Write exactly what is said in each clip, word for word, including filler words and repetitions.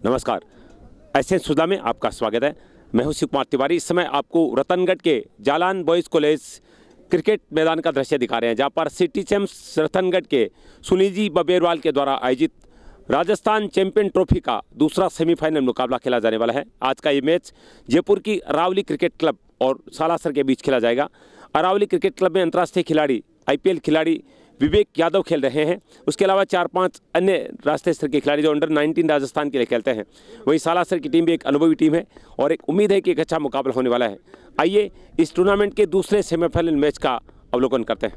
नमस्कार, एसएन सुधा में आपका स्वागत है। मैं हूं शिव कुमार तिवारी। इस समय आपको रतनगढ़ के जालान बॉयज़ कॉलेज क्रिकेट मैदान का दृश्य दिखा रहे हैं, जहां पर सिटी चैंप्स रतनगढ़ के सुनील बबेरवाल के द्वारा आयोजित राजस्थान चैंपियन ट्रॉफी का दूसरा सेमीफाइनल मुकाबला खेला जाने वाला है। आज का ये मैच जयपुर की अरावली क्रिकेट क्लब और सालासर के बीच खेला जाएगा। अरावली क्रिकेट क्लब में अंतर्राष्ट्रीय खिलाड़ी, आईपीएल खिलाड़ी विवेक यादव खेल रहे हैं। उसके अलावा चार पांच अन्य राष्ट्रीय स्तर के खिलाड़ी जो अंडर नाइनटीन राजस्थान के लिए खेलते हैं। वहीं सालासर की टीम भी एक अनुभवी टीम है और एक उम्मीद है कि एक अच्छा मुकाबला होने वाला है। आइए इस टूर्नामेंट के दूसरे सेमीफाइनल मैच का अवलोकन करते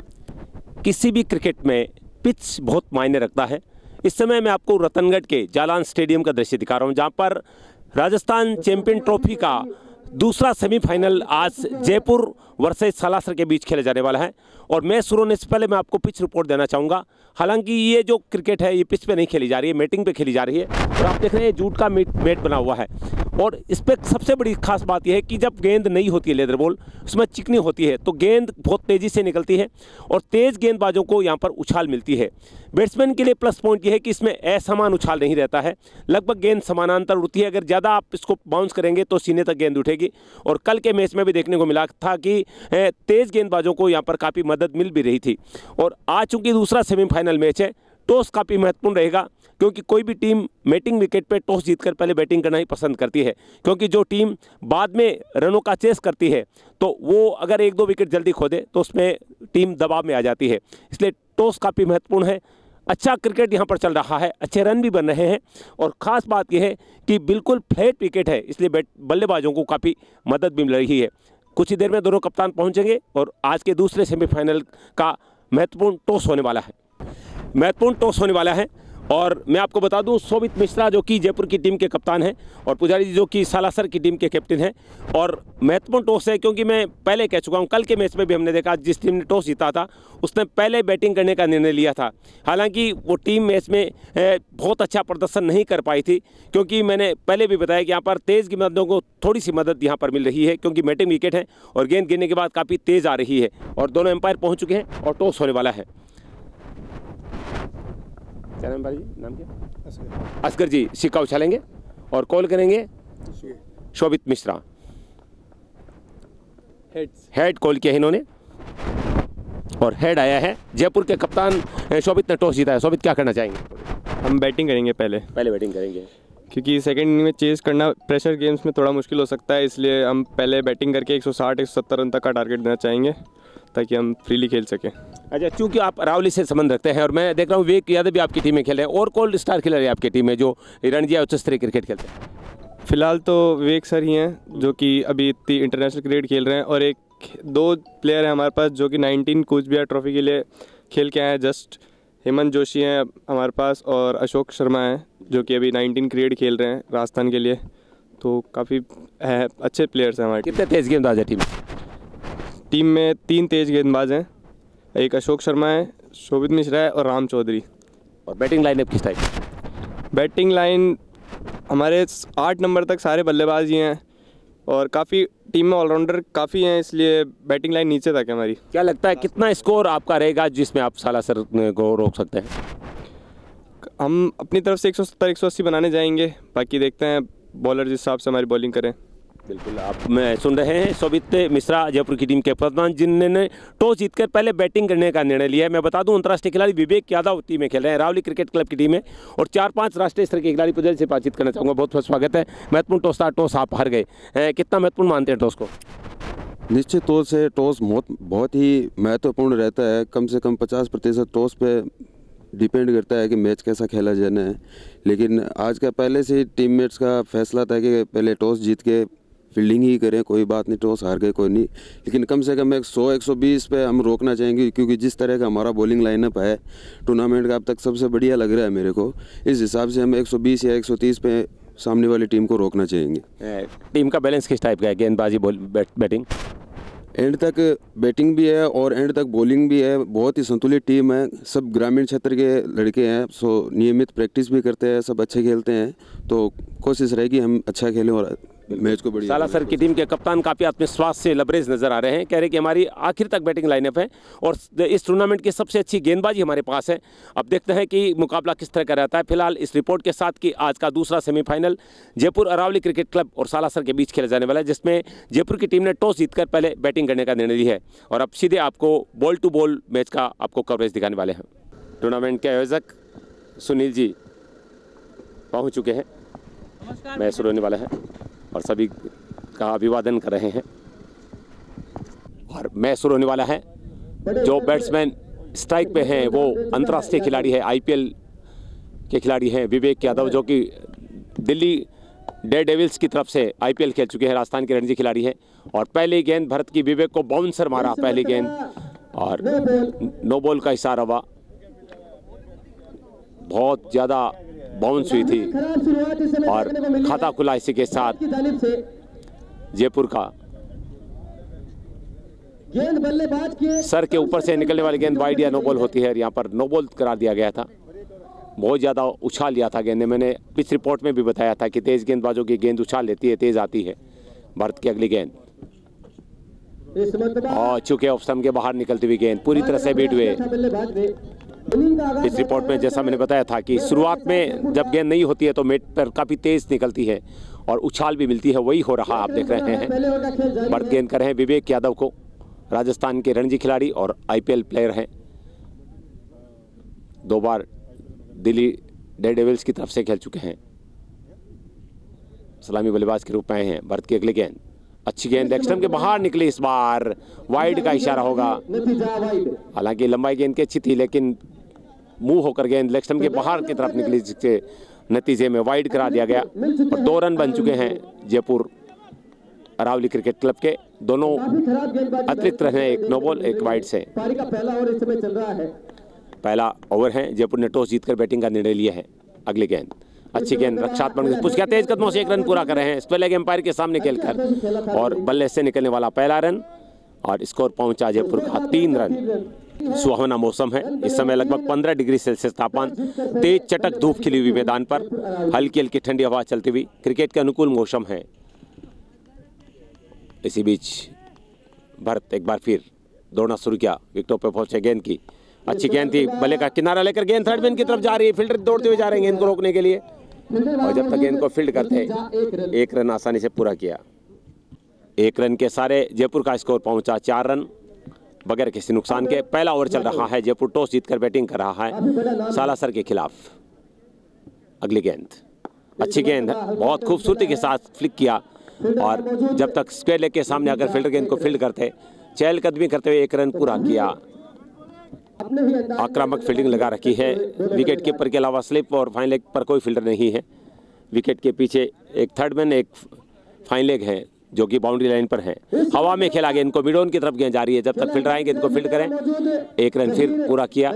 हैं। किसी भी क्रिकेट में पिच बहुत मायने रखता है। इस समय मैं आपको रतनगढ़ के जालान स्टेडियम का दृश्य दिखा रहा हूँ, जहाँ पर राजस्थान चैंपियन ट्रॉफी का दूसरा सेमीफाइनल आज जयपुर वर्सेस सालासर के बीच खेला जाने वाला है। और मैच शुरू होने से पहले मैं आपको पिच रिपोर्ट देना चाहूँगा। हालांकि ये जो क्रिकेट है ये पिच पे नहीं खेली जा रही है, मैटिंग पे खेली जा रही है। और आप देख रहे हैं जूट का मैट बना हुआ है। और इस पर सबसे बड़ी खास बात यह है कि जब गेंद नहीं होती है लेदर बॉल, उसमें चिकनी होती है तो गेंद बहुत तेज़ी से निकलती है और तेज़ गेंदबाजों को यहाँ पर उछाल मिलती है। बैट्समैन के लिए प्लस पॉइंट यह है कि इसमें असमान उछाल नहीं रहता है, लगभग गेंद समानांतर उड़ती है। अगर ज़्यादा आप इसको बाउंस करेंगे तो सीने तक गेंद उठेगी। और कल के मैच में भी देखने को मिला था कि तेज़ गेंदबाजों को यहाँ पर काफ़ी मदद मिल भी रही थी। और आज चूँकि दूसरा सेमीफाइनल मैच है, टॉस काफ़ी महत्वपूर्ण रहेगा, क्योंकि कोई भी टीम मैटिंग विकेट पे टॉस जीतकर पहले बैटिंग करना ही पसंद करती है। क्योंकि जो टीम बाद में रनों का चेस करती है तो वो अगर एक दो विकेट जल्दी खो दे तो उसमें टीम दबाव में आ जाती है। इसलिए टॉस काफ़ी महत्वपूर्ण है। अच्छा क्रिकेट यहाँ पर चल रहा है, अच्छे रन भी बन रहे हैं। और ख़ास बात यह है कि बिल्कुल फ्लैट विकेट है, इसलिए बैट बल्लेबाजों को काफ़ी मदद भी मिल रही है। कुछ ही देर में दोनों कप्तान पहुँचेंगे और आज के दूसरे सेमीफाइनल का महत्वपूर्ण टॉस होने वाला है महत्वपूर्ण टॉस होने वाला है। और मैं आपको बता दूं, शोभित मिश्रा जो कि जयपुर की टीम के कप्तान हैं और पुजारी जी जो कि सालासर की टीम के कैप्टन हैं। और महत्वपूर्ण टॉस है क्योंकि मैं पहले कह चुका हूं, कल के मैच में भी हमने देखा जिस टीम ने टॉस जीता था उसने पहले बैटिंग करने का निर्णय लिया था। हालांकि वो टीम मैच में बहुत अच्छा प्रदर्शन नहीं कर पाई थी, क्योंकि मैंने पहले भी बताया कि यहाँ पर तेज़ गेंदबाजों को थोड़ी सी मदद यहाँ पर मिल रही है, क्योंकि मैटिंग विकेट है और गेंद गिरने के बाद काफ़ी तेज़ आ रही है। और दोनों एम्पायर पहुँच चुके हैं और टॉस होने वाला है। क्या नाम भाई, नाम क्या? असगर। असगर जी सिक्का उछालेंगे और कॉल करेंगे Shobhit Mishra. Head head call किया इन्होंने और हेड आया है। जयपुर के कप्तान शोभित ने टॉस जीता है। शोभित क्या करना चाहेंगे? हम बैटिंग करेंगे, पहले पहले बैटिंग करेंगे क्योंकि सेकंड इनिंग में चेस करना प्रेशर गेम्स में थोड़ा मुश्किल हो सकता है। इसलिए हम पहले बैटिंग करके एक सौ साठ एक सौ सत्तर रन तक का टारगेट देना चाहेंगे ताकि हम फ्रीली खेल सकें। अच्छा, क्योंकि आप अरावली से संबंध रखते हैं और मैं देख रहा हूँ विवेक यादव भी आपकी टीम में खेल रहे हैं, और कौन स्टार खिलाड़ी है आपकी टीम में जो रणजी उच्च स्तरीय क्रिकेट खेलते हैं? फिलहाल तो विवेक सर ही हैं जो कि अभी इतनी इंटरनेशनल क्रिकेट खेल रहे हैं, और एक दो प्लेयर हैं हमारे पास जो कि नाइनटीन कूच बिहार ट्रॉफी के लिए खेल के आए हैं। जस्ट हेमंत जोशी हैं हमारे पास और अशोक शर्मा हैं जो कि अभी नाइनटीन क्रिकेट खेल रहे हैं राजस्थान के लिए। तो काफ़ी अच्छे प्लेयर्स हैं हमारे। कितने तेज गेंदबाज है टीम टीम में? तीन तेज गेंदबाज हैं, एक अशोक शर्मा है, शोभित मिश्रा है और राम चौधरी। और बैटिंग लाइन किस टाइप? बैटिंग लाइन हमारे आठ नंबर तक सारे बल्लेबाज ही हैं और काफ़ी टीम में ऑलराउंडर काफ़ी हैं, इसलिए बैटिंग लाइन नीचे तक है हमारी। क्या लगता है कितना स्कोर आपका रहेगा जिसमें आप सालासर को रोक सकते हैं? हम अपनी तरफ से एक सौ सत्तर एक सौ अस्सी बनाने जाएंगे, बाकी देखते हैं बॉलर जिस हिसाब से हमारी बॉलिंग करें। बिल्कुल, आप मैं सुन रहे हैं शोभित मिश्रा जयपुर की टीम के कप्तान, जिन्होंने टॉस जीतकर पहले बैटिंग करने का निर्णय लिया है। मैं बता दूं अंतर्राष्ट्रीय खिलाड़ी विवेक यादव टीम में खेल रहे हैं, अरावली क्रिकेट क्लब की टीम है और चार पांच राष्ट्रीय स्तर के खिलाड़ी पुजारी से बातचीत करना चाहूँगा। बहुत बहुत स्वागत है। महत्वपूर्ण टॉस था, टॉस आप हार गए, कितना महत्वपूर्ण मानते हैं टॉस को? निश्चित तौर से टॉस बहुत बहुत ही महत्वपूर्ण रहता है। कम से कम पचास प्रतिशत टॉस पे डिपेंड करता है कि मैच कैसा खेला जाना है। लेकिन आज का पहले से टीममेट्स का फैसला था कि पहले टॉस जीत के फील्डिंग ही करें, कोई बात नहीं, टॉस हार गए कोई नहीं, लेकिन कम से कम एक सौ एक सौ बीस पे हम रोकना चाहेंगे, क्योंकि जिस तरह का हमारा बॉलिंग लाइनअप है टूर्नामेंट का अब तक सबसे बढ़िया लग रहा है मेरे को। इस हिसाब से हम एक सौ बीस या एक सौ तीस पे सामने वाली टीम को रोकना चाहेंगे। टीम का बैलेंस किस टाइप का है? गेंदबाजी, बैटिंग? एंड तक बैटिंग भी है और एंड तक बॉलिंग भी है। बहुत ही संतुलित टीम है, सब ग्रामीण क्षेत्र के लड़के हैं, सो नियमित प्रैक्टिस भी करते हैं, सब अच्छे खेलते हैं। तो कोशिश रहेगी हम अच्छा खेलें और मैच को बढ़िया सालासर की टीम के कप्तान काफ़ी आत्मविश्वास से लबरेज नजर आ रहे हैं, कह रहे हैं कि हमारी आखिर तक बैटिंग लाइनअप है और इस टूर्नामेंट की सबसे अच्छी गेंदबाजी हमारे पास है। अब देखते हैं कि मुकाबला किस तरह का रहता है। फिलहाल इस रिपोर्ट के साथ कि आज का दूसरा semifinal Jaipur Aravali cricket club और सालासर के बीच खेला जाने वाला है, जिसमें जयपुर की टीम ने टॉस जीतकर पहले बैटिंग करने का निर्णय लिया है और अब सीधे आपको बॉल टू बॉल मैच का आपको कवरेज दिखाने वाले हैं। टूर्नामेंट के आयोजक सुनील जी पहुँच चुके हैं, मैच शुरू होने वाला है और सभी का अभिवादन कर रहे हैं और मैच शुरू होने वाला है। जो बैट्समैन स्ट्राइक पे हैं वो अंतर्राष्ट्रीय खिलाड़ी है, आईपीएल के खिलाड़ी हैं विवेक यादव, जो कि दिल्ली डेयर डेविल्स की तरफ से आईपीएल खेल चुके हैं, राजस्थान के रणजी खिलाड़ी हैं। और पहली गेंद भरत की विवेक को बाउंसर मारा पहली गेंद और नो बॉल का इशारा हुआ, बहुत ज़्यादा बाउंस हुई थी और खाता खुला इसी के साथ जयपुर का। गेंद बल्लेबाज के सर के ऊपर से निकलने वाली गेंद वाइड या नो बॉल होती है, यहाँ पर नो बॉल करार दिया गया था। बहुत ज़्यादा उछाल लिया था गेंद ने, मैंने पिच रिपोर्ट में भी बताया था कि तेज़ गेंदबाजों की गेंद उछाल लेती है, तेज़ आती है। भारत की अगली गेंद और चुके ऑफ स्टंप के बाहर निकलती हुई गेंद पूरी तरह से बीट हुए। इस रिपोर्ट में जैसा मैंने बताया था कि शुरुआत में जब गेंद नहीं होती है तो मेट पर काफ़ी तेज़ निकलती है और उछाल भी मिलती है, वही हो रहा आप देख रहे हैं। बढ़त गेंद कर रहे हैं विवेक यादव को, राजस्थान के रणजी खिलाड़ी और आईपीएल प्लेयर हैं, दो बार दिल्ली डेयर डेविल्स की तरफ से खेल चुके हैं, सलामी बल्लेबाज के रूप में आए हैं। भारत की अगली गेंद अच्छी गेंद लेग स्टंप के बाहर निकली, इस बार वाइड का इशारा होगा। हालांकि लंबाई गेंद की अच्छी थी लेकिन मुंह होकर गेंद लेग स्टंप के बाहर की तरफ निकली, जिसके नतीजे में वाइड करा दिया गया और दो रन बन चुके हैं जयपुर अरावली क्रिकेट क्लब के। दोनों अतिरिक्त रहे, एक नो बॉल एक वाइड से। पहला ओवर है, जयपुर ने टॉस जीतकर बैटिंग का निर्णय लिया है। अगली गेंद अच्छी गेंद रक्षात्मक पुश किया, तेज कदमों से एक रन पूरा कर रहे हैं स्पेल लेग एम्पायर के सामने खेलकर और बल्ले से निकलने वाला पहला रन और स्कोर पहुंचा जयपुर का तीन रन। सुहावना मौसम है, इस समय लगभग पंद्रह डिग्री सेल्सियस तापमान, तेज चटक धूप खिली हुई मैदान पर, हल्की हल्की ठंडी हवा चलती हुई, क्रिकेट के अनुकूल मौसम है। इसी बीच भरत एक बार फिर दौड़ना शुरू किया, विकेटों पर पहुंचे, गेंद की अच्छी गेंद थी, बल्ले का किनारा लेकर गेंद थर्ड मैन की तरफ जा रही है, फील्डर दौड़ते हुए जा रहे हैं गेंद को रोकने के लिए और जब तक गेंद को फील्ड करते एक रन आसानी से पूरा किया। एक रन के सारे जयपुर का स्कोर पहुंचा चार रन बगैर किसी नुकसान के। पहला ओवर चल रहा है, जयपुर टॉस जीतकर बैटिंग कर रहा है सालासर के खिलाफ। अगली गेंद अच्छी गेंद, बहुत खूबसूरती के साथ फ्लिक किया और जब तक स्क्वायर लेग के सामने आकर फील्डर गेंद को फील्ड करते, चहलकदमी करते हुए एक रन पूरा किया। आक्रामक फील्डिंग लगा रखी है, विकेट कीपर के अलावा स्लिप और फाइन लेग पर कोई फील्डर नहीं है। विकेट के पीछे एक थर्ड मैन एक फाइन लेग है जो कि बाउंड्री लाइन पर है। हवा में खेला गेंद को मिड ऑन की तरफ गेंद जा रही है, जब तक फील्डर आएंगे इनको फील्ड करें। एक रन फिर पूरा किया।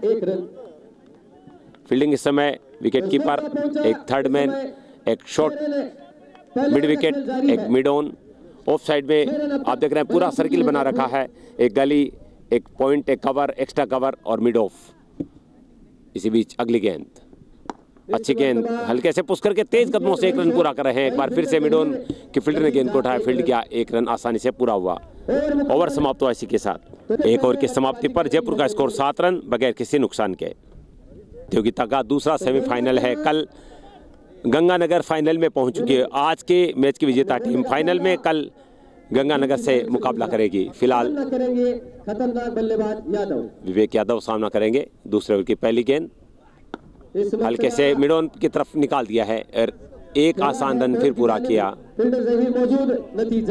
फील्डिंग इस समय विकेट कीपर, एक थर्ड मैन, एक शॉट मिड विकेट, एक मिड ऑन। ऑफ साइड में आप देख रहे हैं पूरा सर्किल बना रखा है, एक गली, एक पॉइंट, एक कवर, एक्स्ट्रा कवर और मिड ऑफ। इसी बीच अगली गेंद अच्छी गेंद, हल्के से पुश करके तेज कदमों से एक रन पूरा कर रहे हैं। एक बार फिर से मिड ऑन की फील्डर ने गेंद को उठाया, फील्ड किया, एक रन आसानी से पूरा हुआ। ओवर समाप्त हुआ इसी के साथ। एक ओवर की समाप्ति पर जयपुर का स्कोर सात रन बगैर किसी नुकसान के। प्रतियोगिता का दूसरा सेमीफाइनल है, कल गंगानगर फाइनल में पहुंच चुकी है। आज के मैच की विजेता टीम फाइनल में कल गंगानगर से मुकाबला करेगी। फिलहाल खतरनाक बल्लेबाज यादव विवेक यादव सामना करेंगे। दूसरे ओवर की पहली गेंद हल्के से मिड ऑन की तरफ निकाल दिया है और एक आसान रन फिर पूरा किया। मौजूद नतीजा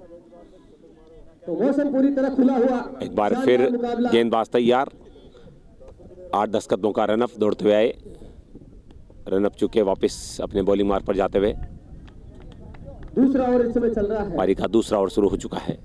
तो मौसम पूरी तरह खुला हुआ। एक बार फिर गेंदबाज तैयार, आठ दस कदमों का रनअप दौड़ते हुए आए, रनअप चुके वापस अपने बॉलिंग मार्ग पर जाते हुए। दूसरा ओवर इस समय चल रहा है, पारी का दूसरा ओवर शुरू हो चुका है।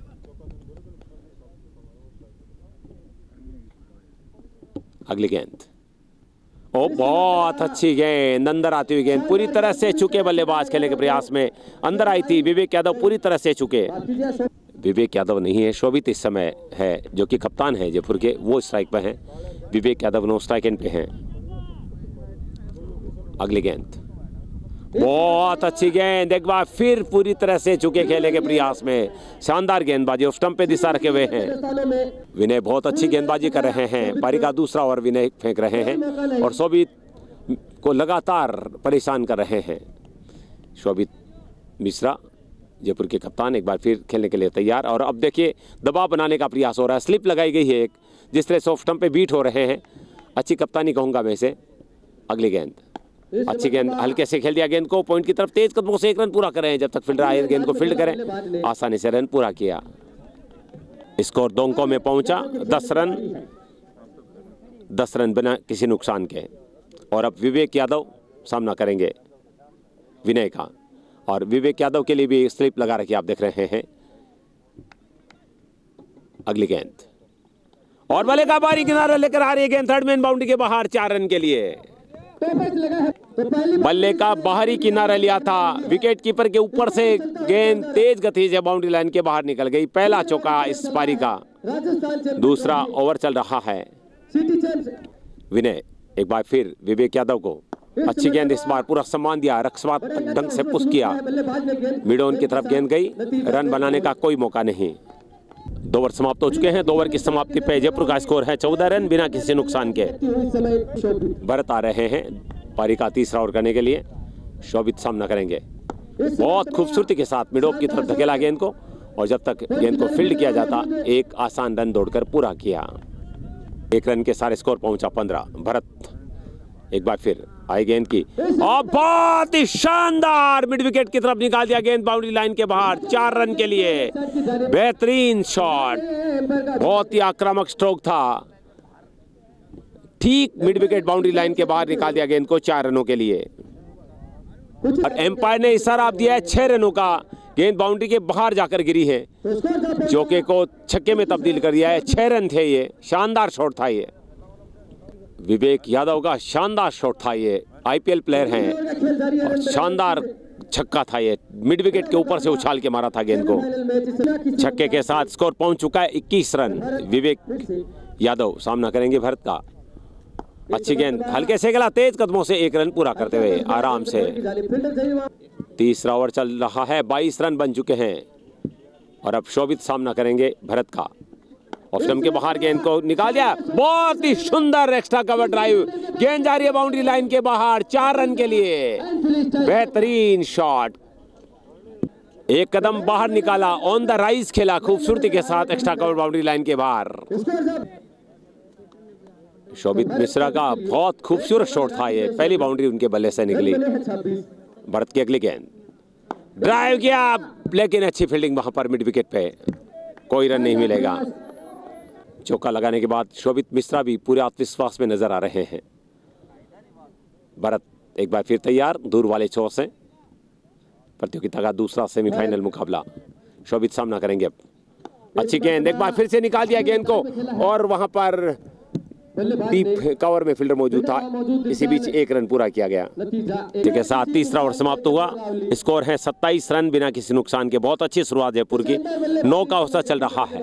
अगली गेंद, ओ बहुत अच्छी गेंद, अंदर आती हुई गेंद, पूरी तरह से चुके बल्लेबाज खेलने के प्रयास में अंदर आई थी। विवेक यादव पूरी तरह से चुके। विवेक यादव नहीं है, शोभित इस समय है जो कि कप्तान है जयपुर के, वो स्ट्राइक पे हैं। Vivek Yadav no strike end पे हैं। अगली गेंद बहुत अच्छी गेंद, एक बार फिर पूरी तरह से चुके खेले के प्रयास में शानदार गेंदबाजी, ऑफ स्टंप पे दिशा रखे हुए हैं विनय। बहुत अच्छी गेंदबाजी कर रहे हैं। पारी का दूसरा ओवर विनय फेंक रहे हैं और शोभित को लगातार परेशान कर रहे हैं। शोभित मिश्रा जयपुर के कप्तान एक बार फिर खेलने के लिए तैयार। और अब देखिए दबाव बनाने का प्रयास हो रहा है, स्लिप लगाई गई है एक, जिस तरह से ऑफ स्टंप पे बीट हो रहे हैं। अच्छी कप्तानी कहूंगा मैं इसे। अगली गेंद अच्छी गेंद, हल्के से खेल दिया गेंद को पॉइंट की तरफ, तेज कदमों से एक रन पूरा कर रहे हैं। जब तक फील्डर आए गेंद को फील्ड करें, आसानी से रन पूरा किया। स्कोर दो अंकों में पहुंचा, दस रन दस रन बिना किसी नुकसान के। और अब विवेक यादव सामना करेंगे विनय का, और विवेक यादव के लिए भी स्लिप लगा रखी आप देख रहे हैं। अगली गेंद और बल्ले का बारी किनारा लेकर आ रही है गेंद, थर्ड मैन बाउंड्री के बाहर, चार रन के लिए। बल्ले का बाहरी किनारा लिया था, विकेट कीपर के ऊपर से गेंद तेज गति से बाउंड्री लाइन के बाहर निकल गई। पहला चौका इस पारी का। दूसरा ओवर चल रहा है। विनय एक बार फिर विवेक यादव को अच्छी गेंद, इस बार पूरा सम्मान दिया, रक्षात्मक ढंग से पुश किया। मिड ऑन की तरफ गेंद गई, रन बनाने का कोई मौका नहीं। दो ओवर समाप्त हो चुके हैं। दो ओवर की समाप्ति पे जयपुर का स्कोर है चौदह रन बिना किसी नुकसान के। भरत आ रहे हैं पारी का तीसरा ओवर करने के लिए। शोभित सामना करेंगे। बहुत खूबसूरती के साथ मिड ऑफ की तरफ धकेला गेंद को, और जब तक गेंद को फील्ड किया जाता एक आसान रन दौड़कर पूरा किया। एक रन के सारे स्कोर पहुंचा पंद्रह। भरत एक बार फिर आई गेंद की, और बहुत ही शानदार मिड विकेट की तरफ निकाल दिया गेंद बाउंड्री लाइन के बाहर, चार रन के लिए। बेहतरीन शॉट, बहुत ही आक्रामक स्ट्रोक था, ठीक मिड विकेट बाउंड्री लाइन के बाहर निकाल दिया गेंद को, चार रनों के लिए। और एम्पायर ने इशारा आप दिया है छह रनों का। गेंद बाउंड्री के बाहर जाकर गिरी है, चौके को छक्के में तब्दील कर दिया है। छह रन थे ये, शानदार शॉट था ये। विवेक यादव का शानदार शॉट था ये, आईपीएल प्लेयर हैं, और शानदार छक्का था ये, मिड विकेट के ऊपर से उछाल के मारा था गेंद को। छक्के के साथ स्कोर पहुंच चुका है इक्कीस रन। विवेक यादव सामना करेंगे भरत का। अच्छी गेंद, हल्के से खेला, तेज कदमों से एक रन पूरा करते हुए आराम से। तीसरा ओवर चल रहा है, बाईस रन बन चुके हैं। और अब शोभित सामना करेंगे भरत का। ऑफ स्टंप के बाहर गेंद को निकाल दिया, बहुत ही सुंदर एक्स्ट्रा कवर ड्राइव, गेंद जा रही है बाउंड्री लाइन के बाहर, चार रन के लिए। बेहतरीन शॉट, एक कदम बाहर निकाला, ऑन द राइज खेला खूबसूरती के साथ एक्स्ट्रा कवर बाउंड्री लाइन के बाहर। शोभित मिश्रा का बहुत खूबसूरत शॉट था ये, पहली बाउंड्री उनके बल्ले से निकली। भरत की अगली गेंद, ड्राइव किया, लेकिन अच्छी फील्डिंग वहां पर मिड विकेट पे, कोई रन नहीं मिलेगा। चौका लगाने के बाद शोभित मिश्रा भी पूरे आत्मविश्वास में नजर आ रहे हैं। भरत एक बार फिर तैयार, दूर वाले छोर से प्रतियोगिता का दूसरा सेमीफाइनल मुकाबला। शोभित सामना करेंगे अब। अच्छी गेंद, एक बार फिर से निकाल दिया गेंद को, और वहां पर डीप कवर में फील्डर मौजूद था। इसी बीच एक रन पूरा किया गया। ठीक है, साथ तीसरा ओवर समाप्त हुआ। स्कोर है सत्ताईस रन बिना किसी नुकसान के। बहुत अच्छी शुरुआत जयपुर की, नौ का औसत चल रहा है।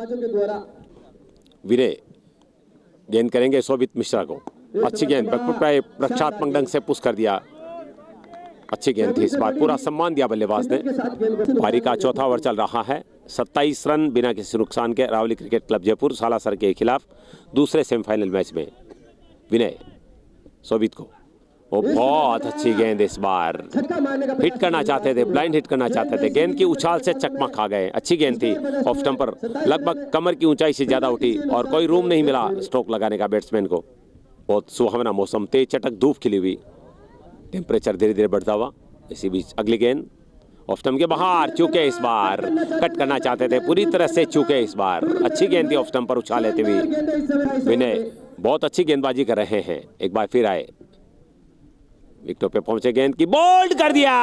विनय गेंद करेंगे शोभित मिश्रा को। अच्छी गेंद, रक्षात्मक ढंग से पुश कर दिया। अच्छी गेंद थी, इस बार पूरा सम्मान दिया बल्लेबाज ने। पारी का चौथा ओवर चल रहा है, सत्ताईस रन बिना किसी नुकसान के। रावली क्रिकेट क्लब जयपुर सालासर के खिलाफ दूसरे सेमीफाइनल मैच में। विनय शोभित को, वो बहुत अच्छी गेंद, इस बार हिट करना चाहते थे, ब्लाइंड हिट करना चाहते थे, गेंद की उछाल से चकमा खा गए। अच्छी गेंद थी, ऑफ स्टंप पर लगभग कमर की ऊंचाई से ज्यादा उठी, और कोई रूम नहीं मिला स्ट्रोक लगाने का बैट्समैन को। बहुत सुहावना मौसम, तेज चटक धूप खिली हुई, टेम्परेचर धीरे धीरे बढ़ता हुआ। इसी बीच अगली गेंद ऑफ स्टंप के बाहर, चूके इस बार, कट करना चाहते थे, पूरी तरह से चूके इस बार। अच्छी गेंद थी ऑफ स्टंप पर उछाल लेते हुए। विनय बहुत अच्छी गेंदबाजी कर रहे हैं। एक बार फिर आए, विकेटों पे पहुंचे, गेंद की बोल्ड कर दिया,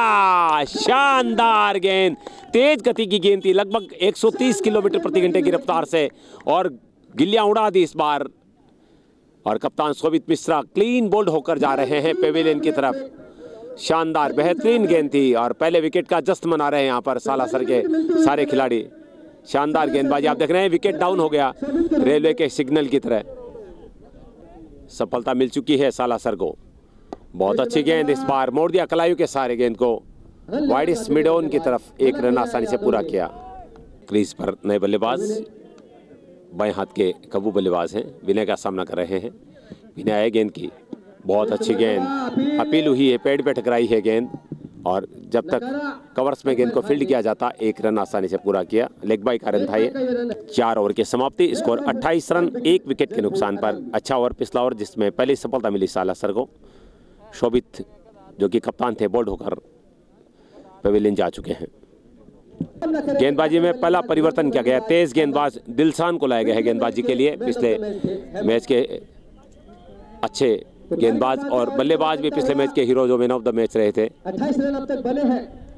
शानदार गेंद, तेज गति की गेंद थी, लगभग एक सौ तीस किलोमीटर प्रति घंटे की रफ्तार से, और गिल्लियां उड़ा दी इस बार। और कप्तान शोभित मिश्रा क्लीन बोल्ड होकर जा रहे हैं पेविलियन की तरफ। शानदार बेहतरीन गेंद थी, और पहले विकेट का जश्न मना रहे हैं यहाँ पर सालासर के सारे खिलाड़ी। शानदार गेंदबाजी आप देख रहे हैं, विकेट डाउन हो गया रेलवे के सिग्नल की तरह। सफलता मिल चुकी है सालासर को। बहुत अच्छी गेंद इस बार मोड़ दिया कलायु के सारे गेंद को वाइडिस मिडोन की तरफ एक रन आसानी से पूरा किया। क्रीज पर नए बल्लेबाज बाएं हाथ के कबू बल्लेबाज हैं, विनय का सामना कर रहे हैं। विनय आए गेंद की, बहुत अच्छी गेंद अपील हुई है, पेड़ पे टकराई है गेंद और जब तक कवर्स में गेंद को फील्ड किया जाता एक रन आसानी से पूरा किया। लेग बाई का रन था ये। चार ओवर की समाप्ति, स्कोर अट्ठाईस रन एक विकेट के नुकसान पर। अच्छा ओवर पिछला ओवर जिसमें पहली सफलता मिली सालासर को। शोभित जो कि कप्तान थे बोल्ड होकर पवेलियन जा चुके हैं। गेंदबाजी में पहला परिवर्तन किया गया, तेज गेंदबाज दिलशान को लाया गया है गेंदबाजी के लिए। पिछले मैच के अच्छे गेंदबाज और बल्लेबाज भी पिछले मैच के हीरो जो मैन ऑफ द मैच रहे थे। अट्ठाईस रन अब तक बने हैं।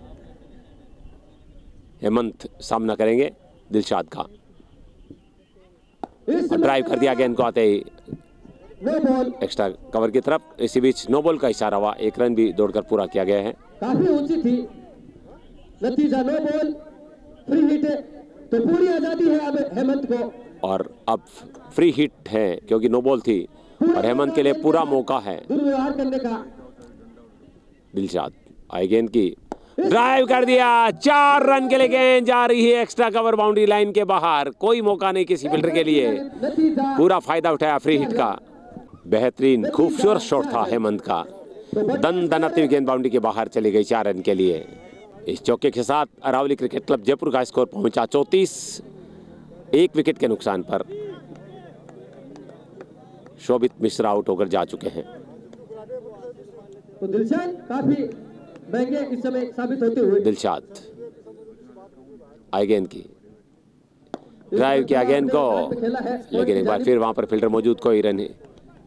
हेमंत सामना करेंगे दिलशाद का और ड्राइव कर दिया गेंद को आते ही नो बॉल, एक्स्ट्रा कवर की तरफ। इसी बीच नो बॉल का इशारा हुआ, एक रन भी दौड़कर पूरा किया गया है। काफी ऊंची थी, नतीजा नो बॉल, फ्री हिट, तो पूरी आजादी है अब हेमंत को। और अब फ्री हिट है क्योंकि नो बॉल थी और हेमंत के लिए पूरा मौका है दुर्व्यवहार करने का। दिलशाद आई गेंद की, ड्राइव कर दिया, चार रन के लिए गेंद जा रही है एक्स्ट्रा कवर बाउंड्री लाइन के बाहर। कोई मौका नहीं किसी फील्डर के लिए, नतीजा पूरा फायदा उठाया फ्री हिट का। बेहतरीन खूबसूरत शॉट था हेमंत का, दन दनाती हुई गेंद बाउंड्री के बाहर चली गई चार रन के लिए। इस चौके के साथ अरावली क्रिकेट क्लब जयपुर का स्कोर पहुंचा चौंतीस एक विकेट के नुकसान पर। शोभित मिश्रा आउट होकर जा चुके हैं। तो दिलशाद काफी महंगे इस समय साबित होते हुए। दिलशाद आई गेंद की, ड्राइव किया गेंद को, लेकिन एक बार फिर वहां पर फील्डर मौजूद, कोई रन है।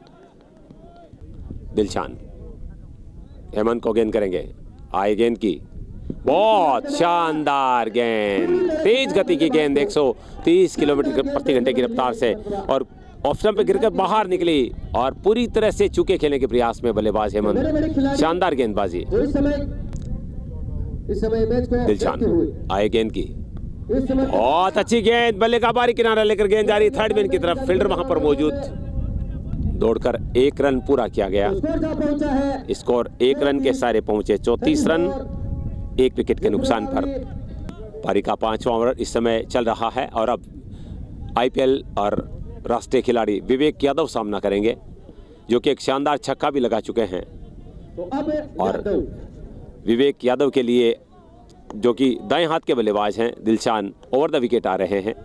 दिलशान हेमंत को गेंद करेंगे, आई गेंद की, बहुत शानदार गेंद, तेज गति की गेंद एक सौ तीस किलोमीटर प्रति घंटे की रफ्तार से और ऑफ स्टंप पे गिरकर बाहर निकली और पूरी तरह से चूके खेलने के प्रयास में बल्लेबाज हेमंत। शानदार गेंदबाजी। तो इस समय इस समय मैच को दिलशान आए गेंद की, इस समय बहुत अच्छी गेंद, बल्ले का बारी किनारा लेकर गेंद जा रही थर्ड मैन की तरफ। फील्डर वहां पर मौजूद, दौड़कर एक रन पूरा किया गया। स्कोर जहां पहुंचा है, स्कोर एक रन के सारे पहुंचे चौंतीस रन एक विकेट के नुकसान पर। पारी का पांचवा ओवर इस समय चल रहा है और अब आईपीएल और राष्ट्रीय खिलाड़ी विवेक यादव सामना करेंगे जो कि एक शानदार छक्का भी लगा चुके हैं। तो अब और यादव विवेक यादव के लिए जो कि दाएं हाथ के बल्लेबाज हैं दिलशान ओवर द विकेट आ रहे हैं।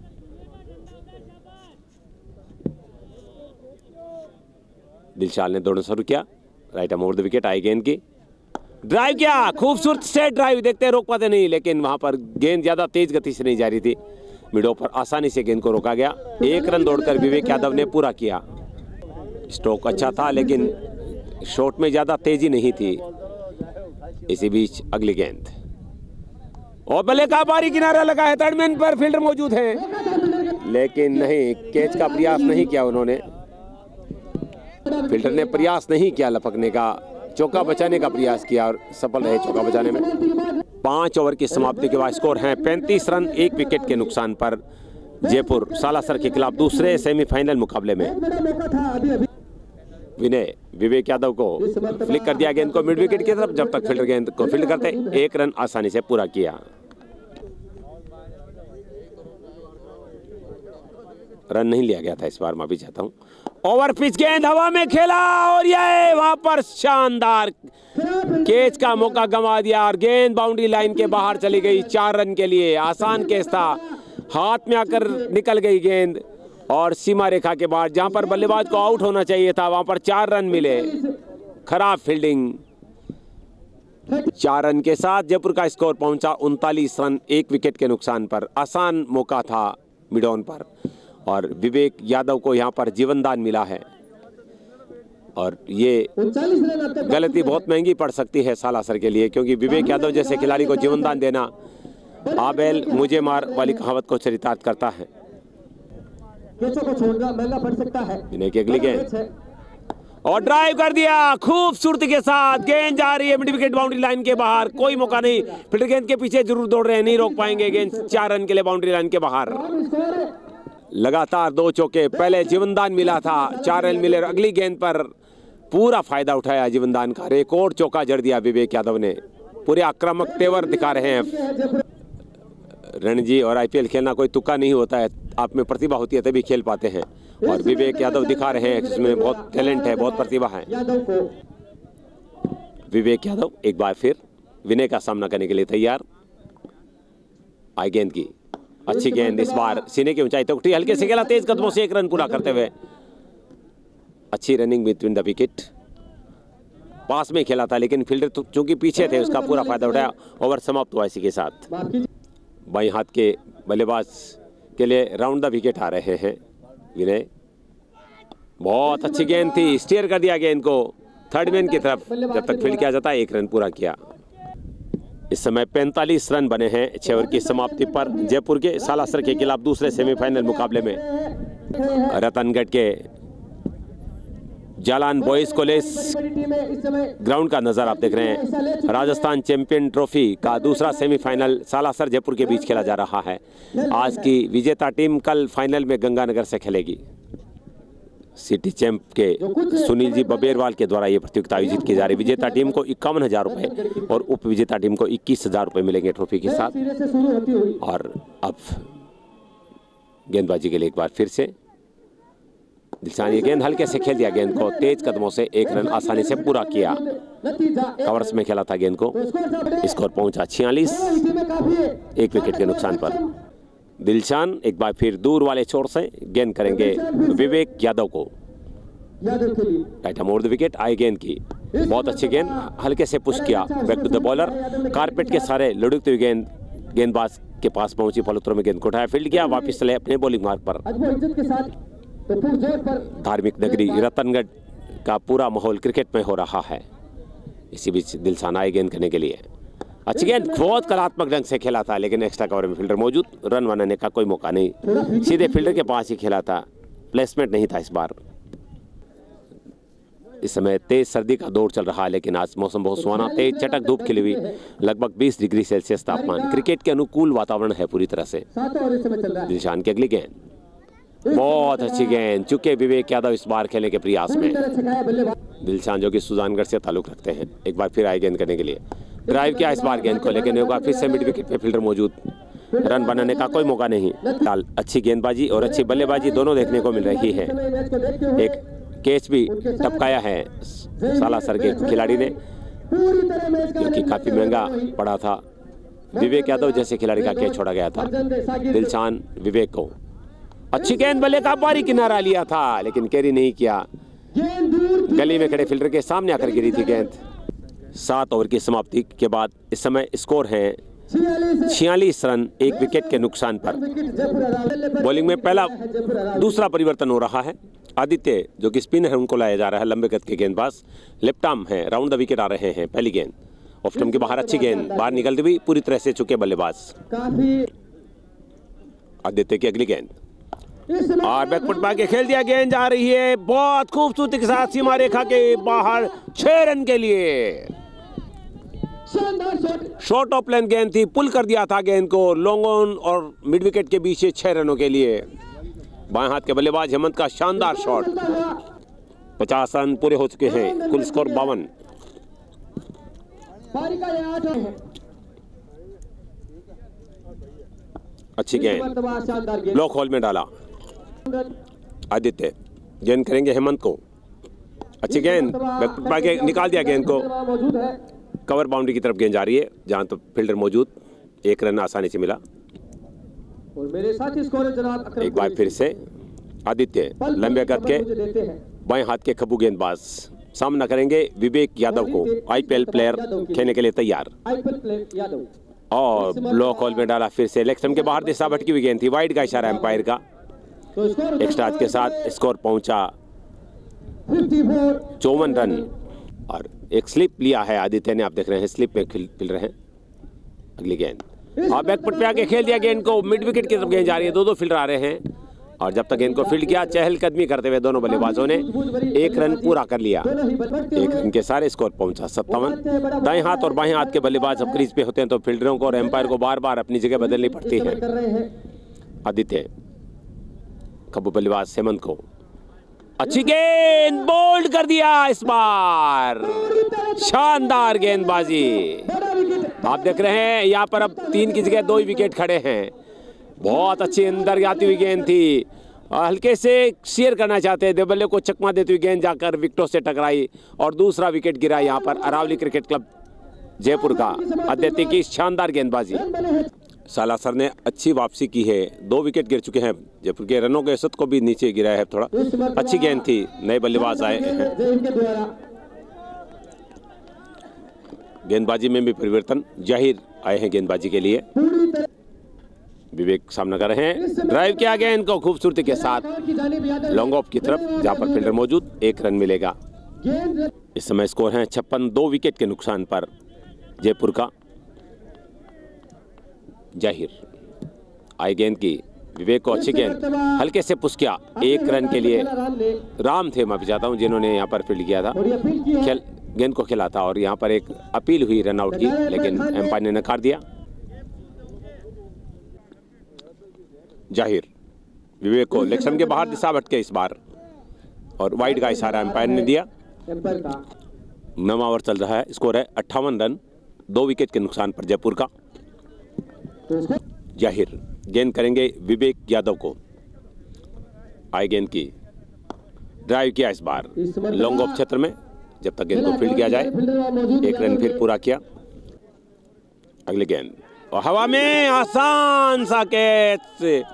दिलशान ने दौड़ना शुरू किया, right arm over the wicket, आई गेंद की, ड्राइव किया, खूबसूरत स्ट्रेट ड्राइव, देखते रोक पाते नहीं लेकिन वहां पर गेंद ज्यादा तेज गति से नहीं जा रही थी। मिडो पर आसानी से गेंद को रोका गया। एक रन दौड़कर विवेक यादव ने पूरा किया। स्ट्रोक अच्छा था लेकिन शॉट में ज्यादा तेजी नहीं थी। इसी बीच अगली गेंद और बल्ले का बारी किनारा लगा है, थर्ड मैन पर फील्डर मौजूद है लेकिन नहीं, कैच का प्रयास नहीं किया उन्होंने। फील्डर ने प्रयास नहीं किया लपकने का, चौका बचाने का प्रयास किया और सफल रहे चौका बचाने में। पांच ओवर की समाप्ति के बाद स्कोर है पैंतीस रन एक विकेट के नुकसान पर। जयपुर सालासर के खिलाफ दूसरे सेमीफाइनल मुकाबले में बड़ा मौका था अभी अभी। विनय विवेक यादव को फ्लिक कर दिया गेंद को मिड विकेट की तरफ, जब तक फील्डर गेंद को फील्ड करते एक रन आसानी से पूरा किया। रन नहीं लिया गया था इस बार, माफी चाहता हूं। ओवर पिच गेंद हवा में खेला और यह वहां पर शानदार कैच का मौका गंवा दिया और गेंद बाउंड्री लाइन के बाहर चली गई चार रन के लिए। आसान कैच था, हाथ में आकर निकल गई गेंद और सीमा रेखा के बाद जहां पर बल्लेबाज को आउट होना चाहिए था वहां पर चार रन मिले। खराब फील्डिंग। चार रन के साथ जयपुर का स्कोर पहुंचा उनतालीस रन एक विकेट के नुकसान पर। आसान मौका था मिडॉन पर और विवेक यादव को यहां पर जीवनदान मिला है और ये उनचालीस रन अब तक गलती बहुत महंगी पड़ सकती है सालासर के लिए, क्योंकि विवेक यादव जैसे खिलाड़ी को जीवनदान देना आबेल मुझे मार वाली कहावत को चरितार्थ करता है। कैचों को छोड़ना महंगा पड़ सकता है। विनय की अगली गेंद और ड्राइव कर दिया खूबसूरती के साथ, गेंद जा रही है मिड विकेट बाउंड्री लाइन के बाहर। कोई मौका नहीं, फील्डर गेंद के पीछे जरूर दौड़ रहे हैं, नहीं रोक पाएंगे। गेंद चार रन के लिए बाउंड्री लाइन के बाहर। लगातार दो चौके, पहले जीवनदान मिला था, चार रन मिले। अगली गेंद पर पूरा फायदा उठाया जीवनदान का, रिकॉर्ड चौका जड़ दिया विवेक यादव ने। पूरे आक्रामक तेवर दिखा रहे हैं। रणजी और आईपीएल खेलना कोई तुक्का नहीं होता है, आप में प्रतिभा होती है तभी खेल पाते हैं, और विवेक यादव दिखा रहे हैं इसमें बहुत टैलेंट है, बहुत प्रतिभा है। विवेक यादव एक बार फिर विनय का सामना करने के लिए तैयार। आई गेंद की अच्छी गेंद, इस बार सीने की ऊंचाई तक उठी, हल्के से खेला, तेज कदमों से एक रन पूरा करते हुए। अच्छी रनिंग बिटवीन द विकेट, पास में खेला था लेकिन फील्डर चूंकि पीछे थे उसका पूरा फायदा उठाया। ओवर समाप्त हुआ इसी के साथ। बाईं हाथ के बल्लेबाज के लिए राउंड द विकेट आ रहे हैं विनय। बहुत अच्छी गेंद थी, स्टीयर कर दिया गेंद को थर्ड मैन की तरफ, जब तक फील्ड किया जाता है एक रन पूरा किया। इस समय पैंतालीस रन बने हैं छह ओवर की समाप्ति पर जयपुर के सालासर के खिलाफ दूसरे सेमीफाइनल मुकाबले में। रतनगढ़ के जालान बॉयज कॉलेज ग्राउंड का नज़ारा आप देख रहे हैं। राजस्थान चैंपियन ट्रॉफी का दूसरा सेमीफाइनल सालासर जयपुर के बीच खेला जा रहा है। आज की विजेता टीम कल फाइनल में गंगानगर से खेलेगी। सिटी चैंप के सुनील जी बबेरवाल के द्वारा ये प्रतियोगिता आयोजित की जा रही। विजेता टीम को इक्यावन हजार रुपए और उप विजेता टीम को इक्कीस हजार रुपए मिलेंगे ट्रॉफी के साथ। और अब गेंदबाजी के लिए एक बार फिर से दिलशान, ये गेंद हल्के से खेल दिया, गेंद को तेज कदमों से एक रन आसानी से पूरा किया। कवर्स में खेला था गेंद को, स्कोर पहुंचा छियालीस, एक विकेट के नुकसान पर। दिलशान एक बार फिर दूर वाले छोर से गेंद करेंगे विवेक यादव को, टाइट मोड़ द विकेट। आई गेंद की बहुत अच्छी गेंद, हल्के से पुश किया back to the bowler, carpet के सारे लुढ़कती हुई गेंद गेंदबाज के पास पहुंची, फलोत्तरों में गेंद को उठाया, फील्ड किया, वापस चले अपने बॉलिंग मार्ग पर। धार्मिक नगरी रतनगढ़ का पूरा माहौल क्रिकेट में हो रहा है। इसी बीच दिलशान आए गेंद करने के लिए, अच्छी गेंद, बहुत कलात्मक ढंग से खेला था लेकिन एक्स्ट्रा कवर में फील्डर मौजूद, रन बनाने का कोई मौका नहीं, सीधे फील्डर के पास ही खेला था, प्लेसमेंट नहीं था इस बार। इस समय तेज सर्दी का दौर चल रहा है लेकिन आज मौसम बहुत सुहाना, तेज चटक धूप खिली हुई, लगभग बीस डिग्री सेल्सियस तापमान, क्रिकेट के अनुकूल वातावरण है पूरी तरह से। दिलशान की अगली गेंद, बहुत अच्छी गेंद, चुके विवेक यादव इस बार खेलने के प्रयास में। दिलशान जो कि सुजानगढ़ से ताल्लुक रखते हैं, एक बार फिर आए गेंद करने के लिए, ड्राइव किया इस बार गेंद को लेकिन एक बार फिर से मिड विकेट पे फील्डर मौजूद, रन बनाने का कोई मौका नहीं। अच्छी गेंदबाजी और अच्छी बल्लेबाजी दोनों देखने को मिल रही है। एक कैच भी टपकाया है सालासर के खिलाड़ी ने, क्योंकि काफी महंगा पड़ा था। विवेक यादव जैसे खिलाड़ी का कैच छोड़ा गया था। दिलशान विवेक को, अच्छी गेंद, बल्ले का बारी किनारा लिया था लेकिन कैरी नहीं किया, गली में खड़े फील्डर के सामने आकर गिरी थी गेंद। सात ओवर की समाप्ति के बाद इस समय स्कोर है छियालीस रन, एक विकेट के नुकसान पर। बॉलिंग में पहला दूसरा परिवर्तन हो रहा है। आदित्य जो कि स्पिनर है उनको लाया जा रहा है, लंबे कद के गेंदबाज, लेफ्ट आर्म है, राउंड द विकेट आ रहे हैं। पहली गेंद ऑफ स्टंप के बाहर, अच्छी गेंद बाहर निकलती हुई, पूरी तरह से चुके बल्लेबाज। आदित्य की अगली गेंद और बैकफुट में आके खेल दिया, गेंद जा रही है बहुत खूबसूरती के साथ सीमा रेखा के बाहर, छह रन के लिए। शॉर्ट ऑफ लेंथ गेंद थी, पुल कर दिया था गेंद को लॉन्ग ऑन और मिड विकेट के बीच, छह रनों के लिए। बाएं हाथ के बल्लेबाज हेमंत का शानदार शॉट, पचास रन पूरे हो चुके हैं, कुल स्कोर बावन। अच्छी गेंद ब्लॉक होल में डाला आदित्य, गेंद करेंगे हेमंत को, अच्छी गेंद के निकाल दिया गेंद को, कवर बाउंड्री की तरफ गेंद जा रही है जहां तो फील्डर मौजूद, एक रन आसानी से मिला। और मेरे साथी स्कोर जनाब एक बार फिर से आदित्य लंबे कद के बाएं हाथ के खब्बू गेंदबाज सामना करेंगे विवेक यादव को, आईपीएल प्लेयर खेलने के लिए तैयार, और ब्लॉक होल में डाला फिर से, लेग स्टंप के बाहर दिशा भटकी हुई गेंद थी, वाइड का इशारा एम्पायर का। एक्स्ट्रा के साथ स्कोर पहुंचा चौवन रन, और एक स्लिप लिया है आदित्य ने, आप देख रहे हैं स्लिप में खेल रहे हैं। अगली गेंद और बैकफुट पे आके खेल दिया गेंद को, मिड विकेट की तरफ गेंद जा रही है, दो दो फील्डर आ रहे हैं, और जब तक गेंद को फील्ड किया चहलकदमी करते हुए दोनों बल्लेबाजों ने एक रन पूरा कर लिया। एक रन के सारे स्कोर पहुंचा सत्तावन। दाएं हाथ और बाएं हाथ के बल्लेबाज जब क्रीज पे होते हैं तो फील्डरों को और एम्पायर को बार बार अपनी जगह बदलनी पड़ती है। आदित्य खब्बू बल्लेबाज हेमंत को, अच्छी गेंद बोल्ड कर दिया इस बार, शानदार गेंदबाजी। आप देख रहे हैं यहाँ पर अब तीन की जगह दो ही विकेट खड़े हैं। बहुत अच्छी अंदर जाती हुई गेंद थी, हल्के से शेयर करना चाहते हैं, देवल्ले को चकमा देती हुई गेंद जाकर विकेटों से टकराई और दूसरा विकेट गिरा यहाँ पर अरावली क्रिकेट क्लब जयपुर का। अद्वितीय की शानदार गेंदबाजी। सालासर ने अच्छी वापसी की है, दो विकेट गिर चुके हैं जयपुर के, रनों के औसत को भी नीचे गिरा है थोड़ा। अच्छी गेंद थी, नए बल्लेबाज आए हैं, गेंदबाजी में भी परिवर्तन, जाहिर आए हैं गेंदबाजी के लिए। विवेक सामना कर रहे हैं, ड्राइव किया गेंद को खूबसूरती के साथ लॉन्ग ऑफ की तरफ, जहां पर फील्डर मौजूद, एक रन मिलेगा। इस समय स्कोर है छप्पन, दो विकेट के नुकसान पर जयपुर का। जाहिर आई गेंद की, विवेक को अच्छी गेंद, हल्के से पुश किया, एक रन के लिए। राम थे मैं भी चाहता हूं जिन्होंने यहाँ पर फील्ड किया था, खेल गेंद को खिला था और यहाँ पर एक अपील हुई रन आउट की, लेकिन एम्पायर ने नकार दिया। जाहिर विवेक को इलेक्शन के बाहर दिशा भटके इस बार और वाइड का इशारा एम्पायर ने दिया। नवा ओवर चल रहा है, स्कोर है अट्ठावन रन, दो विकेट के नुकसान पर जयपुर का। जाहिर गेंद करेंगे विवेक यादव को, आई गेंद की, ड्राइव किया इस बार लॉन्ग ऑफ क्षेत्र में, जब तक गेंद को फील्ड किया जाए, एक रन फिर पूरा किया। अगली गेंद और हवा में आसान सा कैच,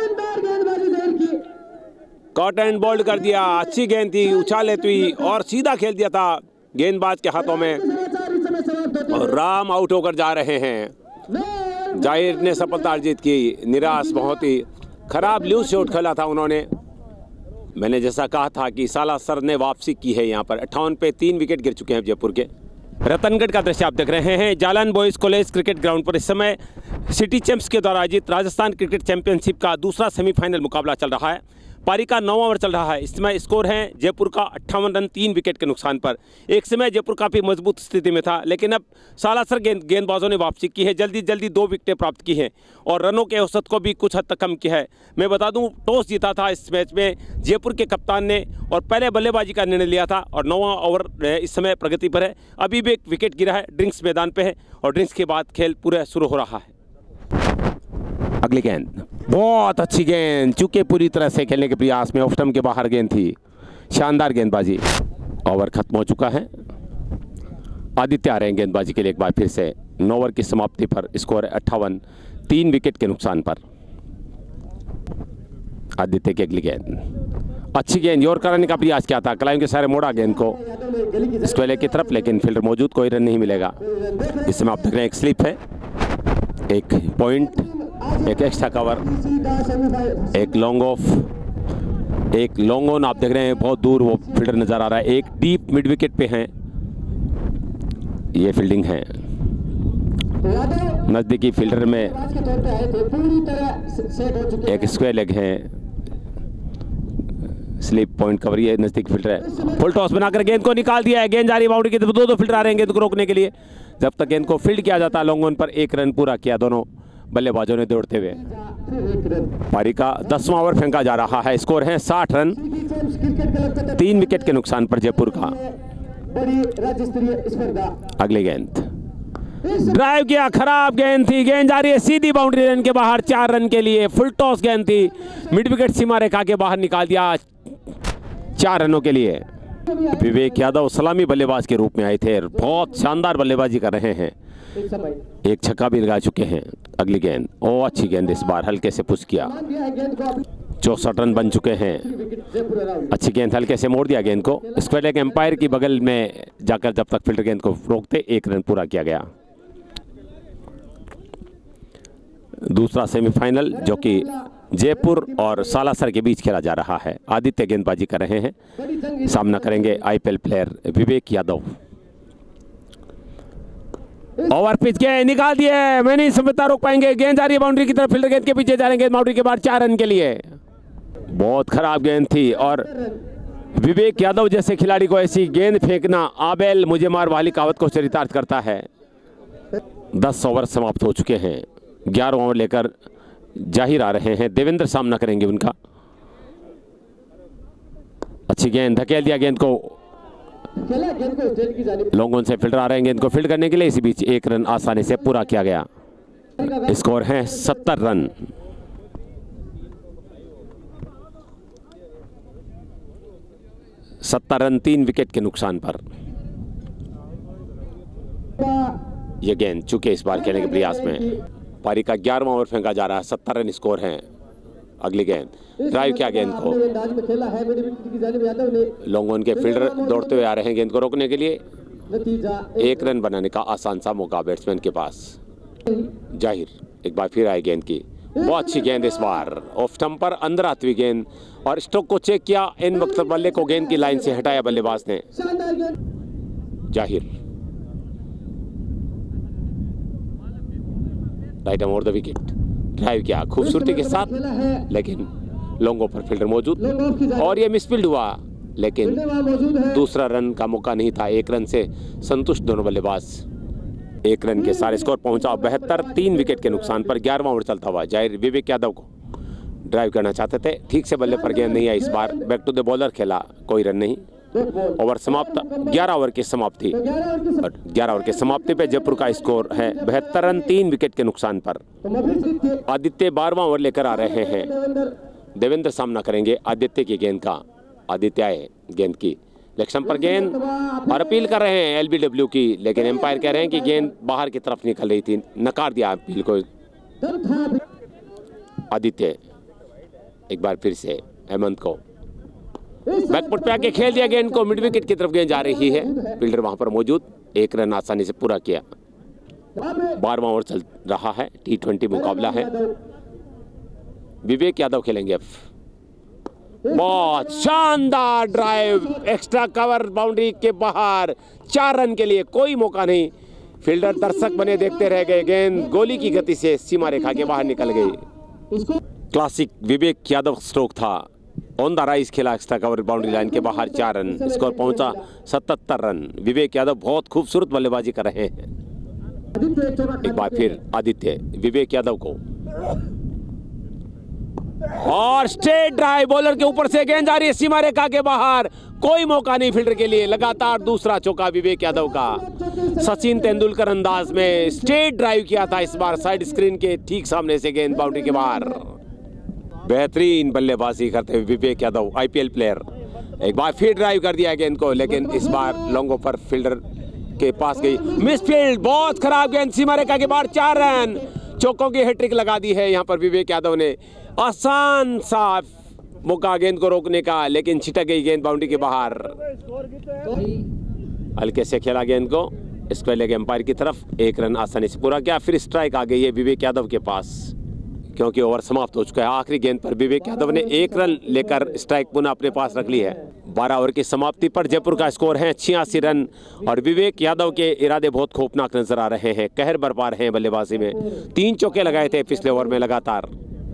कॉट एंड बोल्ड कर दिया। अच्छी गेंद थी, उछालेती हुई और सीधा खेल दिया था गेंदबाज के हाथों में और राम आउट होकर जा रहे हैं। जाहिर ने सफलता अर्जित की, निराश, बहुत ही खराब लूज शॉट खेला था उन्होंने। मैंने जैसा कहा था कि सालासर ने वापसी की है, यहाँ पर अट्ठावन पे तीन विकेट गिर चुके हैं जयपुर के। रतनगढ़ का दृश्य आप देख रहे हैं, Jalan boys college cricket ground पर इस समय सिटी चैंप्स के द्वारा आयोजित राजस्थान क्रिकेट चैंपियनशिप का दूसरा सेमीफाइनल मुकाबला चल रहा है। पारी का नौवां ओवर चल रहा है, इस समय स्कोर है जयपुर का अट्ठावन रन, तीन विकेट के नुकसान पर। एक समय जयपुर काफ़ी मजबूत स्थिति में था, लेकिन अब सालासर गेंद गेंदबाजों ने वापसी की है, जल्दी जल्दी दो विकेटें प्राप्त की हैं और रनों के औसत को भी कुछ हद तक कम किया है। मैं बता दूं, टॉस जीता था इस मैच में जयपुर के कप्तान ने और पहले बल्लेबाजी का निर्णय लिया था और नौवां ओवर इस समय प्रगति पर है। अभी भी एक विकेट गिरा है, ड्रिंक्स मैदान पर है और ड्रिंक्स के बाद खेल पूरा शुरू हो रहा है। अगली गेंद बहुत अच्छी गेंद, चूंकि पूरी तरह से खेलने के प्रयास में ऑफ स्टंप के बाहर गेंद थी, शानदार गेंदबाजी। ओवर खत्म हो चुका है, आदित्य आ रहे हैं गेंदबाजी के लिए एक बार फिर से। नौ ओवर की समाप्ति पर स्कोर है अट्ठावन, तीन विकेट के नुकसान पर। आदित्य की अगली गेंद, अच्छी गेंद, योर कराने का प्रयास किया था, कलाइम के सारे मोड़ा गेंद को स्क्वेयर की तरफ, लेकिन फील्डर मौजूद, कोई रन नहीं मिलेगा। इस समय आप देख रहे हैं एक स्लिप है, एक पॉइंट, एक एक्स्ट्रा कवर, एक लॉन्ग ऑफ, एक लॉन्ग ऑन। आप देख रहे हैं बहुत दूर वो फील्डर नजर आ रहा है, एक डीप मिड विकेट पे हैं, ये फील्डिंग है नजदीकी फील्डर में, एक स्क्वायर लेग है, स्लिप पॉइंट कवर, ये नजदीक फील्डर है। फुल टॉस बनाकर गेंद को निकाल दिया है, गेंद जा रही है बाउंड्री की तरफ, दो दो फील्डर आ रहे हैं गेंद को रोकने के लिए। जब तक गेंद को फील्ड किया जाता है लॉन्ग ऑन पर, एक रन पूरा किया दोनों बल्लेबाजों ने दौड़ते हुए। पारी का दसवां ओवर फेंका जा रहा है, स्कोर है साठ रन, तीन विकेट के नुकसान पर जयपुर का। अगली गेंद ड्राइव किया, खराब गेंद थी, गेंद जा रही है सीधी बाउंड्री लाइन के बाहर, चार रन के लिए। फुल टॉस गेंद थी, मिड विकेट सीमा रेखा के बाहर निकाल दिया, चार रनों के लिए। विवेक यादव सलामी बल्लेबाज के रूप में आए थे, बहुत शानदार बल्लेबाजी कर रहे हैं, एक छक्का भी लगा चुके हैं। अगली गेंद, ओ अच्छी गेंद, इस बार हल्के से पुश किया, चौसठ रन बन चुके हैं। अच्छी गेंद, हल्के से मोड़ दिया गेंद को, स्क्वायर लेग एम्पायर की बगल में जाकर जब तक फील्डर गेंद को रोकते, एक रन पूरा किया गया। दूसरा सेमीफाइनल जो कि जयपुर और सालासर के बीच खेला जा रहा है। आदित्य गेंदबाजी कर रहे हैं, सामना करेंगे IPL player Vivek Yadav. Over pitch के निकाल दिए, मैं नहीं समझता रोक पाएंगे, गेंद जा रही है बाउंड्री की तरफ, फील्डर गेंद के पीछे जा रहे हैं, बाउंड्री के बाद चार रन के लिए। बहुत खराब गेंद थी और विवेक यादव जैसे खिलाड़ी को ऐसी गेंद फेंकना आबेल मुझे मार वाली कहावत को चरितार्थ करता है। दस ओवर समाप्त हो चुके हैं, ग्यारह ओवर लेकर जाहिर आ रहे हैं, देवेंद्र सामना करेंगे उनका। अच्छी गेंद, धकेल दिया गेंद को, खेला गेंद को स्टेट की जानिब। लॉन्ग से फील्डर आ रहे हैं गेंद को फील्ड करने के लिए। इसी बीच एक रन आसानी से पूरा किया गया। स्कोर है सत्तर रन। सत्तर रन तीन विकेट के नुकसान पर। यह गेंद चुके इस बार खेलने के प्रयास में। पारी का ग्यारहवां ओवर फेंका जा रहा है। सत्तर रन स्कोर है। अगली गेंद ड्राइव किया गेंद को, लॉन्ग ऑन के फील्डर दौड़ते हुए आ रहे हैं गेंद को रोकने के लिए। एक रन बनाने का आसान सा मौका बैट्समैन के पास। जाहिर एक बार फिर आई गेंद की, बहुत अच्छी गेंद इस बार ऑफ स्टंप पर अंदर आती हुई गेंद, और स्ट्रोक को चेक किया। इन वक्त बल्ले को गेंद की लाइन से हटाया बल्लेबाज ने। जाहिर right over the wicket, drive किया खूबसूरती के साथ, लेकिन लॉन्गों पर फील्डर मौजूद और ये मिसफील्ड हुआ, लेकिन दूसरा रन का मौका नहीं था। एक रन से संतुष्ट दोनों बल्लेबाज। एक रन के सारे स्कोर पहुंचा बहत्तर, तीन विकेट के नुकसान पर। ग्यारहवां ओवर चलता हुआ जाहिर विवेक यादव को ड्राइव करना चाहते थे, ठीक से बल्ले पर गेंद नहीं आई। इस बार बैक टू द बॉलर खेला, कोई रन नहीं। ओवर समाप्त, ग्यारह ओवर की समाप्ति। ग्यारह ओवर की समाप्ति पे जयपुर का स्कोर है बहत्तर रन तीन विकेट के नुकसान पर। आदित्य बारहवां ओवर लेकर आ रहे हैं। देवेंद्र सामना करेंगे आदित्य की गेंद का। आदित्य आए गेंद की लेक्शन पर गेंद और अपील कर रहे हैं एलबीडब्ल्यू की, लेकिन एम्पायर कह रहे हैं कि गेंद बाहर की तरफ निकल रही थी, नकार दिया अपील को। आदित्य एक बार फिर से हेमंत को बैकफुट पे आके खेल दिया गेंद को, मिड विकेट की तरफ गेंद जा रही है। फील्डर वहां पर मौजूद, एक रन आसानी से पूरा किया। बारहवां ओवर चल रहा है, टी ट्वेंटी मुकाबला है। विवेक यादव खेलेंगे अब। बहुत शानदार ड्राइव, एक्स्ट्रा कवर बाउंड्री के बाहर, चार रन के लिए कोई मौका नहीं। फील्डर दर्शक बने देखते रह गए। गेंद गोली की गति से सीमा रेखा के बाहर निकल गई। क्लासिक विवेक यादव स्ट्रोक था, ऑन द राइज खेला, एक्स्ट्रा कवर बाउंड्री लाइन के बाहर, चार रन। स्कोर पहुंचा सतहत्तर रन। विवेक यादव बहुत खूबसूरत बल्लेबाजी कर रहे हैं। एक बार फिर आदित्य विवेक यादव को, और स्ट्रेट ड्राइव, बॉलर के ऊपर से गेंद जा रही है सीमा रेखा के बाहर, कोई मौका नहीं फील्डर के लिए। लगातार दूसरा चौका विवेक यादव का। सचिन तेंदुलकर अंदाज में स्ट्रेट ड्राइव किया था इस बार, साइड स्क्रीन के ठीक सामने से गेंद बाउंड्री के बाहर। बेहतरीन बल्लेबाजी करते हुए विवेक यादव, आईपीएल प्लेयर। एक बार फिर ड्राइव कर दिया गेंद को, लेकिन इस बार लॉन्गों पर फील्डर के पास गई, मिसफील्ड, बहुत खराब गेंद सीमा रेखा के बाहर, चार रन। चौकों की हैट्रिक लगा दी है यहाँ पर विवेक यादव ने। आसान सा मौका गेंद को रोकने का, लेकिन छिटक गई गेंद बाउंड्री के बाहर। हल्के से खेला गेंद को, स्क्वायर लेग एम्पायर की तरफ, एक रन आसानी से पूरा किया। फिर स्ट्राइक आ गई है विवेक यादव के पास, क्योंकि ओवर समाप्त हो चुका है। आखिरी गेंद पर विवेक यादव ने एक रन लेकर स्ट्राइक पुनः अपने पास रख ली है। बारह ओवर की समाप्ति पर जयपुर का स्कोर है छियासी रन, और विवेक यादव के इरादे बहुत खौफनाक नजर आ रहे हैं। कहर बरपा रहे हैं बल्लेबाजी में, तीन चौके लगाए थे पिछले ओवर में लगातार।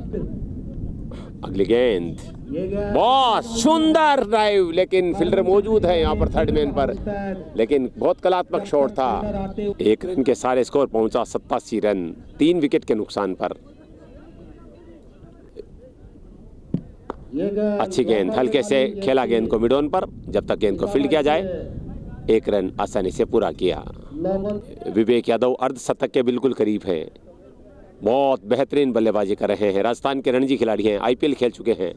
अगली गेंद, बहुत सुंदर ड्राइव, लेकिन फील्डर मौजूद है यहाँ पर थर्ड मैन पर, लेकिन बहुत कलात्मक शॉट था। एक रन के सारे स्कोर पहुंचा सत्तासी रन, तीन विकेट के नुकसान पर। अच्छी गेंद, हल्के से खेला गेंद को मिड ऑन पर, जब तक गेंद को फील्ड किया जाए। एक रन आसानी से पूरा किया। विवेक यादव अर्धशतक के बिल्कुल करीब है। बहुत बेहतरीन बल्लेबाजी कर रहे हैं। राजस्थान के रणजी खिलाड़ी हैं, आईपीएल खेल चुके हैं।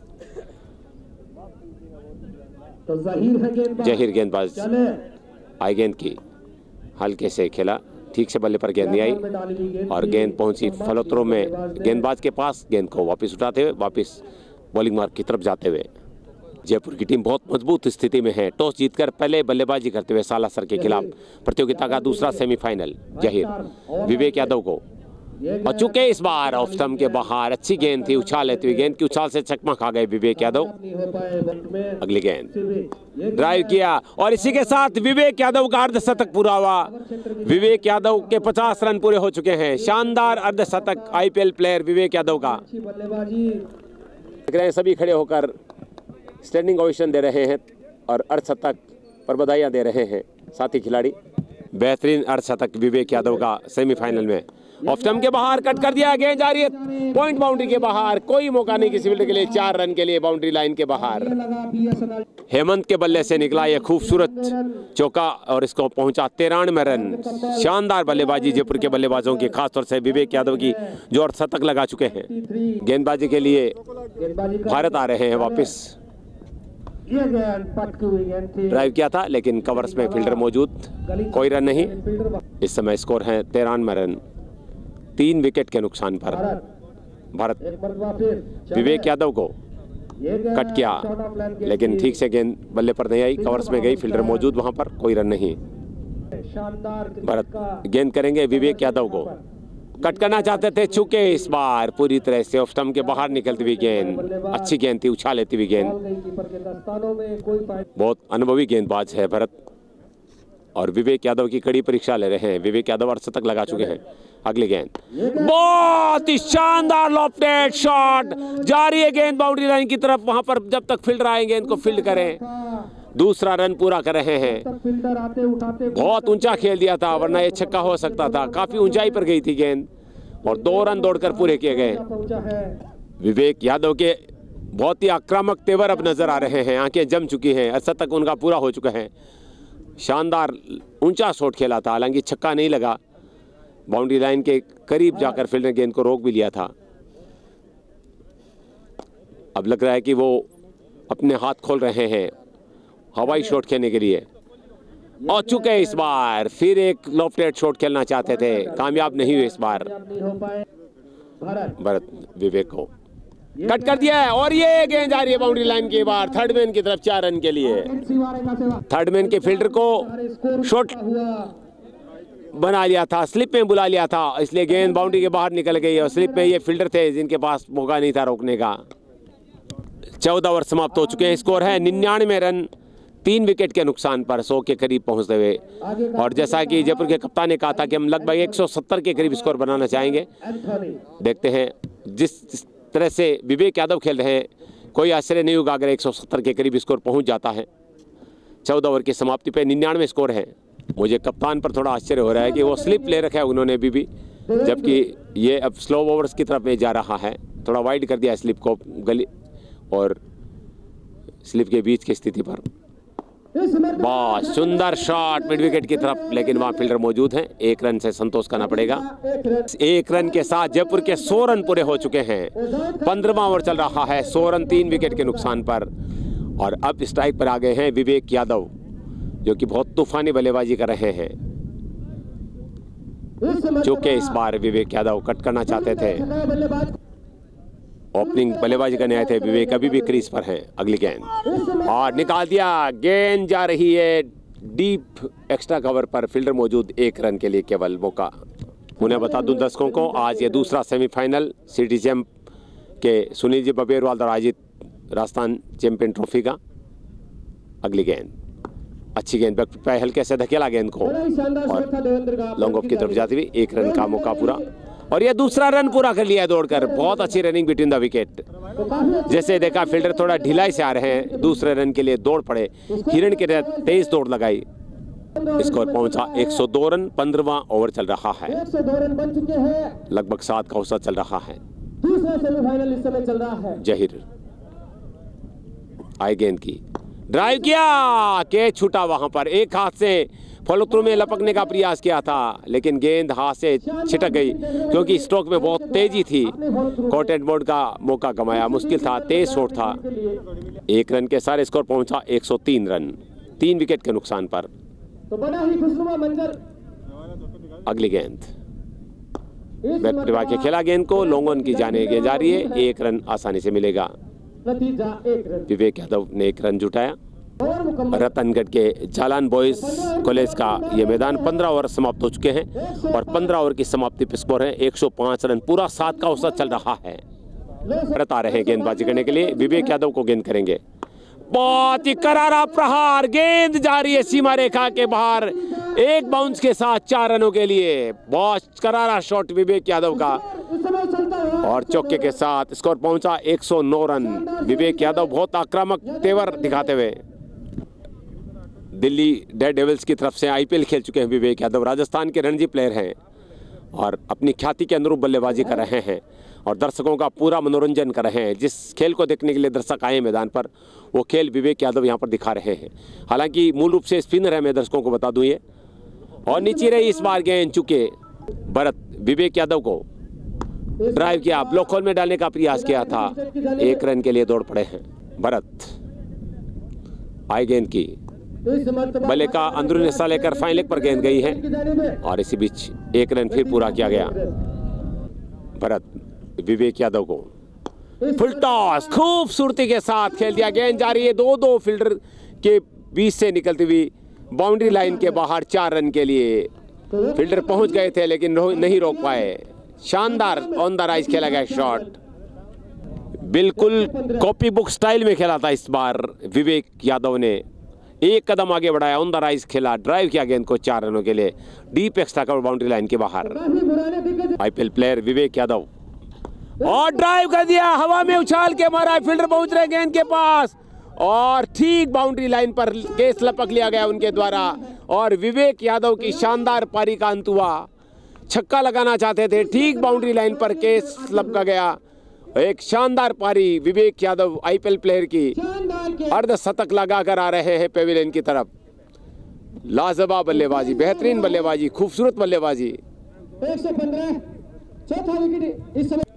जहीर गेंदबाज, आई गेंद की, हल्के से खेला, ठीक से बल्ले पर गेंद नहीं आई, और गेंद पहुंची फलोत्रो में गेंदबाज के पास। गेंद को वापस उठाते हुए, वापस बॉलिंग मार्क की तरफ जाते हुए। जयपुर की टीम बहुत मजबूत स्थिति में है। टॉस जीतकर पहले बल्लेबाजी करते हुए सालासर के खिलाफ प्रतियोगिता का दूसरा सेमीफाइनल। जहीर विवेक यादव को, और चुके इस बार ऑफ स्टंप के बाहर। अच्छी गेंद थी, उछाल लेते हुए गेंद की उछाल से चकमा खा गए विवेक यादव। अगली गेंद ड्राइव किया, और इसी के साथ विवेक यादव का अर्धशतक पूरा हुआ। विवेक यादव के पचास रन पूरे हो चुके हैं। शानदार अर्धशतक आईपीएल प्लेयर विवेक यादव का। देख रहे हैं सभी खड़े होकर स्टैंडिंग ओवेशन दे रहे हैं और अर्धशतक पर बधाइयां दे रहे हैं साथी खिलाड़ी। बेहतरीन अर्धशतक विवेक यादव का सेमीफाइनल में, ऑफ स्टंप के बाहर कट कर दिया, गेंद जा रही है पॉइंट बाउंड्री के बाहर, कोई मौका नहीं किसी फील्डर के लिए, चार रन के लिए बाउंड्री लाइन के बाहर। हेमंत के बल्ले से निकला यह खूबसूरत चौका और इसको पहुंचा तिरानवे रन। शानदार बल्लेबाजी जयपुर के बल्लेबाजों की, खासतौर से विवेक यादव की जो अर्धशतक लगा चुके हैं। गेंदबाजी के लिए भारत आ रहे हैं वापस। ड्राइव किया था लेकिन कवर्स में फील्डर मौजूद, कोई रन नहीं। इस समय स्कोर है तिरानवे रन, तीन विकेट के नुकसान पर। भारत विवेक यादव को कट किया लेकिन ठीक से गेंद बल्ले पर नहीं आई, कवर्स में गई, फील्डर मौजूद वहां पर, कोई रन नहीं। भारत गेंद करेंगे विवेक यादव को, कट करना चाहते थे, चुके इस बार पूरी तरह से ऑफ स्टंप के बाहर निकलती हुई गेंद। अच्छी गेंद थी, उछाल लेती हुई गेंद। बहुत अनुभवी गेंदबाज है भरत और विवेक यादव की कड़ी परीक्षा ले रहे हैं। विवेक यादव अर्धशतक लगा चुके हैं। अगली गेंद बहुत ही शानदार लॉफ्टेड शॉट, जा रही है गेंद बाउंड्री लाइन की तरफ। वहां पर जब तक फील्डर आएंगे इनको फील्ड करें। दूसरा रन पूरा कर रहे हैं। बहुत ऊंचा खेल दिया था वरना ये छक्का हो सकता था, काफी ऊंचाई पर गई थी गेंद और दो रन दौड़कर पूरे किए गए। विवेक यादव के बहुत ही आक्रामक तेवर अब नजर आ रहे हैं, आंखें जम चुकी हैं, अर्धशतक उनका पूरा हो चुका है। शानदार ऊंचा शॉट खेला था, हालांकि छक्का नहीं लगा, बाउंड्री लाइन के करीब जाकर फील्डर ने गेंद को रोक भी लिया था। अब लग रहा है कि वो अपने हाथ खोल रहे हैं हवाई शॉट खेलने के लिए और चुके इस बार। फिर एक लॉफ्टेड शॉट खेलना चाहते थे, कामयाब नहीं हुए इस बार। भरत विवेक को कट कर दिया है और ये गेंद जा रही है बाउंड्री लाइन के बाहर, थर्ड मैन की तरफ, चार रन के लिए। थर्ड मैन के फील्डर को शॉट बना लिया था, स्लिप में बुला लिया था, इसलिए गेंद बाउंड्री के बाहर निकल गई और स्लिप में ये फील्डर थे जिनके पास मौका नहीं था रोकने का। चौदह ओवर समाप्त हो चुके हैं। स्कोर है निन्यानवे रन, तीन विकेट के नुकसान पर, सौ के करीब पहुंचते हुए। और जैसा कि जयपुर के कप्तान ने कहा था कि हम लगभग एक सौ सत्तर के करीब स्कोर बनाना चाहेंगे। देखते हैं जिस तरह से विवेक यादव खेल रहे हैं, कोई आश्चर्य नहीं होगा अगर एक सौ सत्तर के करीब स्कोर पहुंच जाता है। चौदह ओवर की समाप्ति पे निन्यानवे स्कोर है। मुझे कप्तान पर थोड़ा आश्चर्य हो रहा है कि वो स्लिप ले रखा है उन्होंने अभी भी, जबकि ये अब स्लो ओवर्स की तरफ में जा रहा है। थोड़ा वाइड कर दिया स्लिप को गली और स्लिप के बीच की स्थिति पर। बहुत सुंदर शॉट मिड विकेट की तरफ, लेकिन वहां फील्डर मौजूद हैं। एक रन से संतोष करना पड़ेगा। एक रन के साथ जयपुर के सौ रन पूरे हो चुके हैं। पंद्रहवां ओवर चल रहा है, सौ रन तीन विकेट के नुकसान पर। और अब स्ट्राइक पर आ गए हैं विवेक यादव जो कि बहुत तूफानी बल्लेबाजी कर रहे हैं। चूंकि इस बार विवेक यादव कट करना चाहते थे, ओपनिंग बल्लेबाजी करने आए थे। विवेक अभी भी क्रीज पर हैं। अगली गेंद और निकाल दिया, गेंद जा रही है डीप एक्स्ट्रा कवर पर, फील्डर मौजूद, एक रन के लिए केवल मौका। उन्हें बता दूं दर्शकों को, आज ये दूसरा सेमीफाइनल सिटी चैंप के सुनील जी बबेरवाल द्वारा आयोजित राजस्थान चैंपियन ट्रॉफी का। अगली गेंद अच्छी गेंद पे हल्के से धकेला गेंद को और लॉन्ग ऑफ की तरफ जाती हुई, एक रन का मौका पूरा। और ये दूसरा रन पूरा कर लिया दौड़कर। बहुत अच्छी रनिंग बिटवीन द विकेट। जैसे देखा फील्डर थोड़ा ढिलाई से आ रहे हैं, दूसरे रन के लिए दौड़ पड़े, हिरण की तरह तेज दौड़ लगाई। स्कोर पहुंचा एक सौ दो रन। पंद्रहवां ओवर चल रहा है, लगभग सात का औसत चल रहा है। जहीर आई गेंद की, ड्राइव किया, कैच छूटा वहां पर। एक हाथ से फॉलो थ्रू में लपकने का प्रयास किया था लेकिन गेंद हाथ से छिटक गई क्योंकि स्ट्रोक में बहुत तेजी थी। कॉट एंड बोर्ड का मौका गंवाया, मुश्किल था, तेज शॉट था। एक रन के सारे स्कोर पहुंचा एक सौ तीन रन, तीन विकेट के नुकसान पर। तो बड़ा ही खुशनुमा मंजर। अगली गेंद बैक परिवार के खेला गेंद को, लॉन्ग ऑन की जाने के जा रही है, एक रन आसानी से मिलेगा। नतीजा एक रन। विवेक यादव ने एक रन जुटाया। रतनगढ़ के जालान बॉयज कॉलेज का ये मैदान पंद्रह ओवर समाप्त हो चुके हैं और पंद्रह ओवर की समाप्ति पे स्कोर है एक सौ पाँच रन, पूरा सात का औसत चल रहा है। भारत आ रहे हैं गेंदबाजी करने के लिए। विवेक यादव को गेंद करेंगे। बहुत ही करारा प्रहार, गेंद जा रही है सीमा रेखा के बाहर, एक बाउंस के साथ चार रनों के लिए। बहुत करारा शॉट विवेक यादव का और चौके के साथ स्कोर पहुंचा एक सौ नौ रन। विवेक यादव बहुत आक्रामक तेवर दिखाते हुए दिल्ली डेयर डेविल्स की तरफ से आईपीएल खेल चुके हैं विवेक यादव। राजस्थान के रणजी प्लेयर हैं और अपनी ख्याति के अनुरूप बल्लेबाजी कर रहे हैं और दर्शकों का पूरा मनोरंजन कर रहे हैं। जिस खेल को देखने के लिए दर्शक आए मैदान पर, वो खेल विवेक यादव यहाँ पर दिखा रहे हैं। हालांकि मूल रूप से स्पिनर है, मैं दर्शकों को बता दूं ये। और नीचे रही इस बार गेंद, चुके भरत विवेक यादव को ड्राइव किया, ब्लॉक होल में डालने का प्रयास किया था, एक रन के लिए दौड़ पड़े हैं भरत। आई गेंद की बल्ले का अंदरूनी हिस्सा लेकर फाइन लेग पर गेंद गई है और इसी बीच एक रन फिर पूरा किया गया। भरत विवेक यादव को फुल टॉस खूबसूरती के साथ खेल दिया, गेंद जा रही है दो दो फील्डर के बीच से निकलती हुई बाउंड्री लाइन के बाहर, चार रन के लिए फील्डर पहुंच गए थे लेकिन नहीं रोक पाए। शानदार ऑन द राइज खेला गया शॉट, बिल्कुल कॉपी बुक स्टाइल में खेला था इस बार विवेक यादव ने। एक कदम आगे बढ़ाया, ऑन द राइज खेला, ड्राइव किया गेंद को चार रनों के लिए, deep extra cover boundary line के बाहर। आईपीएल प्लेयर विवेक यादव और ड्राइव कर दिया, हवा में उछाल के मारा, फील्डर पहुंच रहे गेंद के पास और ठीक बाउंड्री लाइन पर केस लपक लिया गया उनके द्वारा और विवेक यादव की शानदार पारी का अंत हुआ। छक्का लगाना चाहते थे, ठीक बाउंड्री लाइन पर केस लपका गया। एक शानदार पारी विवेक यादव आईपीएल प्लेयर की, अर्धशतक लगाकर आ रहे हैं पेविलियन की तरफ। लाजवाब बल्लेबाजी, बेहतरीन बल्लेबाजी, खूबसूरत बल्लेबाजी। एक सौ पंद्रह चौथा विकेट इस समय।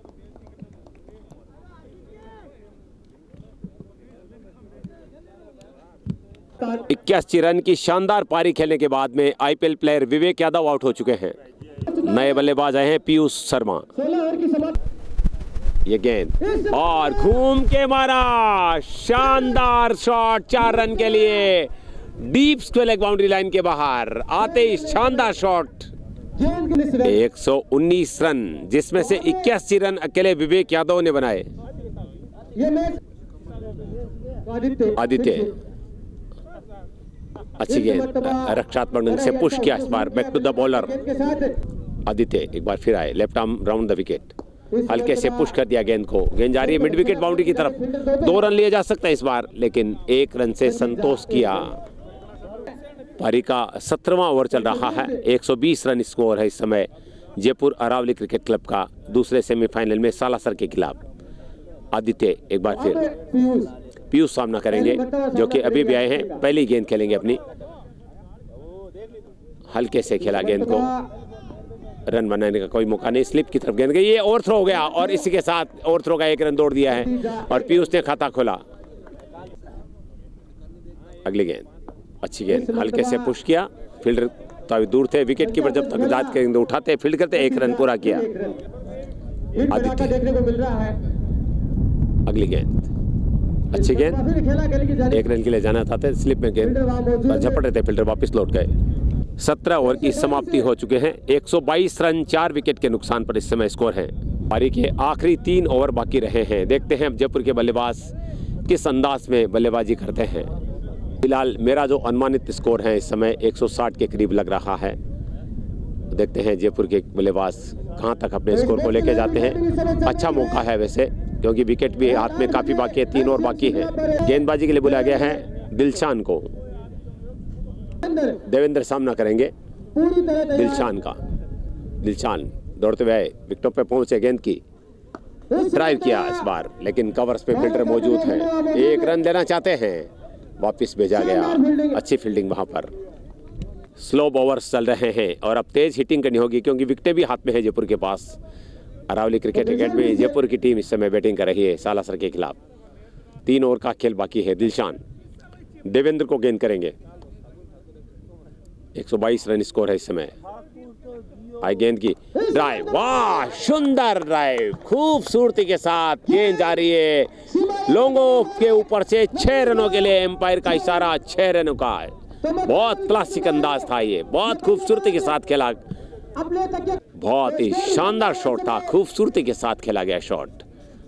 इक्यासी रन की शानदार पारी खेलने के बाद में IPL player Vivek Yadav out हो चुके हैं। नए बल्लेबाज आए हैं पीयूष शर्मा। सोलह ओवर की समाप्ति। ये गेंद और घूम के मारा, शानदार शॉट, चार रन के लिए deep square leg boundary line के बाहर आते ही शानदार शॉट। एक सौ उन्नीस रन जिसमें से इक्यासी रन अकेले विवेक यादव ने बनाए। ये मैच आदित्य अच्छी गेंद, रक्षात्मक ढंग से पुश किया इस बार, back to the bowler Aditya. एक बार फिर आए, left arm round the wicket, हल्के से पुश कर दिया गेंद को, गेंद जा रही है मिड विकेट बाउंड्री की तरफ। दो रन लिए जा सकता है इस बार, लेकिन एक रन से संतोष किया। पारी का सत्रहवां ओवर चल रहा है, एक सौ बीस रन स्कोर है इस समय जयपुर अरावली क्रिकेट क्लब का दूसरे सेमीफाइनल में सालासर के खिलाफ। आदित्य एक बार फिर पीयूष सामना करेंगे जो कि अभी भी आए हैं, पहली गेंद खेलेंगे अपनी। हल्के से खेला गेंद को, रन बनाने का कोई मौका नहीं, स्लिप की तरफ गेंद गई, ये ओवर थ्रो हो गया और इसी के साथ ओवर थ्रो का एक रन दौड़ दिया है और पीयूष ने खाता खोला। अगली गेंद अच्छी गेंद, हल्के से पुश किया, फील्डर तो दूर थे, विकेट कीपर जब तक जात के गेंद उठाते फील्ड करते, एक रन पूरा किया आदित्य। देखने को मिल रहा है। अगली गेंद अच्छी गेंद, एक रन के लिए जाना चाहते, स्लिप में गेंद झपट रहे थे, फील्डर वापस लौट गए। सत्रह ओवर की समाप्ति हो चुके हैं, एक सौ बाईस रन चार विकेट के नुकसान पर इस समय स्कोर है। पारी के आखिरी तीन ओवर बाकी रहे हैं, देखते हैं अब जयपुर के बल्लेबाज किस अंदाज में बल्लेबाजी करते हैं। फिलहाल मेरा जो अनुमानित स्कोर है इस समय एक सौ साठ के करीब लग रहा है। देखते हैं जयपुर के बल्लेबाज कहां तक अपने स्कोर को लेके जाते हैं। अच्छा मौका है वैसे, क्योंकि विकेट भी हाथ में काफी बाकी है, तीन और बाकी है। गेंदबाजी के लिए बुलाया गया है दिलशान को, देवेंद्र सामना करेंगे दिलशान का। दिलशान दौड़ते हुए विकेटों पे पहुंचे, गेंद की ड्राइव किया इस बार, लेकिन कवर्स पे फील्डर मौजूद है, एक रन लेना चाहते हैं, वापस भेजा गया। अच्छी फील्डिंग वहां पर। स्लो ओवर्स चल रहे हैं और अब तेज हिटिंग करनी होगी क्योंकि विकेटें भी हाथ में है जयपुर के पास। अरावली क्रिकेट एकेडमी जयपुर की टीम इस समय बैटिंग कर रही है सालासर के खिलाफ। तीन ओवर का खेल बाकी है। दिलशान देवेंद्र को गेंद करेंगे, एक सौ बाईस रन स्कोर है इस समय। आई गेंद की ड्राइव, वाह सुंदर ड्राइव, खूबसूरती के साथ गेंद जा रही है लोंगो के ऊपर से, छह रनों के लिए एम्पायर का इशारा, छह रनों का है। बहुत क्लासिक अंदाज था ये, बहुत खूबसूरती के साथ खेला, बहुत ही शानदार शॉट था, खूबसूरती के साथ खेला गया शॉट।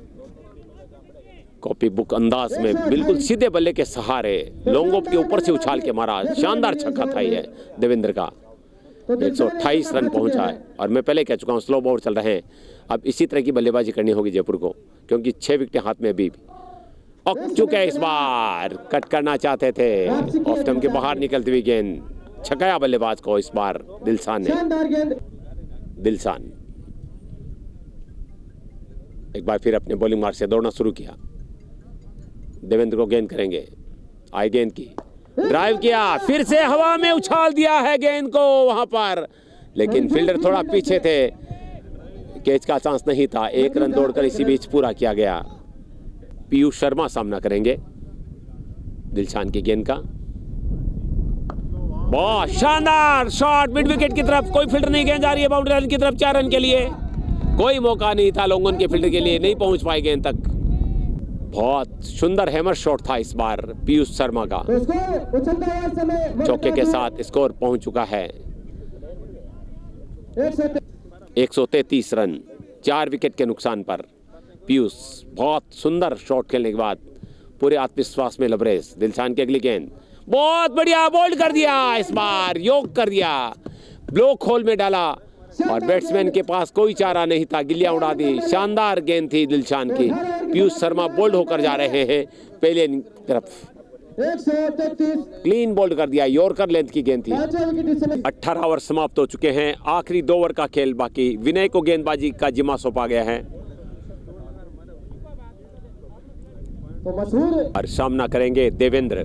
कॉपी बुक अंदाज में बिल्कुल सीधे बल्ले के सहारे लोंगो के ऊपर से उछाल के मारा, शानदार छक्का था ये देवेंद्र का। एक सौ अट्ठाईस रन पहुंचा है और मैं पहले कह चुका हूं स्लो ओवर चल रहे हैं। अब इसी तरह की बल्लेबाजी करनी होगी जयपुर को, क्योंकि छह विकेटें हाथ में अभी भी। और चुके इस बार कट करना चाहते थे, ऑफ स्टंप के बाहर निकलती हुई गेंद, छकाया बल्लेबाज को इस बार दिलशान ने। दिलशान एक बार फिर अपने बॉलिंग मार्ग से दौड़ना शुरू किया। देवेंद्र को गेंद करेंगे, आई गेंद की, ड्राइव किया, फिर से हवा में उछाल दिया है गेंद को वहां पर, लेकिन फील्डर थोड़ा पीछे थे, कैच का चांस नहीं था। एक रन दौड़कर इसी बीच पूरा किया गया। पीयूष शर्मा सामना करेंगे दिलशान की गेंद का। बहुत शानदार शॉट मिड विकेट की तरफ, कोई फील्डर नहीं, गेंद जा रही है बाउंड्री लाइन की तरफ। चार रन के लिए कोई मौका नहीं था लोंगन के फील्डर के लिए, नहीं पहुंच पाए गेंद तक। बहुत सुंदर हैमर शॉट था इस बार पीयूष शर्मा का। चौके के साथ स्कोर पहुंच चुका है एक सौ तैंतीस रन, चार विकेट के नुकसान पर। पीयूष बहुत सुंदर शॉट खेलने के बाद पूरे आत्मविश्वास में लबरेज। दिलशान की अगली गेंद, बहुत बढ़िया, बोल्ड कर दिया, इस बार योग कर दिया, ब्लॉक होल में डाला और बैट्समैन के पास कोई चारा नहीं था, गिल्लियां उड़ा दी। शानदार गेंद थी दिलशान की। पीयूष शर्मा बोल्ड होकर जा रहे हैं पहले तरफ, क्लीन बोल्ड कर दिया, यॉर्कर लेंथ की गेंद थी। अठारह ओवर समाप्त हो चुके हैं, आखिरी दो ओवर का खेल बाकी। विनय को गेंदबाजी का जिम्मा सौंपा गया है और सामना करेंगे देवेंद्र,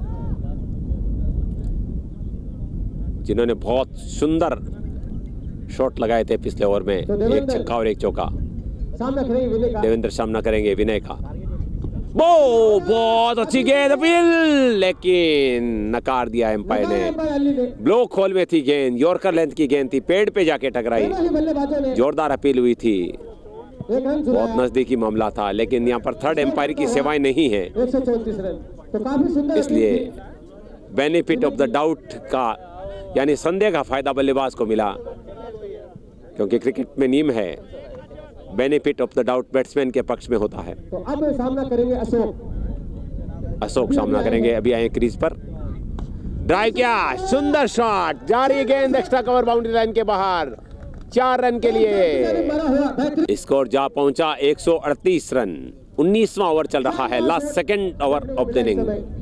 जिन्होंने बहुत सुंदर शॉट लगाए थे पिछले ओवर में, एक छक्का और एक चौका। देवेंद्र सामना करेंगे विनय का। वो बहुत अच्छी गेंद अपील, लेकिन नकार दिया एम्पायर ने। ब्लॉक होल में थी गेंद, यॉर्कर लेंथ की गेंद थी, पेड़ पे जाके टकराई। जोरदार अपील हुई थी, बहुत नजदीकी मामला था, लेकिन यहाँ पर थर्ड एम्पायर की सेवाएं नहीं है, इसलिए बेनिफिट ऑफ द डाउट का यानी संदेह का फायदा बल्लेबाज को मिला, क्योंकि क्रिकेट में नियम है benefit of the doubt batsman के पक्ष में होता है। तो अब सामना करेंगे अशोक। अशोक सामना करेंगे, अभी आए क्रीज पर, ड्राइव किया, सुंदर शॉट, जा रही गेंद एक्स्ट्रा कवर बाउंड्री लाइन के बाहर। चार रन के लिए स्कोर जा पहुंचा एक सौ अड़तीस रन। उन्नीसवां ओवर चल रहा है, last second over of the inning.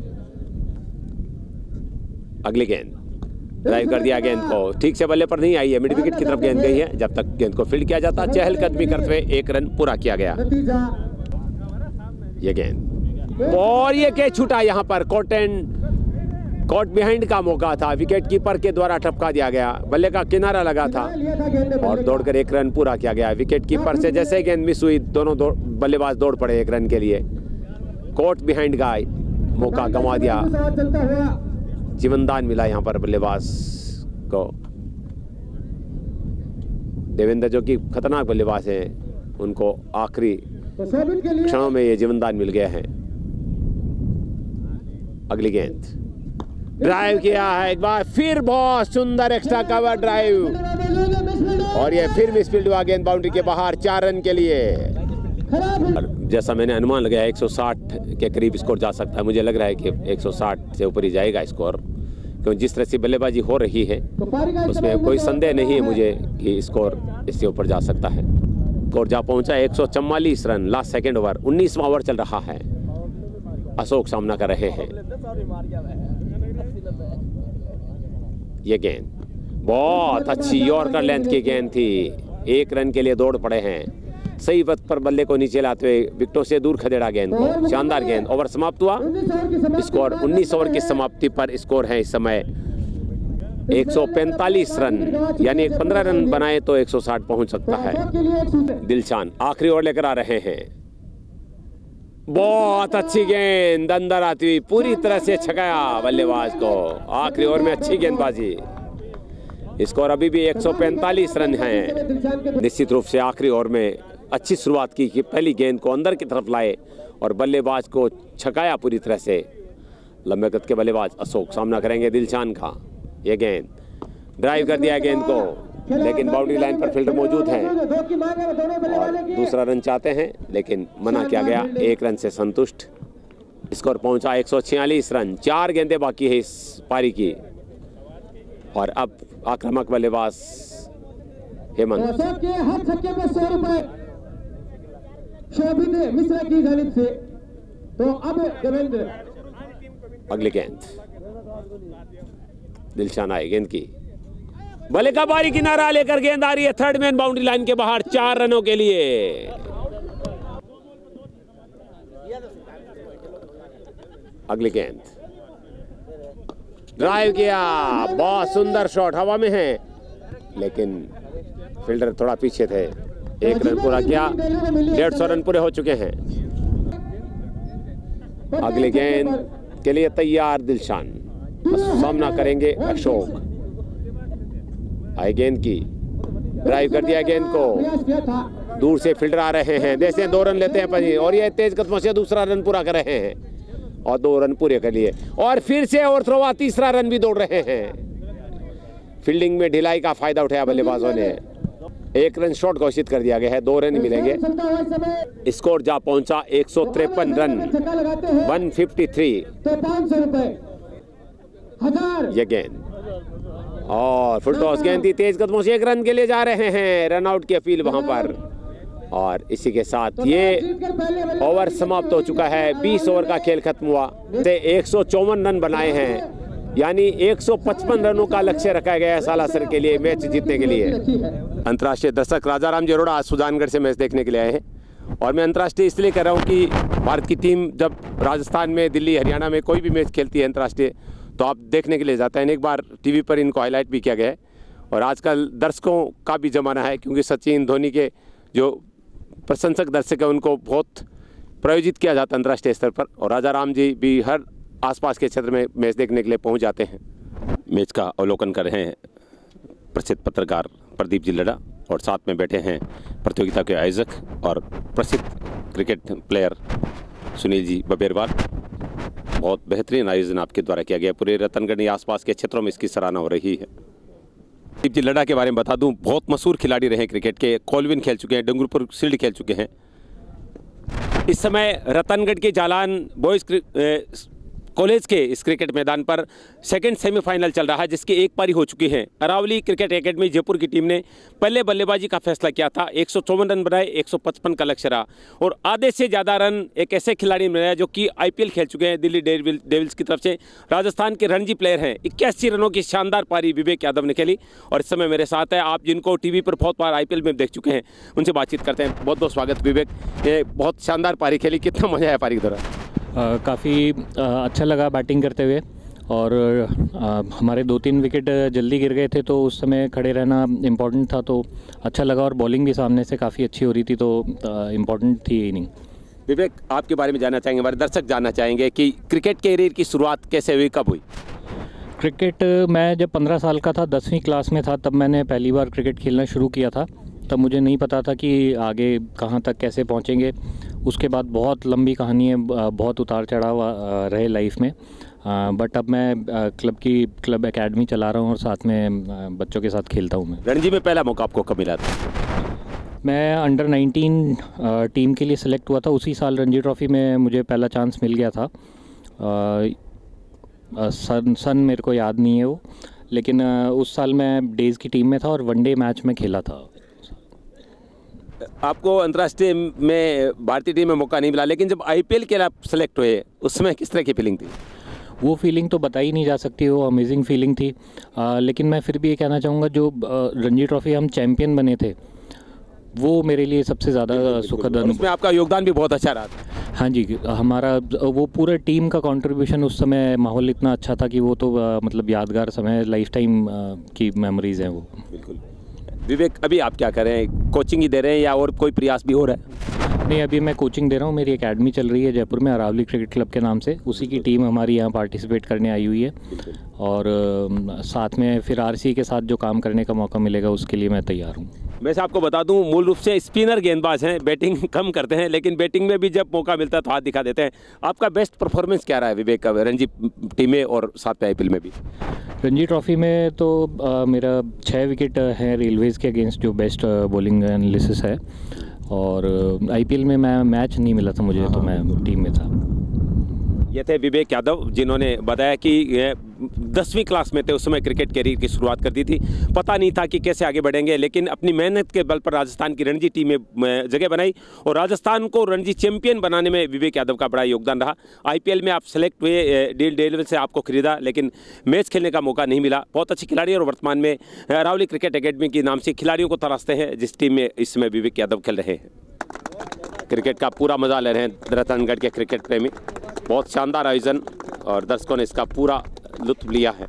अगली गेंद, ड्राइव कर दिया गेंद को, ठीक से बल्ले पर नहीं आई है, मिड विकेट की तरफ गेंद गई है। जब तक गेंद को फील्ड किया जाता, चहलकदमी करते हुए एक रन पूरा किया गया। ये गेंद और ये कैच छूटा, यहाँ पर कॉट एंड कॉट बिहाइंड का मौका था, विकेट कीपर के द्वारा टपका दिया गया, बल्ले का किनारा लगा था और दौड़कर एक रन पूरा किया गया। विकेट कीपर से जैसे गेंद मिस हुई, दोनों दौड़, बल्लेबाज दौड़ पड़े एक रन के लिए। कॉट बिहाइंड का मौका गंवा दिया, जीवनदान मिला यहाँ पर बल्लेबाज को। देवेंद्र जो कि खतरनाक बल्लेबाज हैं, उनको आखिरी क्षणों में ये जीवनदान मिल गया है। अगली गेंद, ड्राइव किया है एक बार फिर, बहुत सुंदर एक्स्ट्रा कवर ड्राइव, और ये फिर मिसफील्ड हुआ, गेंद बाउंड्री के बाहर। चार रन के लिए, और जैसा मैंने अनुमान लगाया एक सौ साठ के करीब स्कोर जा सकता है। मुझे लग रहा है कि एक सौ साठ से ऊपर ही जाएगा स्कोर, क्योंकि जिस तरह से बल्लेबाजी हो रही है उसमें कोई संदेह नहीं है मुझे कि स्कोर इससे ऊपर जा सकता है। स्कोर जा पहुंचा एक सौ चौवालीस रन, लास्ट सेकंड ओवर, उन्नीसवां ओवर चल रहा है। अशोक सामना कर रहे हैं। ये गेंद बहुत अच्छी यॉर्कर लेंथ की गेंद थी, एक रन के लिए दौड़ पड़े हैं। सही वक्त पर बल्ले को नीचे लाते हुए विकेटों से दूर खदेड़ा गेंद को, शानदार गेंद। ओवर समाप्त हुआ, स्कोर उन्नीस ओवर की समाप्ति पर स्कोर है इस समय एक सौ पैंतालीस रन, यानी पंद्रह रन बनाए तो एक सौ साठ पहुंच सकता है। दिलशान आखिरी ओवर लेकर आ रहे हैं, बहुत अच्छी गेंद अंदर आती हुई, पूरी तरह से छकाया बल्लेबाज को। आखिरी ओवर में अच्छी गेंदबाजी, स्कोर अभी भी एक सौ पैंतालीस रन है। निश्चित रूप से आखिरी ओवर में अच्छी शुरुआत की कि पहली गेंद को अंदर की तरफ लाए और बल्लेबाज को छकाया पूरी तरह से। लंबे कद के बल्लेबाज अशोक सामना करेंगे दिलशान का। ये गेंद, ड्राइव कर दिया गेंद को, लेकिन बाउंड्री लाइन पर फील्डर मौजूद हैं और दूसरा रन चाहते हैं, लेकिन मना किया गया। एक रन से संतुष्ट, स्कोर पहुंचा एक सौ छियालीस रन। चार गेंदें बाकी है इस पारी की, और अब आक्रामक बल्लेबाज हेमंत। हर छक्के में सौ रुपए शोभित मिश्रा की जानिब से। तो अब देवेंद्र, अगली गेंद, दिलशान आए गेंद की, भले का बारी किनारा लेकर गेंद आ रही है थर्ड मैन बाउंड्री लाइन के बाहर चार रनों के लिए। अगली गेंद ड्राइव किया, बहुत सुंदर शॉट हवा में है, लेकिन फील्डर थोड़ा पीछे थे। एक रन पूरा किया, डेढ़ सौ रन पूरे हो चुके हैं। अगली गेंद के लिए तैयार दिलशान, सामना करेंगे अशोक। आई गेंद की, ड्राइव कर दिया गेंद को, दूर से फील्डर आ रहे हैं, देखते हैं दो रन लेते हैं पजी, और ये तेज कदमों से दूसरा रन पूरा कर रहे हैं और दो रन पूरे कर लिए, और फिर से और थ्रोवा तीसरा रन भी दौड़ रहे हैं। फील्डिंग में ढिलाई का फायदा उठाया बल्लेबाजों ने। एक रन शॉट घोषित कर दिया गया है, दो रन मिलेंगे। स्कोर जा पहुंचा एक सौ तिरपन रन, एक सौ तिरेपन। ये गेंद और फुल टॉस गेंद थी, तेज कदमों से एक रन के लिए जा रहे हैं, रन आउट की अपील वहां पर। और इसी के साथ ये ओवर समाप्त हो चुका है। बीस ओवर का खेल खत्म हुआ, एक सौ चौवन रन बनाए हैं, यानी एक सौ पचपन रनों का लक्ष्य रखा गया है सालासर के लिए मैच जीतने के लिए। अंतर्राष्ट्रीय दर्शक राजा राम जी अरोड़ा आज सुजानगढ़ से मैच देखने के लिए आए हैं, और मैं अंतर्राष्ट्रीय इसलिए कह रहा हूं कि भारत की टीम जब राजस्थान में, दिल्ली, हरियाणा में कोई भी मैच खेलती है अंतर्राष्ट्रीय, तो आप देखने के लिए जाते हैं। एक बार टीवी पर इनको हाईलाइट भी किया गया है, और आजकल दर्शकों का भी जमाना है, क्योंकि सचिन, धोनी के जो प्रशंसक दर्शक है उनको बहुत प्रायोजित किया जाता है अंतर्राष्ट्रीय स्तर पर, और राजा राम जी भी हर आसपास के क्षेत्र में मैच देखने के लिए पहुंच जाते हैं। मैच का अवलोकन कर रहे हैं प्रसिद्ध पत्रकार प्रदीप जी लड़ा, और साथ में बैठे हैं प्रतियोगिता के आयोजक और प्रसिद्ध क्रिकेट प्लेयर सुनील जी बबेरवाल। बहुत बेहतरीन आयोजन आपके द्वारा किया गया, पूरे रतनगढ़ आसपास के क्षेत्रों में इसकी सराहना हो रही है। प्रदीप जी लड़ा के बारे में बता दूं, बहुत मशहूर खिलाड़ी रहे क्रिकेट के, कोलविन खेल चुके हैं, डूंगरपुर शील्ड खेल चुके हैं। इस समय रतनगढ़ के जालान बॉयज़ कॉलेज के इस क्रिकेट मैदान पर सेकंड सेमीफाइनल चल रहा है, जिसकी एक पारी हो चुकी है। अरावली क्रिकेट एकेडमी जयपुर की टीम ने पहले बल्लेबाजी का फैसला किया था, एक सौ चौवन रन बनाए, एक सौ पचपन का लक्ष्य रहा, और आधे से ज़्यादा रन एक ऐसे खिलाड़ी ने बनाया जो कि आईपीएल खेल चुके हैं, दिल्ली डेविल डेविल्स की तरफ से, राजस्थान के रणजी प्लेयर हैं। इक्यासी रनों की शानदार पारी विवेक यादव ने खेली, और इस समय मेरे साथ है आप जिनको टीवी पर बहुत बार आईपीएल में देख चुके हैं, उनसे बातचीत करते हैं। बहुत बहुत स्वागत विवेक, ये बहुत शानदार पारी खेली, कितना मजा आया पारी के दौरान? काफ़ी अच्छा लगा बैटिंग करते हुए, और आ, हमारे दो तीन विकेट जल्दी गिर गए थे, तो उस समय खड़े रहना इम्पोर्टेंट था, तो अच्छा लगा, और बॉलिंग भी सामने से काफ़ी अच्छी हो रही थी, तो इम्पोर्टेंट थी इनिंग। विवेक, आपके बारे में जानना चाहेंगे, हमारे दर्शक जानना चाहेंगे कि क्रिकेट कैरियर की शुरुआत कैसे हुई, कब हुई? क्रिकेट मैं जब पंद्रह साल का था, दसवीं क्लास में था, तब मैंने पहली बार क्रिकेट खेलना शुरू किया था। तब मुझे नहीं पता था कि आगे कहाँ तक कैसे पहुँचेंगे। उसके बाद बहुत लंबी कहानी है, बहुत उतार चढ़ाव रहे लाइफ में, बट अब मैं क्लब की क्लब एकेडमी चला रहा हूँ, और साथ में बच्चों के साथ खेलता हूँ मैं। रणजी में पहला मौका आपको कब मिला था? मैं अंडर नाइनटीन टीम के लिए सिलेक्ट हुआ था, उसी साल रणजी ट्रॉफ़ी में मुझे पहला चांस मिल गया था। आ, सन सन मेरे को याद नहीं है वो, लेकिन उस साल मैं डेज़ की टीम में था और वनडे मैच में खेला था। आपको अंतर्राष्ट्रीय में भारतीय टीम में मौका नहीं मिला, लेकिन जब आईपीएल के लिए आप सेलेक्ट हुए, उस समय किस तरह की फीलिंग थी? वो फीलिंग तो बताई नहीं जा सकती, वो अमेजिंग फीलिंग थी। आ, लेकिन मैं फिर भी ये कहना चाहूँगा, जो रणजी ट्रॉफ़ी हम चैम्पियन बने थे, वो मेरे लिए सबसे ज़्यादा सुखद अनुभव। उसमें आपका योगदान भी बहुत अच्छा रहा था। हाँ जी, हमारा वो पूरे टीम का कंट्रीब्यूशन, उस समय माहौल इतना अच्छा था कि वो तो आ, मतलब यादगार समय, लाइफ टाइम की मेमोरीज़ हैं वो। बिल्कुल। विवेक, अभी आप क्या कर रहे हैं, कोचिंग ही दे रहे हैं या और कोई प्रयास भी हो रहा है? नहीं, अभी मैं कोचिंग दे रहा हूँ, मेरी एकेडमी चल रही है जयपुर में, अरावली क्रिकेट क्लब के नाम से, उसी की टीम हमारी यहाँ पार्टिसिपेट करने आई हुई है, और साथ में फिर आरसी के साथ जो काम करने का मौका मिलेगा उसके लिए मैं तैयार हूँ। वैसे आपको बता दूं, मूल रूप से स्पिनर गेंदबाज हैं, बैटिंग कम करते हैं, लेकिन बैटिंग में भी जब मौका मिलता है तो हाथ दिखा देते हैं। आपका बेस्ट परफॉर्मेंस क्या रहा है विवेक का रणजी टीम में और साथ में आईपीएल में भी? रणजी ट्रॉफ़ी में तो आ, मेरा छः विकेट है रेलवेज़ के अगेंस्ट, जो बेस्ट बॉलिंग एनालिसिस है, और आईपीएल में मैं मैच नहीं मिला था मुझे, तो मैं टीम में था। ये थे विवेक यादव, जिन्होंने बताया कि दसवीं क्लास में थे उस समय क्रिकेट कैरियर की शुरुआत कर दी थी। पता नहीं था कि कैसे आगे बढ़ेंगे, लेकिन अपनी मेहनत के बल पर राजस्थान की रणजी टीम में जगह बनाई और राजस्थान को रणजी चैंपियन बनाने में विवेक यादव का बड़ा योगदान रहा। आईपीएल में आप सेलेक्ट हुए, डील डेल से आपको खरीदा, लेकिन मैच खेलने का मौका नहीं मिला। बहुत अच्छे खिलाड़ी और वर्तमान में अरावली क्रिकेट एकेडमी के नाम से खिलाड़ियों को तराशते हैं, जिस टीम में इस समय विवेक यादव खेल रहे हैं। क्रिकेट का पूरा मजा ले रहे हैं रतनगढ़ के क्रिकेट प्रेमी। बहुत शानदार आयोजन और दर्शकों ने इसका पूरा लुत्फ लिया है।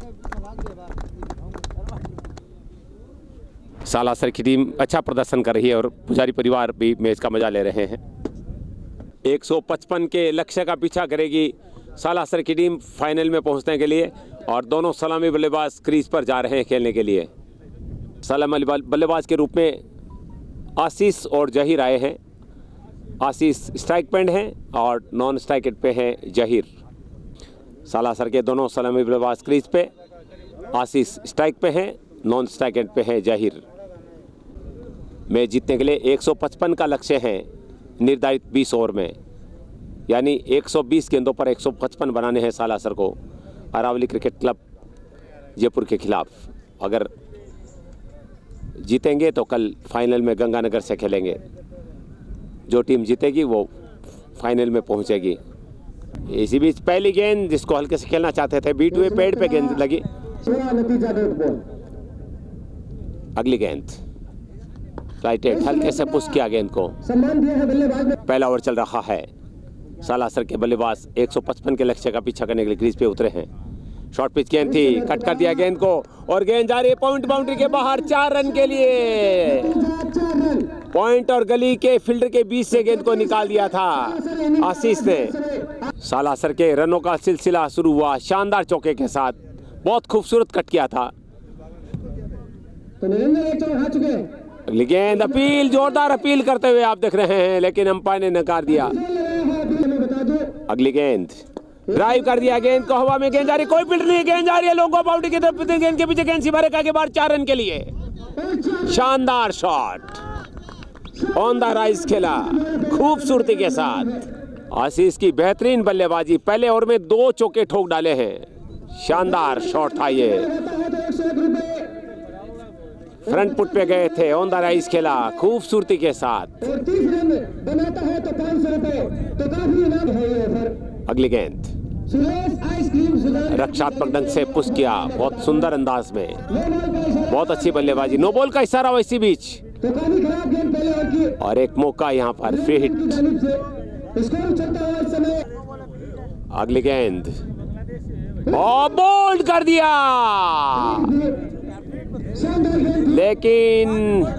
सालासर की टीम अच्छा प्रदर्शन कर रही है और पुजारी परिवार भी मैच का मजा ले रहे हैं। एक सौ पचपन के लक्ष्य का पीछा करेगी सालासर की टीम फाइनल में पहुंचने के लिए और दोनों सलामी बल्लेबाज क्रीज पर जा रहे हैं खेलने के लिए। सलामी बल्लेबाज के रूप में आशीष और जहीर आए हैं। आशीष स्ट्राइक पैंट हैं और नॉन स्ट्राइक पे हैं जहीर। सालासर के दोनों सलामी बल्लेबाज क्रीज पे, आशीष स्ट्राइक पे हैं, नॉन स्ट्राइक पे हैं जहीर। मैच जीतने के लिए एक सौ पचपन का लक्ष्य है निर्धारित बीस ओवर में, यानी एक सौ बीस गेंदों पर एक सौ पचपन बनाने हैं सालासर को अरावली क्रिकेट क्लब जयपुर के खिलाफ। अगर जीतेंगे तो कल फाइनल में गंगानगर से खेलेंगे। जो टीम जीतेगी वो फाइनल में पहुंचेगी। इसी बीच पहली गेंद जिसको हल्के से खेलना चाहते थे, बीट हुए पेड़ पे गेंद लगी। अगली गेंद राइट हैंड हल्के से पुश किया गेंद को। पहला ओवर चल रहा है। सालासर के बल्लेबाज एक सौ पचपन के लक्ष्य का पीछा करने के लिए क्रीज पे उतरे हैं। शॉर्ट पिच गेंद थी, कट कर दिया गेंद को और गेंद जा रही है पॉइंट बाउंड्री के बाहर चार रन के लिए। पॉइंट और गली के फील्डर के बीच से गेंद को निकाल दिया था आशीष ने। सालासर के रनों का सिलसिला शुरू हुआ शानदार चौके के साथ। बहुत खूबसूरत कट किया था। अगली गेंद अपील, जोरदार अपील करते हुए आप देख रहे हैं, लेकिन अंपायर ने नकार दिया। अगली गेंद ड्राइव कर दिया, गेंद को हवा में, गेंद जा रही, कोई फील्ड नहीं, गेंद जा रही है लॉन्ग बाउंड्री की तरफ, गेंद के पीछे गेंद सीमारे का के बाहर चार रन के लिए। शानदार शॉट ऑन द राइज खेला खूबसूरती के साथ। आशीष की बेहतरीन बल्लेबाजी, पहले ओवर में दो चौके ठोक डाले हैं। शानदार शॉट था ये, फ्रंट पुट पे गए थे, ऑन द राइज खेला खूबसूरती के साथ। अगली गेंद रक्षात्मक ढंग से पुश किया, बहुत सुंदर अंदाज में, बहुत अच्छी बल्लेबाजी। नो बॉल का इशारा हुआ इसी बीच और एक मौका यहाँ पर फ्री हिट। अगली गेंद और बोल्ड कर दिया, लेकिन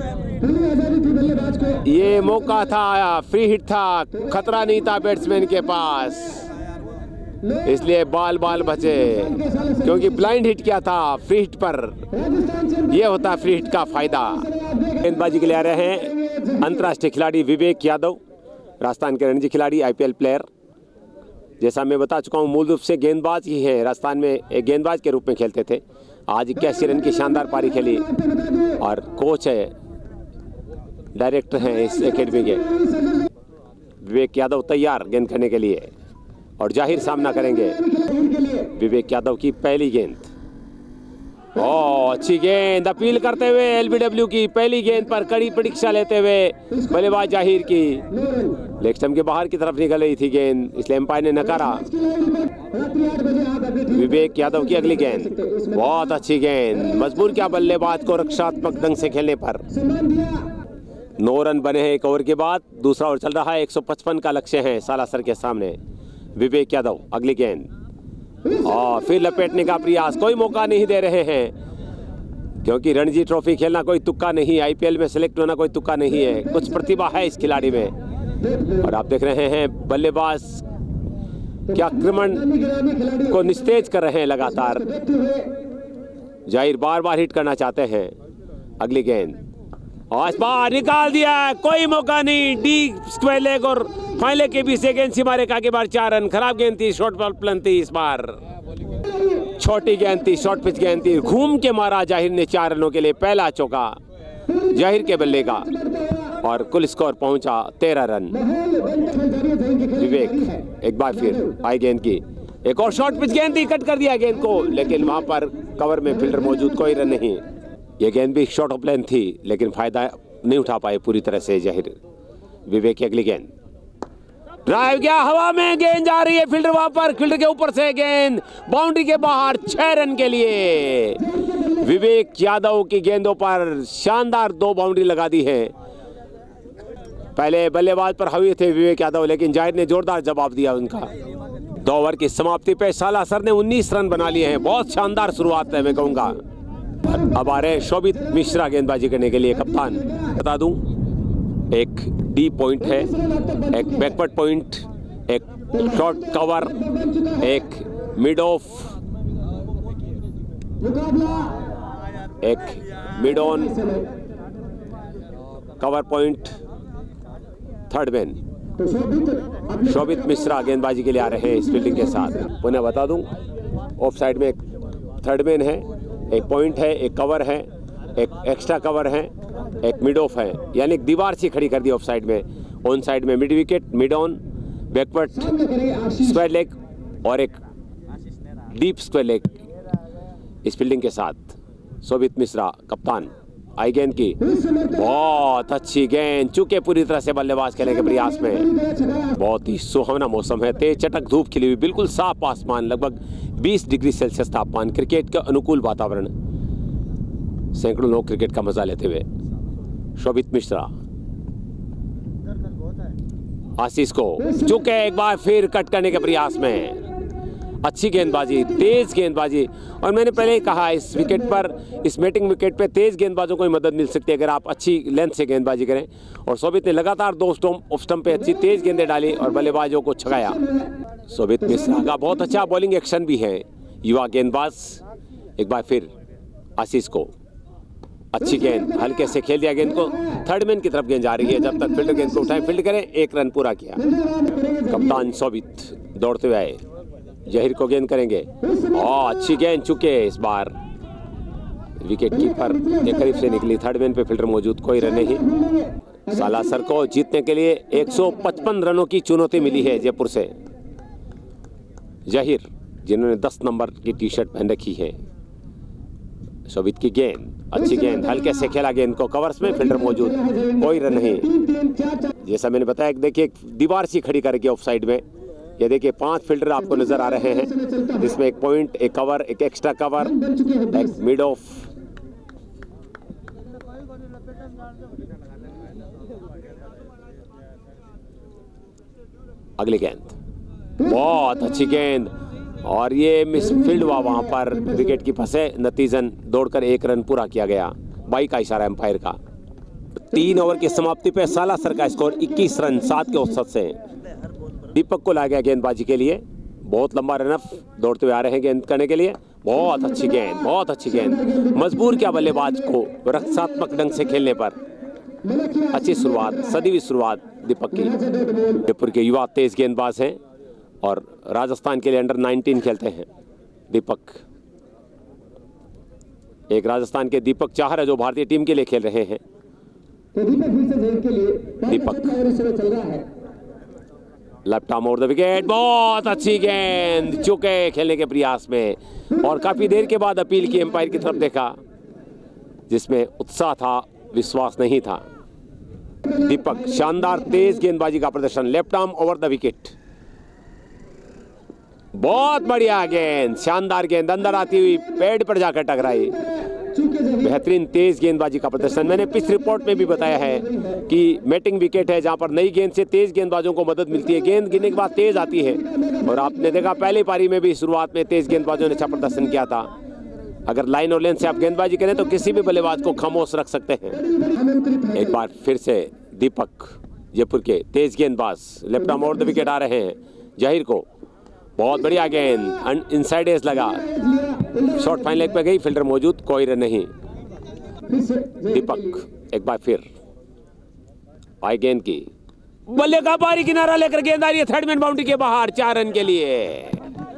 ये मौका था, फ्री हिट था, खतरा नहीं था बैट्समैन के पास, इसलिए बाल बाल बचे, क्योंकि ब्लाइंड हिट किया था। फ्री हिट पर ये होता है फ्री हिट का फायदा। गेंदबाजी के लिए आ रहे हैं अंतर्राष्ट्रीय खिलाड़ी विवेक यादव, राजस्थान के रणजी खिलाड़ी, आईपीएल प्लेयर। जैसा मैं बता चुका हूँ, मूल रूप से गेंदबाज ही है, राजस्थान में एक गेंदबाज के रूप में खेलते थे। आज इक्यासी रन की शानदार पारी खेली और कोच है, डायरेक्टर हैं इस एकेडमी के। विवेक यादव तैयार गेंद करने के लिए और जाहिर सामना करेंगे। विवेक यादव की पहली गेंद, ओ अच्छी गेंद, अपील करते हुए एलबीडब्ल्यू की पहली गेंद पर कड़ी प्रतीक्षा लेते हुए बल्लेबाज जाहिर की लेग स्टंप के बाहर की तरफ निकल रही थी गेंद, इसलिए अंपायर ने नकारा। विवेक यादव की अगली गेंद, बहुत अच्छी गेंद, मजबूर किया बल्लेबाज को रक्षात्मक ढंग से खेलने पर। नौ रन बने हैं एक ओवर के बाद। दूसरा ओवर चल रहा है, एक सौ पचपन का लक्ष्य है सालासर के सामने। विवेक यादव अगली गेंद और फिर लपेटने का प्रयास, कोई मौका नहीं दे रहे हैं, क्योंकि रणजी ट्रॉफी खेलना कोई तुक्का नहीं, आईपीएल में सिलेक्ट होना कोई तुक्का नहीं है, कुछ प्रतिभा है इस खिलाड़ी में। और आप देख रहे हैं बल्लेबाज क्या आक्रमण को निस्तेज कर रहे हैं लगातार। जाहिर बार बार हिट करना चाहते हैं। अगली गेंद और इस बार निकाल दिया, कोई मौका नहीं, डी स्क्वायर लेग और फाइनल के बीच से गेंद सीमा रेखा के बाहर चार रन। खराब गेंद थी, शॉर्ट बॉल प्लन थी, इस बार छोटी गेंद थी, शॉर्ट पिच गेंद थी, घूम के मारा जाहिर ने चार रनों के लिए पहला चौका जाहिर के बल्ले का और कुल स्कोर पहुंचा तेरह रन। विवेक एक बार फिर आई गेंद की एक और शॉट पिच गेंद थी, कट कर दिया गेंद को, लेकिन वहां पर कवर में फील्डर मौजूद, कोई रन नहीं। ये गेंद भी शॉर्ट ऑफ लेंथ थी, लेकिन फायदा नहीं उठा पाए पूरी तरह से जाहिर। विवेक की अगली गेंद ड्राइव गया, हवा में गेंद जा रही है, फील्डर वहां पर, फील्डर के ऊपर से गेंद बाउंड्री के बाहर, छह रन के लिए। विवेक यादव की गेंदों पर शानदार दो बाउंड्री लगा दी है। पहले बल्लेबाज पर हावी थे विवेक यादव, लेकिन जाहिर ने जोरदार जवाब दिया उनका। दो ओवर की समाप्ति पे सालासर ने उन्नीस रन बना लिए हैं। बहुत शानदार शुरुआत है मैं कहूंगा। अब आ रहे शोभित मिश्रा गेंदबाजी करने के लिए, कप्तान। बता दूं, एक डी पॉइंट है, एक बैकवर्ड पॉइंट, एक शॉर्ट कवर, एक मिड ऑफ, एक mid on cover point, third man. Shobhit Mishra गेंदबाजी के लिए आ रहे हैं इस फील्डिंग के साथ। पुनः बता दूं, ऑफ साइड में एक थर्ड मैन है, एक पॉइंट है, एक कवर है, एक एक्स्ट्रा कवर है, एक मिड ऑफ है, यानी एक दीवार सी खड़ी कर दी ऑफ साइड में। ऑन साइड में mid wicket, mid on, backward square leg और एक डीप स्क्वायर लेग इस फील्डिंग के साथ। शोभित मिश्रा कप्तान। आई गेंद की, बहुत अच्छी गेंद, चूके पूरी तरह से बल्लेबाज खेलने के प्रयास में। बहुत ही सुहावना मौसम है, तेज चटक धूप खिली हुई, बिल्कुल साफ आसमान, लगभग बीस डिग्री सेल्सियस तापमान, क्रिकेट का अनुकूल वातावरण, सैकड़ों लोग क्रिकेट का मजा लेते हुए। शोभित मिश्रा आशीष को चूके एक बार फिर कट करने के प्रयास में। अच्छी गेंदबाजी, तेज गेंदबाजी, और मैंने पहले ही कहा इस विकेट पर, इस बैटिंग विकेट पे तेज गेंदबाजों को ही मदद मिल सकती है अगर आप अच्छी लेंथ से गेंदबाजी करें। और शोभित ने लगातार दो स्टंप ऑफ स्टंप पे अच्छी तेज गेंदें डाली और बल्लेबाजों को छगाया। शोभित मिश्रा का बहुत अच्छा बॉलिंग एक्शन भी है, युवा गेंदबाज। एक बार फिर आशीष को अच्छी गेंद, हल्के से खेल दिया गेंद को, थर्ड मैन की तरफ गेंद जा रही है, जब तक फील्डर गेंद को उठाए फील्ड करें, एक रन पूरा किया। कप्तान शोभित दौड़ते हुए आए, जहीर को गेंद करेंगे, और अच्छी गेंद, चुके इस बार विकेट कीपर के करीब से निकली, थर्ड मैन पे फील्डर मौजूद, कोई रन नहीं। सालासर को जीतने के लिए एक सौ पचपन रनों की चुनौती मिली है जयपुर से। जहीर, जिन्होंने दस नंबर की टी शर्ट पहन रखी है। शोभित की गेंद, अच्छी गेंद, हल्के से खेला गेंद को, कवर्स में फील्डर मौजूद, कोई रन नहीं। जैसा मैंने बताया, देखिए दीवार सी खड़ी करके ऑफ साइड में, ये देखिए पांच फील्डर आपको नजर आ रहे हैं, जिसमें एक पॉइंट, एक कवर, एक एक्स्ट्रा कवर, एक मिड ऑफ। अगली गेंद, बहुत अच्छी गेंद, और ये मिस फील्ड हुआ वहां पर, विकेट की फंसे, नतीजन दौड़कर एक रन पूरा किया गया। बाई का इशारा एम्पायर का। तीन ओवर की समाप्ति पे सालासर का स्कोर इक्कीस रन सात के औसत से। दीपक को लाया गया गेंदबाजी के लिए, बहुत लंबा रनअप, दौड़ते हुए आ रहे हैं गेंद करने के लिए। बहुत अच्छी गेंद, बहुत अच्छी गेंद, मजबूर किया बल्लेबाज को रक्षात्मक ढंग से खेलने पर। अच्छी शुरुआत, सदी हुई शुरुआत दीपक की। जयपुर के युवा तेज गेंदबाज हैं और राजस्थान के लिए अंडर नाइनटीन खेलते हैं दीपक। एक राजस्थान के दीपक चाहर है जो भारतीय टीम के लिए खेल रहे हैं। Deepak left arm over the wicket, बहुत अच्छी गेंद, चुके खेलने के प्रयास में, और काफी देर के बाद अपील की एम्पायर की तरफ देखा, जिसमें उत्साह था, विश्वास नहीं था। दीपक, शानदार तेज गेंदबाजी का प्रदर्शन, left arm over the wicket, बहुत बढ़िया गेंद, शानदार गेंद, अंदर आती हुई पेड़ पर जाकर टकराई। बेहतरीन तेज गेंदबाजी का प्रदर्शन। मैंने पिच रिपोर्ट में भी बताया है कि मैटिंग विकेट है, जहां पर नई गेंद से तेज गेंदबाजों को मदद मिलती है, गेंद गिरने के बाद तेज आती है, और आपने देखा पहली पारी में भी शुरुआत में तेज गेंदबाजों ने अच्छा प्रदर्शन किया था। अगर लाइन और लेंथ से आप गेंदबाजी करें तो किसी भी बल्लेबाज को खामोश रख सकते हैं। एक बार फिर से दीपक, जयपुर के तेज गेंदबाज, left arm over the wicket आ रहे हैं। जहीर को, बहुत बढ़िया गेंद, इनसाइड एज लगा, शॉर्ट फाइन लेग पे गई, फील्डर मौजूद, कोई रन नहीं। दीपक एक बार फिर, आई गेंद की, बल्ले का बारी किनारा लेकर गेंद आ रही है थर्ड मैन बाउंड्री के बाहर, चार रन के लिए।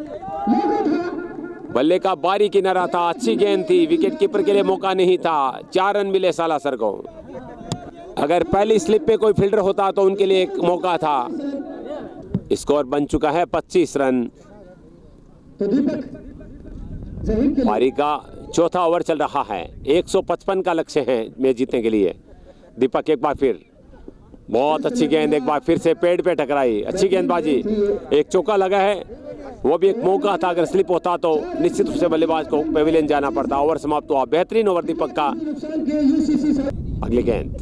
बल्ले का बारी किनारा था, अच्छी गेंद थी, विकेट कीपर के लिए मौका नहीं था, चार रन मिले सालासर को। अगर पहली स्लिप पे कोई फील्डर होता तो उनके लिए एक मौका था। स्कोर बन चुका है पच्चीस रन। तो दीपक जहीर के पारी का चौथा ओवर चल रहा है। एक सौ पचपन का लक्ष्य है मैच जीतने के लिए। दीपक एक बार फिर बहुत अच्छी गेंद, एक बार फिर से पेड़ पे टकराई, अच्छी गेंदबाजी। एक चौका लगा है, वो भी एक मौका था, अगर स्लिप होता तो निश्चित रूप से बल्लेबाज को पेविलियन जाना पड़ता। ओवर समाप्त हुआ, बेहतरीन ओवर दीपक का। अगली गेंद,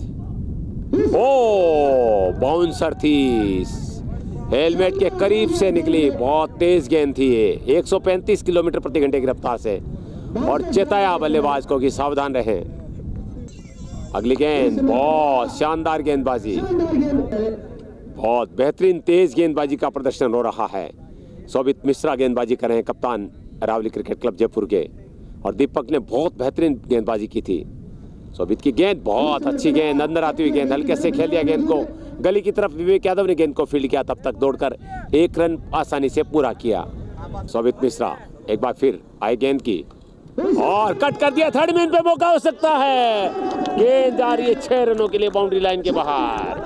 ओ बाउंसर थी, हेलमेट के करीब से निकली, बहुत तेज गेंद थी ये, एक सौ पैंतीस किलोमीटर प्रति घंटे की रफ्तार से, और चेताया बल्लेबाज को कि सावधान रहें। अगली गेंद, बहुत शानदार गेंदबाजी, बहुत बेहतरीन तेज गेंदबाजी का प्रदर्शन हो रहा है। शोभित मिश्रा गेंदबाजी कर रहे हैं, कप्तान अरावली क्रिकेट क्लब जयपुर के, और दीपक ने बहुत बेहतरीन गेंदबाजी की थी। शोभित की गेंद, बहुत अच्छी गेंद, अंदर आती हुई गेंद, हल्के से खेल दिया गेंद को गली की तरफ। विवेक यादव ने गेंद को फील्ड किया, तब तक दौड़कर एक रन आसानी से पूरा किया। शोभित मिश्रा एक बार फिर आई गेंद की और कट कर दिया। थर्ड मैन पे मौका हो सकता है, गेंद जा रही है छह रनों के लिए बाउंड्री लाइन के बाहर।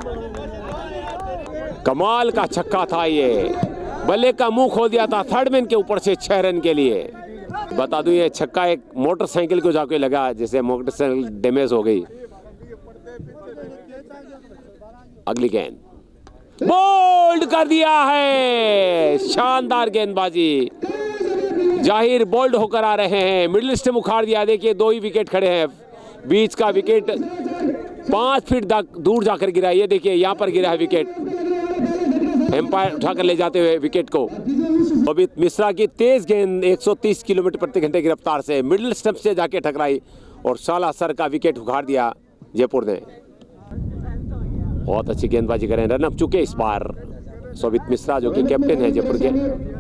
कमाल का छक्का था ये, बल्ले का मुंह खोल दिया था थर्ड मैन के ऊपर से छह रन के लिए। बता दूं ये छक्का एक मोटरसाइकिल को जाके लगा, जैसे मोटरसाइकिल डैमेज हो गई। अगली गेंद, बोल्ड कर दिया है, शानदार गेंदबाजी, जाहिर बोल्ड होकर आ रहे हैं, मिडिल स्टंप उखाड़ दिया। देखिए दो ही विकेट खड़े हैं, बीच का विकेट पांच फीट दूर जाकर गिरा। ये देखिए यहाँ पर गिरा है विकेट, एम्पायर उठाकर ले जाते हुए विकेट को। शोभित मिश्रा की तेज गेंद एक सौ तीस किलोमीटर प्रति घंटे की रफ्तार से मिडिल स्टंप से जाके टकराई और साला सर का विकेट उखाड़ दिया जयपुर ने। बहुत अच्छी गेंदबाजी करें, रन अप चुके इस बार शोभित मिश्रा जो कि कैप्टन है जयपुर के।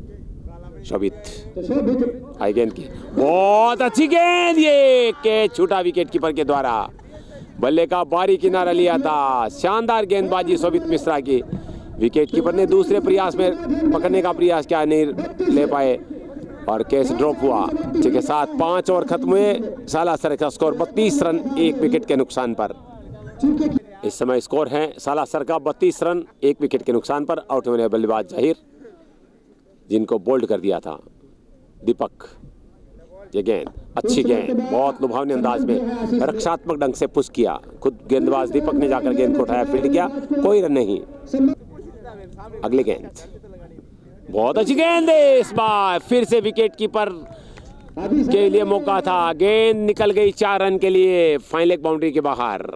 शोभित आई गेंद की, बहुत अच्छी गेंद, ये कैच छूटा विकेट कीपर के द्वारा, बल्ले का बारी किनारा लिया था। शानदार गेंदबाजी शोभित मिश्रा की, विकेट कीपर ने दूसरे प्रयास में पकड़ने का प्रयास किया, नहीं ले पाए और कैच ड्रॉप हुआ। ठीक है, साथ पांच ओवर खत्म हुए, सालासर का स्कोर बत्तीस रन एक विकेट के नुकसान पर। इस समय स्कोर है सालासर का बत्तीस रन एक विकेट के नुकसान पर। आउट होने बल्लेबाज जाहिर, जिनको बोल्ड कर दिया था दीपक। ये गेंद, अच्छी गेंद, बहुत लुभावनी अंदाज में रक्षात्मक ढंग से पुश किया। खुद गेंदबाज दीपक ने जाकर गेंद को उठाया, फील्ड किया, कोई रन नहीं। अगली गेंद, बहुत अच्छी गेंद है, इस बार फिर से विकेट कीपर के लिए मौका था, गेंद निकल गई चार रन के लिए, फाइन लेग बाउंड्री के बाहर।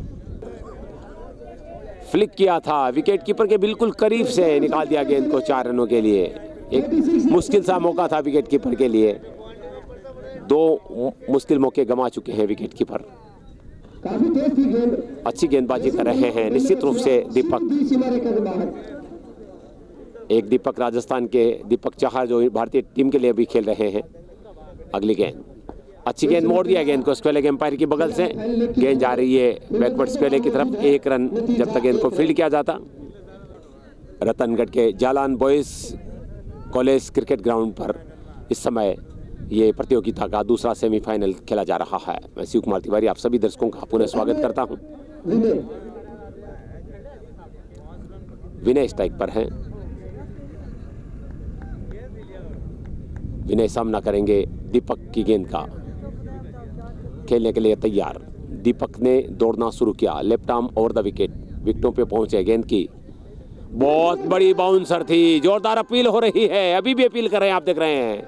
फ्लिक किया था, विकेट कीपर के बिल्कुल करीब से निकाल दिया गेंद को चार रनों के लिए। एक मुश्किल सा मौका था विकेट कीपर के लिए, दो मुश्किल मौके गंवा चुके हैं विकेट कीपर। अच्छी गेंदबाजी कर रहे हैं निश्चित रूप से दीपक। एक दीपक राजस्थान के दीपक चाहर जो भारतीय टीम के लिए भी खेल रहे हैं। अगली गेंद, अच्छी गेंद, मोड़ दिया गेंद को स्क्वेयर लेग एम्पायर की बगल से, गेंद जा रही है बैकवर्ड स्क्वेयर लेग की तरफ। एक रन जब तक गेंद को फील्ड किया जाता। रतनगढ़ के Jalan boys college cricket ground पर इस समय ये प्रतियोगिता का दूसरा सेमीफाइनल खेला जा रहा है। मैं शिव कुमार तिवारी आप सभी दर्शकों का पुनः स्वागत करता हूं। विनय स्ट्राइक पर हैं, विनय सामना करेंगे दीपक की गेंद का, खेलने के लिए तैयार। दीपक ने दौड़ना शुरू किया, left arm over the wicket, विकेटों पे पहुंचे। गेंद की बहुत बड़ी बाउंसर थी, जोरदार अपील हो रही है, अभी भी अपील कर रहे हैं, आप देख रहे हैं,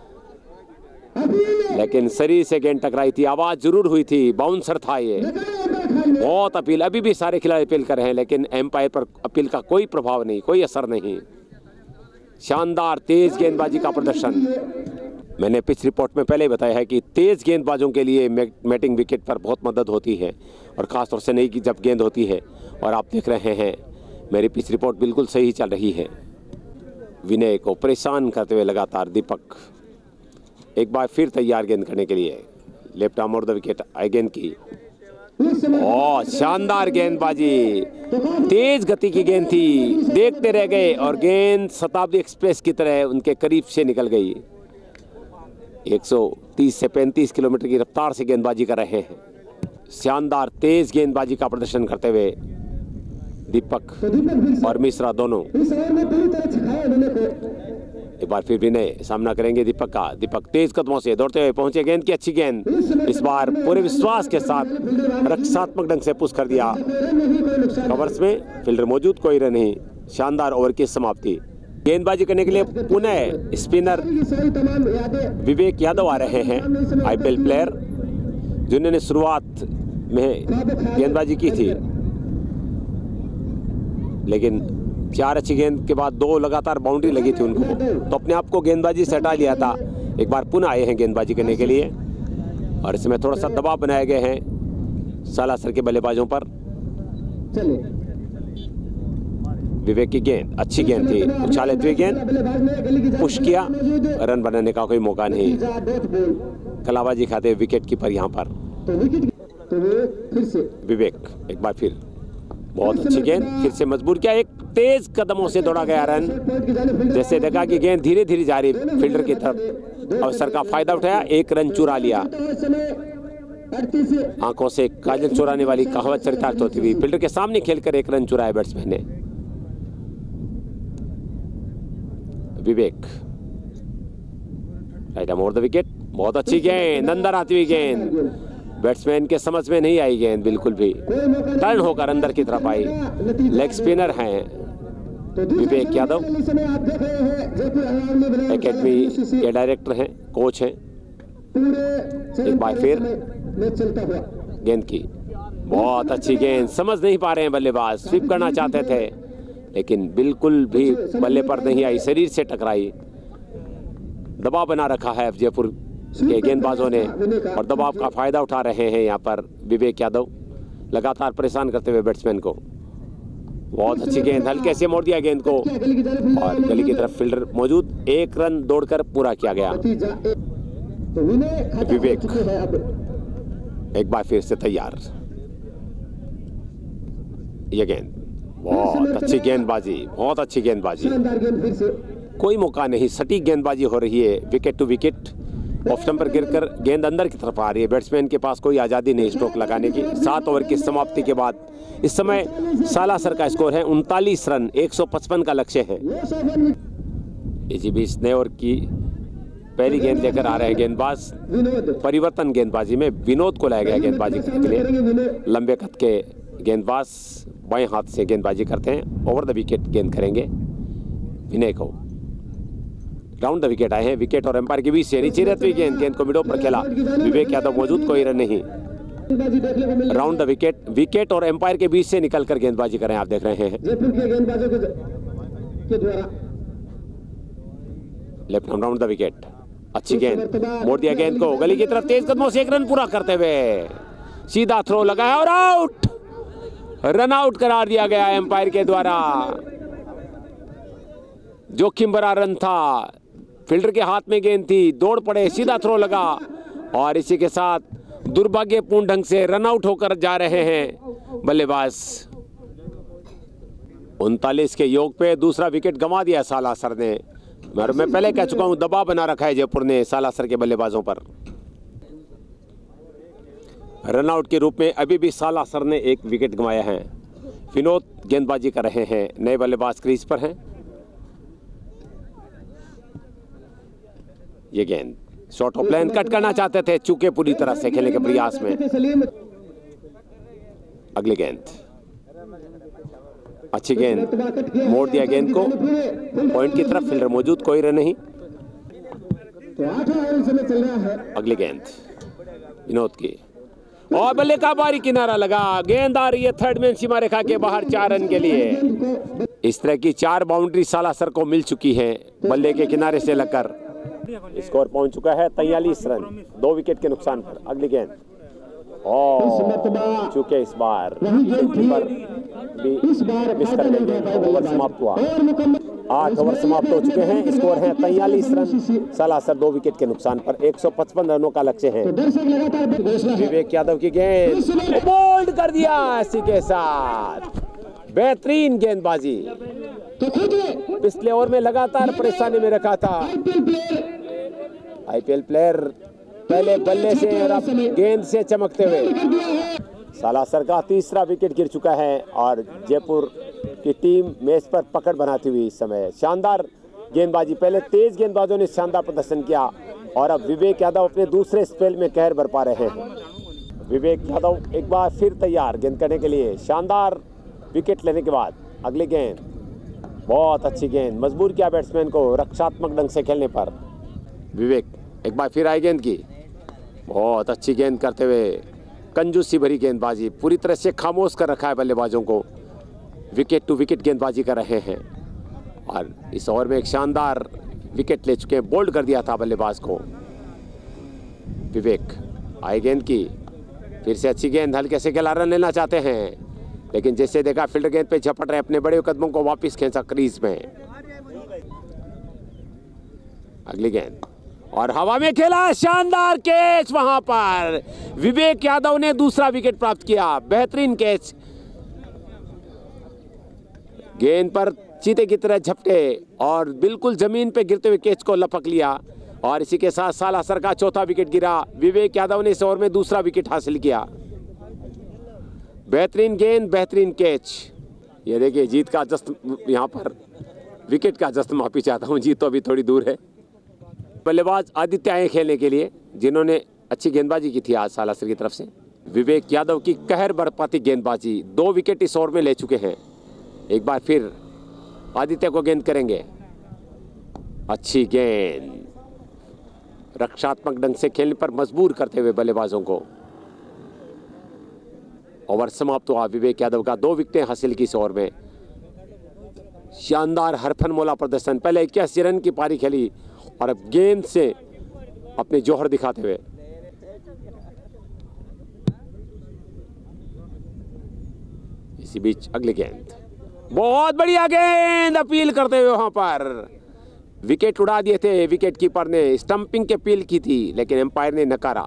लेकिन शरीर से गेंद टकराई थी, आवाज जरूर हुई थी, बाउंसर था ये। बहुत अपील, अभी भी सारे खिलाड़ी अपील कर रहे हैं, लेकिन एम्पायर पर अपील का कोई प्रभाव नहीं, कोई असर नहीं। शानदार तेज गेंदबाजी का प्रदर्शन। मैंने पिच रिपोर्ट में पहले ही बताया है कि तेज गेंदबाजों के लिए मैटिंग विकेट पर बहुत मदद होती है, और खासतौर से नहीं कि जब गेंद होती है। और आप देख रहे हैं मेरी पिच रिपोर्ट बिल्कुल सही चल रही है। विनय को परेशान करते हुए लगातार दीपक एक बार फिर तैयार गेंद करने के लिए, left arm over the wicket आई गेंद की, और शानदार गेंदबाजी, तेज गति की गेंद थी, देखते रह गए और गेंद शताब्दी एक्सप्रेस की तरह उनके करीब से निकल गई। एक सौ तीस से पैंतीस किलोमीटर की रफ्तार से गेंदबाजी कर रहे हैं। शानदार तेज गेंदबाजी का प्रदर्शन करते हुए दीपक और मिश्रा दोनों। एक बार फिर विनय सामना करेंगे दीपक का। दीपक तेज कदमों से दौड़ते हुए पहुंचे, गेंद की अच्छी गेंद, इस बार पूरे विश्वास के साथ रक्षात्मक ढंग से पुश कर दिया कवर्स में, फील्डर मौजूद, कोई रन नहीं। शानदार ओवर की समाप्ति। गेंदबाजी करने के लिए पुनः स्पिनर विवेक यादव आ रहे हैं, आईपीएल प्लेयर जिन्होंने शुरुआत में गेंदबाजी की थी, लेकिन चार अच्छी गेंद के बाद दो लगातार बाउंड्री लगी थी उनको, तो अपने आप को गेंदबाजी से हटा लिया था। एक बार पुनः आए हैं गेंदबाजी करने के लिए और इसमें थोड़ा सा दबाव बनाए गए हैं सालासर के बल्लेबाजों पर। विवेक की गेंद अच्छी गेंद थी, उछालती हुई गेंद, पुश किया, रन बनाने का कोई मौका नहीं। कलाबाजी खाते विकेट कीपर यहाँ पर विवेक। एक बार फिर बहुत अच्छी गेंद, फिर से मजबूर किया, एक तेज कदमों से दौड़ा गया रन। जैसे देखा कि गेंद धीरे धीरे जा रही फील्डर की तरफ, अवसर का फायदा उठाया, एक रन चुरा लिया। आंखों से काजल चुराने वाली कहावत चरितार्थ होती हुई फील्डर के सामने खेलकर एक रन चुराया बैट्समैन ने। Vivek right arm over the wicket, बहुत अच्छी गेंद, अंदर आती हुई गेंद, बैट्समैन के समझ में नहीं आई गेंद बिल्कुल भी, टर्न होकर अंदर की तरफ आई। लेग स्पिनर हैं विवेक यादव, एकेडमी के डायरेक्टर हैं, कोच हैं। एक बार फिर गेंद की बहुत अच्छी गेंद, समझ नहीं पा रहे हैं बल्लेबाज, स्वीप करना चाहते थे लेकिन बिल्कुल भी बल्ले पर नहीं आई, शरीर से टकराई। दबाव बना रखा है जयपुर के गेंदबाजों ने और दबाव का फायदा उठा रहे हैं यहाँ पर विवेक यादव, लगातार परेशान करते हुए बैट्समैन को। बहुत अच्छी गेंद, हल्के से मोड़ दिया गेंद को और गली की तरफ फील्डर मौजूद, एक रन दौड़कर पूरा किया गया। विवेक एक बार फिर से तैयार, ये गेंद बहुत अच्छी गेंदबाजी, बहुत अच्छी गेंदबाजी, कोई मौका नहीं, सटीक गेंदबाजी हो रही है, wicket to wicket. Off stump पर गिरकर गेंद अंदर की तरफ आ रही है, बैट्समैन के पास कोई आज़ादी नहीं स्ट्रोक लगाने की। सात ओवर की समाप्ति के बाद इस समय सालासर का स्कोर है उनतालीस रन, एक सौ पचपन का लक्ष्य है। इसी बीच नए ओवर की पहली गेंद लेकर आ रहे हैं गेंदबाज, परिवर्तन गेंदबाजी में विनोद को लाया गया गेंदबाजी करने के लिए। लंबे कद के गेंदबाज बाएं हाथ से गेंदबाजी करते हैं, ओवर द विकेट गेंद करेंगे विनय को। राउंड द विकेट आए हैं, विकेट और एम्पायर के बीच से नीचे रहती हुई गेंद, गेंद को मिडो पर खेला, विवेक यादव मौजूद, कोई रन नहीं। राउंड द विकेट, विकेट और एम्पायर के बीच से निकलकर गेंदबाजी कर रहे हैं, आप देख रहे हैं। Left arm round the wicket, अच्छी गेंद, मोड़ दिया गेंद को, गली की तरफ तेज कदमों से एक रन पूरा करते हुए सीधा थ्रो लगाया और आउट, रन आउट करार दिया गया एम्पायर के द्वारा। जोखिम भरा रन था, फील्डर के हाथ में गेंद थी, दौड़ पड़े, सीधा थ्रो लगा और इसी के साथ दुर्भाग्यपूर्ण ढंग से रन आउट होकर जा रहे हैं बल्लेबाज। उनतालीस के योग पे दूसरा विकेट गंवा दिया सालासर ने। मैं पहले कह चुका हूं, दबाव बना रखा है जयपुर ने सालासर के बल्लेबाजों पर। रनआउट के रूप में अभी भी सालासर ने एक विकेट गंवाया है। विनोद गेंदबाजी कर रहे हैं, नए बल्लेबाज क्रीज पर हैं। ये गेंद शॉर्ट ऑफ लाइन कट करना चाहते थे, चूके पूरी तरह से खेलने के प्रयास में। अगली गेंद, अच्छी गेंद, मोड़ दिया गेंद को पॉइंट की तरफ, फील्डर मौजूद, कोई रन नहीं। अगली गेंद विनोद की और बल्ले का बारी किनारा लगा, गेंद आ रही है थर्ड मैन सीमा रेखा के बाहर चार रन के लिए। इस तरह की चार बाउंड्री सालासर को मिल चुकी है बल्ले के किनारे से लगकर। स्कोर पहुंच चुका है तैंतालीस रन, दो विकेट के नुकसान पर। अगली गेंद और चूके इस बार कीपर भी मिस कर गए। ओवर समाप्त हुआ, आठ ओवर समाप्त हो चुके हैं, स्कोर है तैंतालीस रन, सालासर दो विकेट के नुकसान पर। एक सौ पचपन रनों का लक्ष्य है। विवेक यादव की गेंद बोल्ड कर दिया, इसी के साथ बेहतरीन गेंदबाजी। पिछले ओवर में लगातार परेशानी में रखा था आईपीएल प्लेयर, पहले बल्ले से और अब गेंद से चमकते हुए। सालासर का तीसरा विकेट गिर चुका है और जयपुर की टीम मैच पर पकड़ बनाती हुई इस समय शानदार गेंदबाजी, पहले तेज गेंदबाजों ने शानदार प्रदर्शन किया और अब विवेक यादव अपने दूसरे स्पेल में कहर बरपा रहे हैं। विवेक यादव एक बार फिर तैयार गेंद करने के लिए, शानदार विकेट लेने के बाद अगली गेंद, बहुत अच्छी गेंद, मजबूर किया बैट्समैन को रक्षात्मक ढंग से खेलने पर। विवेक एक बार फिर आई गेंद की, बहुत अच्छी गेंद करते हुए कंजूसी भरी गेंदबाजी, पूरी तरह से खामोश कर रखा है बल्लेबाजों को, विकेट टू विकेट गेंदबाजी कर रहे हैं और इस ओवर में एक शानदार विकेट ले चुके हैं, बोल्ड कर दिया था बल्लेबाज को। विवेक आई गेंद की, फिर से अच्छी गेंद, हल्के से खेला, रन लेना चाहते हैं लेकिन जैसे देखा फील्डर गेंद पे झपट रहे, अपने बड़े कदमों को वापस खींचा क्रीज में। अगली गेंद और हवा में खेला, शानदार कैच, वहां पर विवेक यादव ने दूसरा विकेट प्राप्त किया, बेहतरीन कैच, गेंद पर चीते की तरह झपटे और बिल्कुल जमीन पे गिरते हुए कैच को लपक लिया और इसी के साथ सालासर का चौथा विकेट गिरा। विवेक यादव ने इस ओवर में दूसरा विकेट हासिल किया। बेहतरीन गेंद, बेहतरीन कैच। ये देखिए जीत का जश्न, यहाँ पर विकेट का जश्न माफी चाहता हूँ, जीत तो अभी थोड़ी दूर है। बल्लेबाज आदित्य आए खेलने के लिए, जिन्होंने अच्छी गेंदबाजी की थी आज सालासर की तरफ से। विवेक यादव की कहर बरपाती गेंदबाजी, दो विकेट इस ओवर में ले चुके हैं। एक बार फिर आदित्य को गेंद करेंगे, अच्छी गेंद, रक्षात्मक ढंग से खेलने पर मजबूर करते हुए बल्लेबाजों को। ओवर समाप्त हुआ, विवेक यादव का दो विकेटें हासिल की इस ओवर में। शानदार हरफनमौला प्रदर्शन, पहले इक्यासी रन की पारी खेली और अब गेंद से अपने जौहर दिखाते हुए। इसी बीच अगली गेंद, बहुत बढ़िया गेंद, अपील करते हुए वहां पर विकेट उड़ा दिए थे। विकेट कीपर ने स्टंपिंग की अपील की थी लेकिन एम्पायर ने नकारा।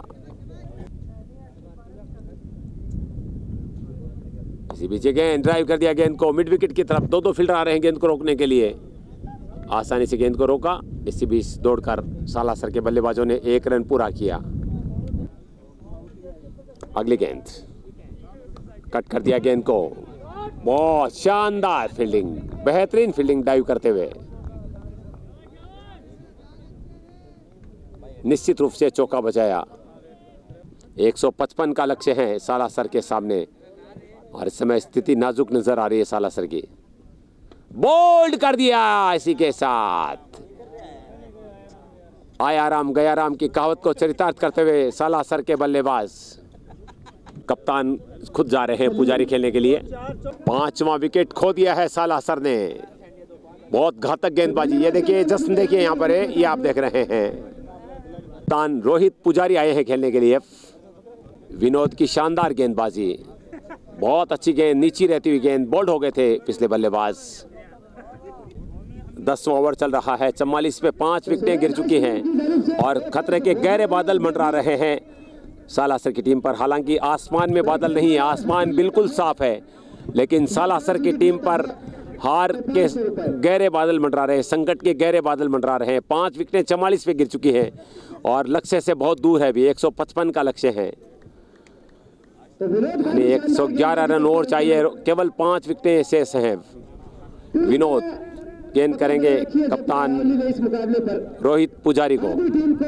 इसी बीच गेंद, ड्राइव कर दिया गेंद को मिड विकेट की तरफ, दो दो फील्डर आ रहे हैं गेंद को रोकने के लिए, आसानी से गेंद को रोका। इसी बीच दौड़कर सालासर के बल्लेबाजों ने एक रन पूरा किया। अगली गेंद, कट कर दिया गेंद को, बहुत शानदार फील्डिंग, बेहतरीन फील्डिंग डाइव करते हुए, निश्चित रूप से चौका बजाया। एक सौ पचपन का लक्ष्य है सालासर के सामने और इस समय स्थिति नाजुक नजर आ रही है सालासर की। बोल्ड कर दिया, इसी के साथ आया राम गया राम की कहावत को चरितार्थ करते हुए सालासर के बल्लेबाज, कप्तान खुद जा रहे हैं पुजारी खेलने के लिए। पांचवा विकेट खो दिया है सालासर ने, बहुत घातक गेंदबाजी। ये देखिए जश्न देखिए यहाँ पर है, ये आप देख रहे हैं। कप्तान रोहित पुजारी आए हैं खेलने के लिए। विनोद की शानदार गेंदबाजी, बहुत अच्छी गेंद, नीची रहती हुई गेंद, बोल्ड हो गए थे पिछले बल्लेबाज। दसवां ओवर चल रहा है, चौवालीस पे पांच विकेटें गिर चुकी हैं और खतरे के गहरे बादल मंडरा रहे हैं सालासर की टीम पर। हालांकि आसमान में बादल नहीं है, आसमान बिल्कुल साफ है, लेकिन सालासर की टीम पर हार के गहरे बादल मंडरा रहे हैं, संकट के गहरे बादल मंडरा रहे हैं। पांच विकेटें चौवालीस पे गिर चुकी हैं और लक्ष्य से बहुत दूर है, भी एक सौ पचपन का लक्ष्य है, एक सौ ग्यारह रन और चाहिए, केवल पांच विकेटें शेष हैं। विनोद गेंद करेंगे कप्तान रोहित पुजारी को,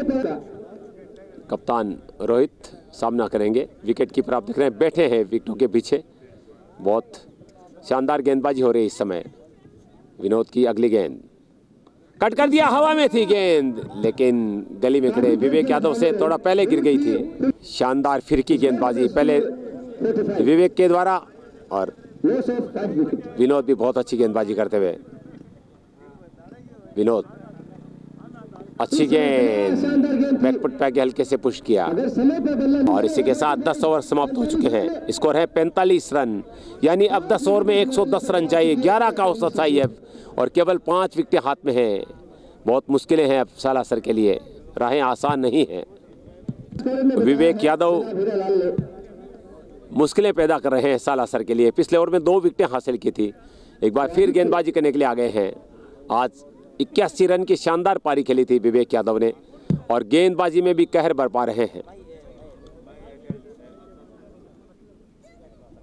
कप्तान रोहित सामना करेंगे। विकेट कीपर आप देख रहे हैं बैठे हैं विकेटों के पीछे, बहुत शानदार गेंदबाजी हो रही है इस समय। विनोद की अगली गेंद, कट कर दिया, हवा में थी गेंद लेकिन गली में खड़े विवेक यादव से थोड़ा पहले गिर गई थी। शानदार फिरकी गेंदबाजी पहले विवेक के द्वारा और विनोद भी बहुत अच्छी गेंदबाजी करते हुए। विनोद अच्छी गेंद, बैकफुट पे हल्के से पुश किया और इसी के साथ दस ओवर समाप्त हो चुके हैं। स्कोर है पैंतालीस रन, यानी अब दस ओवर में एक सौ दस रन चाहिए, ग्यारह का औसत चाहिए और केवल पांच विकेटें हाथ में हैं। बहुत मुश्किलें हैं अब सालासर के लिए, राहें आसान नहीं हैं। विवेक यादव मुश्किलें पैदा कर रहे हैं सालासर के लिए। पिछले ओवर में दो विकेटें हासिल की थी, एक बार फिर गेंदबाजी करने के लिए आ गए हैं। आज इक्यासी रन की शानदार पारी खेली थी विवेक यादव ने और गेंदबाजी में भी कहर बरपा रहे हैं।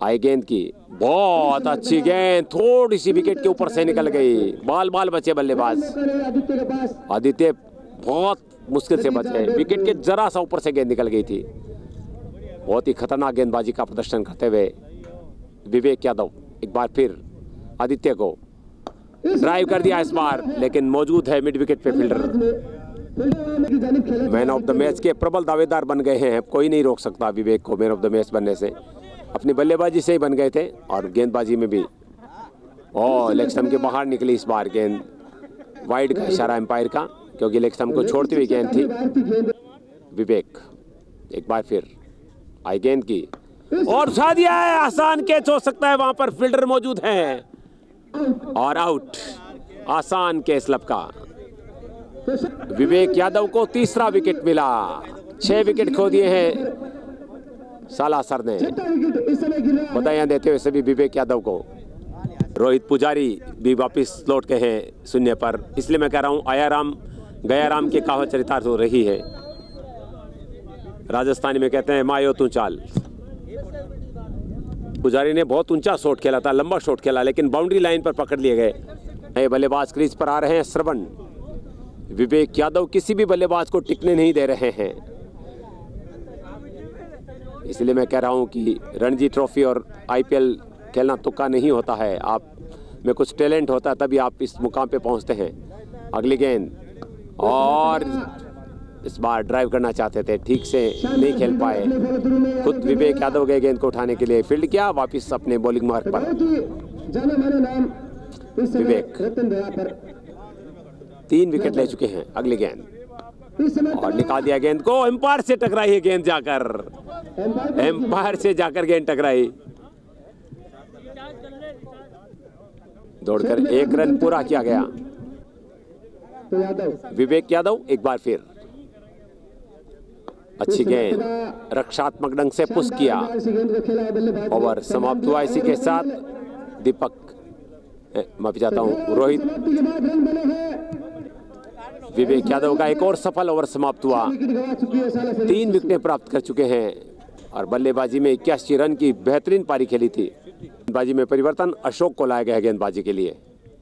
आई गेंद की, बहुत अच्छी गेंद, थोड़ी सी विकेट के ऊपर से निकल गई, बाल बाल बचे बल्लेबाज। आदित्य के पास आदित्य बहुत मुश्किल से बचे, विकेट के जरा सा ऊपर से गेंद निकल गई थी। बहुत ही खतरनाक गेंदबाजी का प्रदर्शन करते हुए विवेक यादव एक बार फिर आदित्य को ड्राइव कर दिया इस बार, लेकिन मौजूद है मिड विकेट पे fielder. Man of the match के प्रबल दावेदार बन गए हैं, कोई नहीं रोक सकता विवेक को मैन ऑफ द मैच बनने से। अपनी बल्लेबाजी से ही बन गए थे और गेंदबाजी में भी। और लेग स्टंप के बाहर निकली इस बार गेंद, वाइड का इशारा एम्पायर का, क्योंकि लेग स्टंप को छोड़ती हुई गेंद थी। विवेक एक बार फिर आई गेंद की और उठा दिया है, आसान कैच हो सकता है, वहां पर फील्डर मौजूद है और आउट, आसान कैच लपका। विवेक यादव को तीसरा विकेट मिला, छह विकेट खो दिए हैं सालासर ने। बधाइयां देते हुए सभी विवेक यादव को। रोहित पुजारी भी वापस लौट के हैं शून्य पर, इसलिए मैं कह रहा हूं आयाराम गयाराम की कहावत चरितार्थ हो रही है। राजस्थानी में कहते हैं मायो तू चाल। पुजारी ने बहुत ऊंचा शॉट खेला था, लंबा शॉट खेला, लेकिन बाउंड्री लाइन पर पकड़ लिए गए। नए बल्लेबाज क्रीज पर आ रहे हैं श्रवण। विवेक यादव किसी भी बल्लेबाज को टिकने नहीं दे रहे हैं, इसलिए मैं कह रहा हूं कि रणजी ट्रॉफी और आईपीएल खेलना तुक्का नहीं होता है। आप में कुछ टैलेंट होता है तभी आप इस मुकाम पे पहुंचते हैं। अगली गेंद, और इस बार ड्राइव करना चाहते थे, ठीक से नहीं खेल पाए। खुद विवेक यादव गए गेंद को उठाने के लिए, फील्ड किया, वापस अपने बॉलिंग मार्ग पर। विवेक तीन विकेट ले चुके हैं। अगली गेंद और निकाल दिया गेंद को, एम्पायर से टकराई है गेंद, जाकर एम्पायर से जाकर गेंद टकराई। दौड़कर एक रन पूरा किया गया। विवेक यादव एक बार फिर अच्छी गेंद, रक्षात्मक ढंग से पुश किया। ओवर समाप्त हुआ इसी के साथ। दीपक माफी चाहता हूं रोहित विवेक यादव का एक और सफल ओवर समाप्त हुआ। तीन विकेटें प्राप्त कर चुके हैं और बल्लेबाजी में इक्यासी रन की बेहतरीन पारी खेली थी। गेंदबाजी में परिवर्तन, अशोक को लाया गया गेंदबाजी के लिए।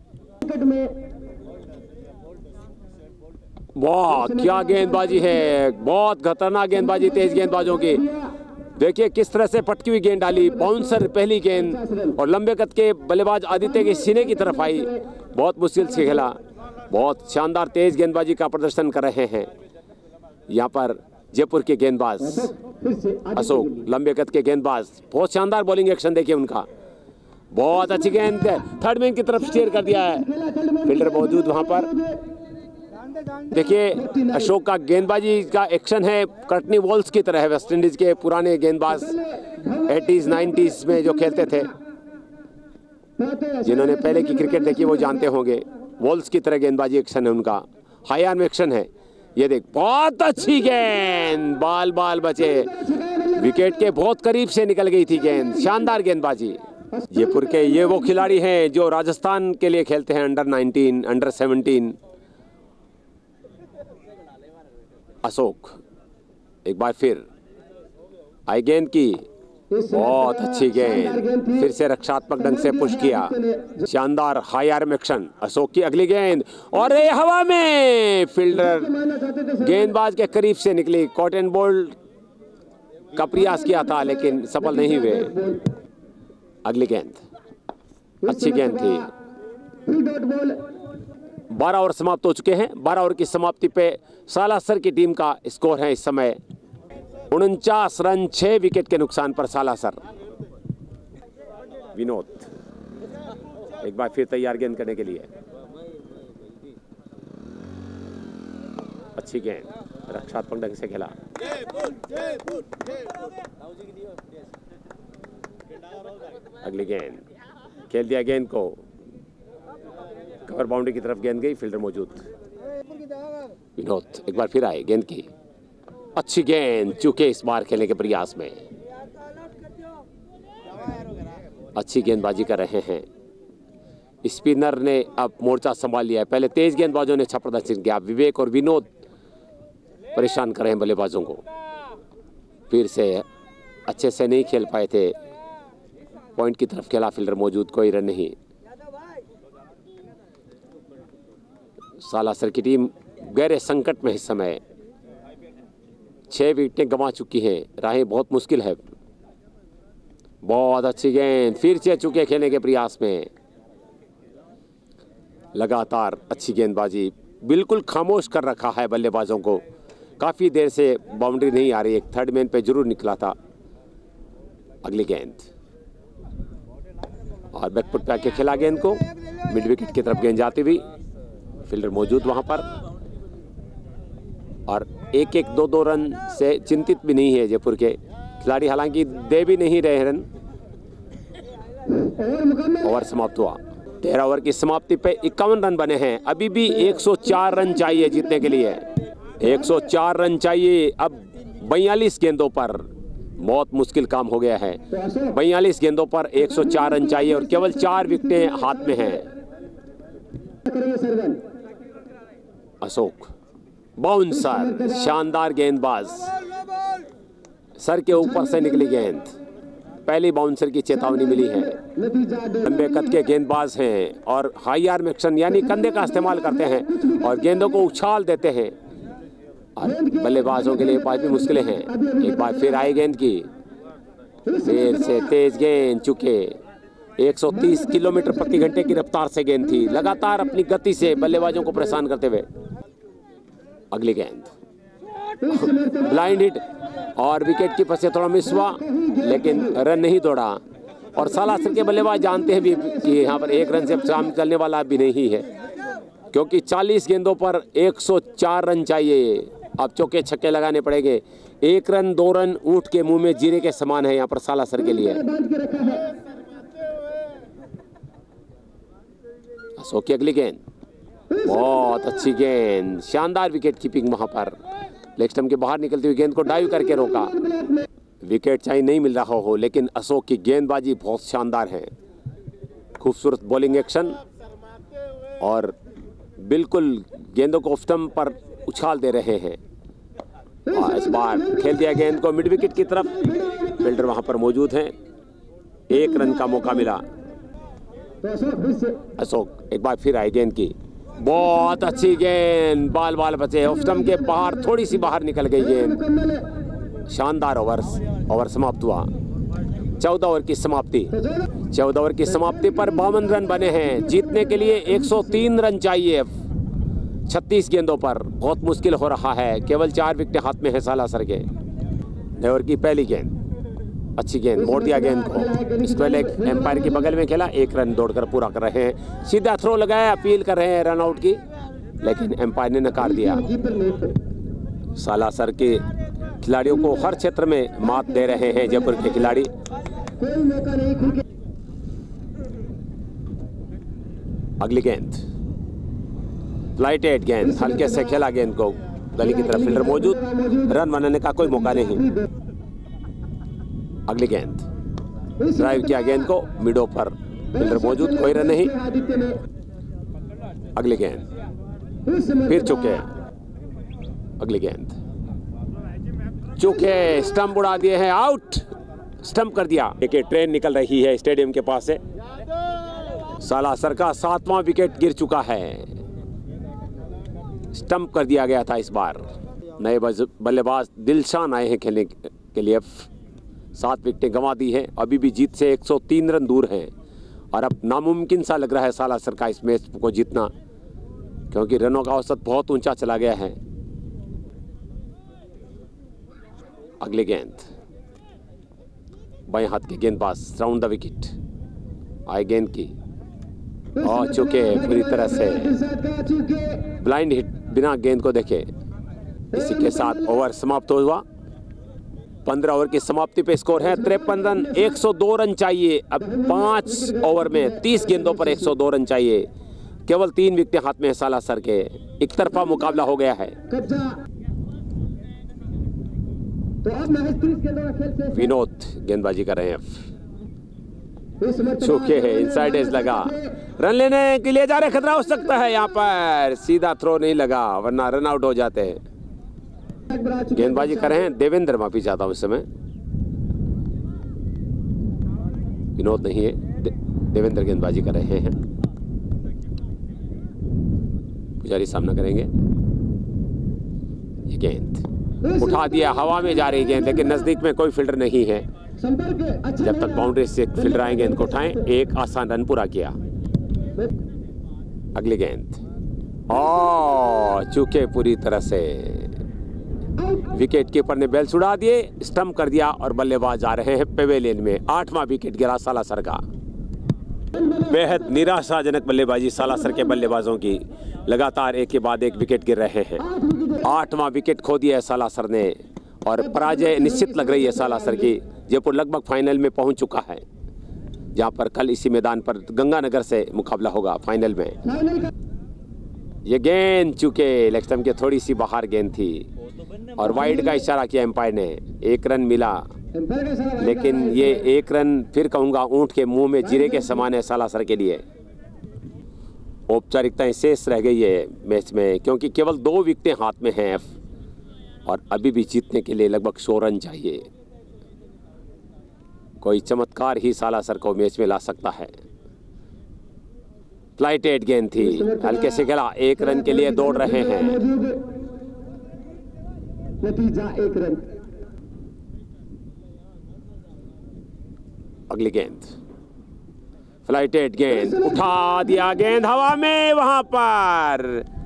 वाह क्या गेंदबाजी है, बहुत खतरनाक गेंदबाजी तेज गेंदबाजों की। देखिए किस तरह से पटकी हुई गेंद डाली, बाउंसर पहली गेंद, और लंबे कद के बल्लेबाज आदित्य के सीने की तरफ आई, बहुत मुश्किल से खेला। बहुत शानदार तेज गेंदबाजी का प्रदर्शन कर रहे हैं यहाँ पर जयपुर के गेंदबाज अशोक, लंबे कद के गेंदबाज। बहुत शानदार बॉलिंग एक्शन देखिए उनका, बहुत अच्छी गेंद थर्ड मैन की तरफ स्टीयर कर दिया है, फील्डर मौजूद वहां पर। देखिए अशोक का गेंदबाजी का एक्शन है कर्टनी वॉल्स की तरह है, वेस्ट इंडीज के पुराने गेंदबाज एटीज़ नाइन्टीज़ में जो खेलते थे, जिन्होंने पहले की क्रिकेट देखी वो जानते होंगे। वॉल्स की तरह गेंदबाजी एक्शन है उनका, हाई आर्म एक्शन है। ये देख बहुत अच्छी गेंद, बाल बाल बचे, विकेट के बहुत करीब से निकल गई थी गेंद, शानदार गेंदबाजी। जयपुर के ये वो खिलाड़ी हैं जो राजस्थान के लिए खेलते हैं, under nineteen, under seventeen. Ashok एक बार फिर आई गेंद की, बहुत अच्छी गेंद, फिर से रक्षात्मक ढंग से पुश किया, शानदार हाई आर्म एक्शन। अशोक की अगली गेंद और ये हवा में, फील्डर गेंदबाज के करीब से निकली, कॉटन बॉल का प्रयास किया था लेकिन सफल नहीं हुए। अगली गेंद अच्छी गेंद थी। बारह ओवर समाप्त हो चुके हैं। बारह ओवर की समाप्ति पे सालासर की टीम का स्कोर है इस समय उनचास रन, छह विकेट के नुकसान पर सालासर। विनोद एक बार फिर तैयार गेंद करने के लिए, अच्छी गेंद, रक्षात्मक ढंग से खेला। अगली गेंद खेल दिया गेंद को, कवर बाउंड्री की तरफ गेंद गई, फील्डर मौजूद। विनोद एक बार फिर आए गेंद की, अच्छी गेंद, चूके इस बार खेलने के प्रयास में अच्छी गेंदबाजी कर रहे हैं। स्पिनर ने अब मोर्चा संभाल लिया है, पहले तेज गेंदबाजों ने अच्छा प्रदर्शन किया, विवेक और विनोद परेशान कर रहे हैं बल्लेबाजों को, फिर से अच्छे से नहीं खेल पाए थे पॉइंट की तरफ खेला, फील्डर मौजूद, कोई रन नहीं। सालासर की टीम गहरे संकट में इस समय, छह विकेटें गंवा चुकी हैं, राहें बहुत मुश्किल है। बहुत अच्छी गेंद, फिर से चुके खेलने के प्रयास में, लगातार अच्छी गेंदबाजी, बिल्कुल खामोश कर रखा है बल्लेबाजों को। काफ़ी देर से बाउंड्री नहीं आ रही, एक थर्ड मैन पे जरूर निकला था। अगली गेंद और बैकफुट पे आके खेला गेंद को, मिड विकेट की तरफ गेंद जाती हुई, फील्डर मौजूद वहां पर, और एक एक दो दो रन से चिंतित भी नहीं है जयपुर के खिलाड़ी, हालांकि दे भी नहीं रहे रन। ओवर समाप्त हुआ, तेरह ओवर की समाप्ति पे इक्यावन रन बने हैं, अभी भी एक सौ चार रन चाहिए जीतने के लिए, एक सौ चार रन चाहिए। अब बयालीस गेंदों पर, बहुत मुश्किल काम हो गया है, बयालीस गेंदों पर एक सौ चार रन चाहिए और केवल चार विकेटें हाथ में हैं। अशोक बाउंसर, शानदार गेंदबाज, सर के ऊपर से निकली गेंद, पहली बाउंसर की चेतावनी मिली है। लंबे कद के गेंदबाज हैं और हाई आर्म एक्शन यानी कंधे का इस्तेमाल करते हैं और गेंदों को उछाल देते हैं, और बल्लेबाजों के लिए पास भी मुश्किलें हैं। एक बार फिर आई गेंद की, फिर से तेज गेंद, चुके एक सौ तीस किलोमीटर प्रति घंटे की रफ्तार से गेंद थी, लगातार अपनी गति से बल्लेबाजों को परेशान करते हुए। अगली गेंद ब्लाइंड हिट और विकेट कीपर से थोड़ा मिस हुआ, लेकिन रन नहीं दौड़ा, और सालासर के बल्लेबाज जानते हैं भी कि यहाँ पर एक रन से काम चलने वाला भी नहीं है, क्योंकि चालीस गेंदों पर एक सौ चार रन चाहिए। अब चौके छक्के लगाने पड़ेंगे, एक रन दो रन ऊंट के मुंह में जीरे के समान है यहाँ पर सालासर के लिए। अशोक की अगली गेंद, बहुत अच्छी गेंद, शानदार विकेट कीपिंग वहां पर, लेग स्टंप के बाहर निकलती हुई गेंद को डाइव करके रोका। विकेट चाहे नहीं मिल रहा हो, लेकिन अशोक की गेंदबाजी बहुत शानदार है, खूबसूरत बॉलिंग एक्शन, और बिल्कुल गेंदों को स्टंप पर उछाल दे रहे हैं। और इस बार खेल दिया गेंद को मिड विकेट की तरफ, फील्डर वहां पर मौजूद हैं, एक रन का मौका मिला। अशोक एक बार फिर आई गेंद की, बहुत अच्छी गेंद, बाल बाल बचे, ऑफ स्टंप के बाहर, थोड़ी सी बाहर निकल गई गेंद। शानदार ओवर्स, ओवर समाप्त हुआ। चौदह ओवर की समाप्ति, चौदह ओवर की समाप्ति पर बावन रन बने हैं, जीतने के लिए एक सौ तीन रन चाहिए छत्तीस गेंदों पर, बहुत मुश्किल हो रहा है, केवल चार विकेट हाथ में है सालासर के। नए ओवर की पहली गेंद, अच्छी गेंद, मोड़ दिया गेंद को, स्क्वायर लेग एम्पायर के बगल में खेला, एक रन दौड़कर पूरा कर रहे हैं, सीधा थ्रो लगाया, अपील कर रहे हैं रन आउट की, लेकिन एम्पायर ने नकार दिया। सालासर के खिलाड़ियों को हर क्षेत्र में मात दे रहे हैं जयपुर के खिलाड़ी। अगली गेंद फ्लाइटेड गेंद, हल्के से खेला गेंद को, गली की तरफ फील्डर मौजूद, रन बनाने का कोई मौका नहीं। अगली गेंद ड्राइव किया गेंद को मिडो पर, फील्डर मौजूद, कोई रन नहीं। अगली गेंद फिर चुके, अगली गेंद चुके, स्टंप उड़ा दिए हैं, आउट, स्टंप कर दिया। देखिए ट्रेन निकल रही है स्टेडियम के पास से, सालासर का सातवां विकेट गिर चुका है, स्टंप कर दिया गया था इस बार। नए बल्लेबाज दिलशान आए हैं खेलने के लिए, सात विकेटें गंवा दी हैं, अभी भी जीत से एक सौ तीन रन दूर हैं, और अब नामुमकिन सा लग रहा है सालासर का इस मैच को जीतना, क्योंकि रनों का औसत बहुत ऊंचा चला गया है। अगली गेंद बाएं हाथ के गेंदबाज राउंड द विकेट, आई गेंद की और चुके पूरी तरह से, ब्लाइंड हिट बिना गेंद को देखे। इसी के साथ ओवर समाप्त हुआ। पंद्रह ओवर की समाप्ति पे स्कोर है तिरपन रन, एक सौ दो रन चाहिए। अब पांच ओवर में तीस गेंदों पर एक सौ दो रन चाहिए, केवल तीन विकेट हाथ में है सालासर के, एक तरफा मुकाबला हो गया है। विनोद गेंदबाजी कर रहे हैं, चौके है, इनसाइड एज लगा, रन लेने के लिए जा रहे, खतरा हो सकता है यहाँ पर, सीधा थ्रो नहीं लगा वरना रन आउट हो जाते हैं। गेंदबाजी कर रहे हैं देवेंद्र, माफी चाहता हूं इस समय। विनोद नहीं है, दे, देवेंद्र गेंदबाजी कर रहे हैं। पुजारी सामना करेंगे। ये गेंद उठा दिया, हवा में जा रही गेंद, लेकिन नजदीक में कोई फील्डर नहीं है। जब तक बाउंड्री से फील्डर आए गेंद को उठाएं, एक आसान रन पूरा किया। अगली गेंद ओ चूके पूरी तरह से, विकेट कीपर ने बेल्स उड़ा दिए, स्टंप कर दिया और बल्लेबाज आ रहे हैं पेवेलियन में। आठवां विकेट गिरा सालासर का। बेहद निराशाजनक बल्लेबाजी सालासर के बल्लेबाजों की, लगातार एक के बाद एक विकेट गिर रहे हैं। आठवां विकेट खो दिया है सालासर ने और पराजय निश्चित लग रही है सालासर की। जयपुर लगभग फाइनल में पहुंच चुका है, जहां पर कल इसी मैदान पर गंगानगर से मुकाबला होगा फाइनल में। ये गेंद चूके लेग स्टंप के थोड़ी सी बाहर गेंद थी और वाइड का इशारा किया एम्पायर ने। एक रन मिला, लेकिन ये एक रन फिर कहूंगा ऊंट के मुंह में जीरे के समान है सालासर के लिए। औपचारिकताएं शेष रह गई है मैच में, क्योंकि केवल दो विकेटें हाथ में हैं और अभी भी जीतने के लिए लगभग सौ रन चाहिए। कोई चमत्कार ही सालासर को मैच में ला सकता है। फ्लाइटेड गेंद थी, हल्के से खेला, एक रन के लिए दौड़ रहे हैं। नतीजा एक रन। अगली गेंद फ्लाइटेड गेंद, उठा दिया गेंद हवा में, वहां पर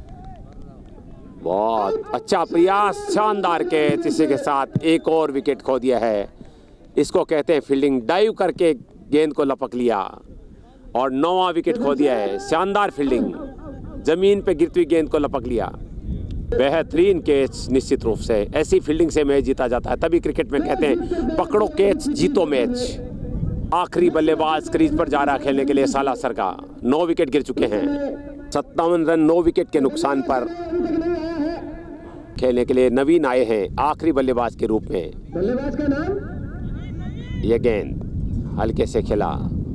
बहुत अच्छा प्रयास, शानदार कैच। इसी के साथ एक और विकेट खो दिया है। इसको कहते हैं फील्डिंग। डाइव करके गेंद को लपक लिया और नौवां विकेट खो दिया है। शानदार फील्डिंग, जमीन पे गिरती हुई गेंद को लपक लिया। बेहतरीन कैच। निश्चित रूप से ऐसी फील्डिंग से मैच जीता जाता है, तभी क्रिकेट में कहते हैं पकड़ो कैच जीतो मैच। आखिरी बल्लेबाज क्रीज पर जा रहा खेलने के लिए सालासर का। नौ विकेट गिर चुके हैं। सत्तावन रन नौ विकेट के नुकसान पर खेलने के लिए नवीन आए हैं आखिरी बल्लेबाज के रूप में। बल्लेबाज का नाम? यह गेंद हल्के से खेला।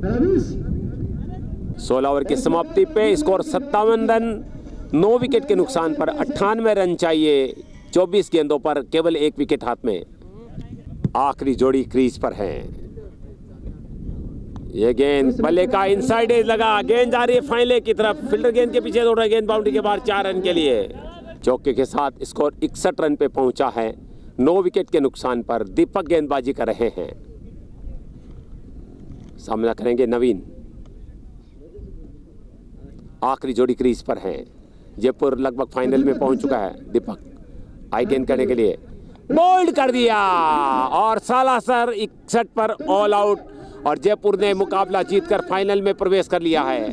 सोलह ओवर की समाप्ति पे स्कोर सत्तावन रन, नौ विकेट के नुकसान पर अट्ठानवे रन चाहिए। चौबीस गेंदों पर केवल एक विकेट हाथ में। आखिरी जोड़ी क्रीज पर है। ये गेंद बल्ले का इनसाइड एज लगा, गेंद जा रही है फाइनल की तरफ। फील्डर गेंद के पीछे दौड़ रहा है, गेंद बाउंड्री के बाहर, चार रन के लिए। चौके के साथ स्कोर इकसठ रन पे पहुंचा है। नौ विकेट के नुकसान पर दीपक गेंदबाजी कर रहे हैं। सामना करेंगे नवीन। आखिरी जोड़ी क्रीज पर है। जयपुर लगभग फाइनल में पहुंच चुका है। दीपक आई गेंद करने के लिए बोल्ड कर दिया और सालासर इकसठ पर ऑल आउट और जयपुर ने मुकाबला जीतकर फाइनल में प्रवेश कर लिया है।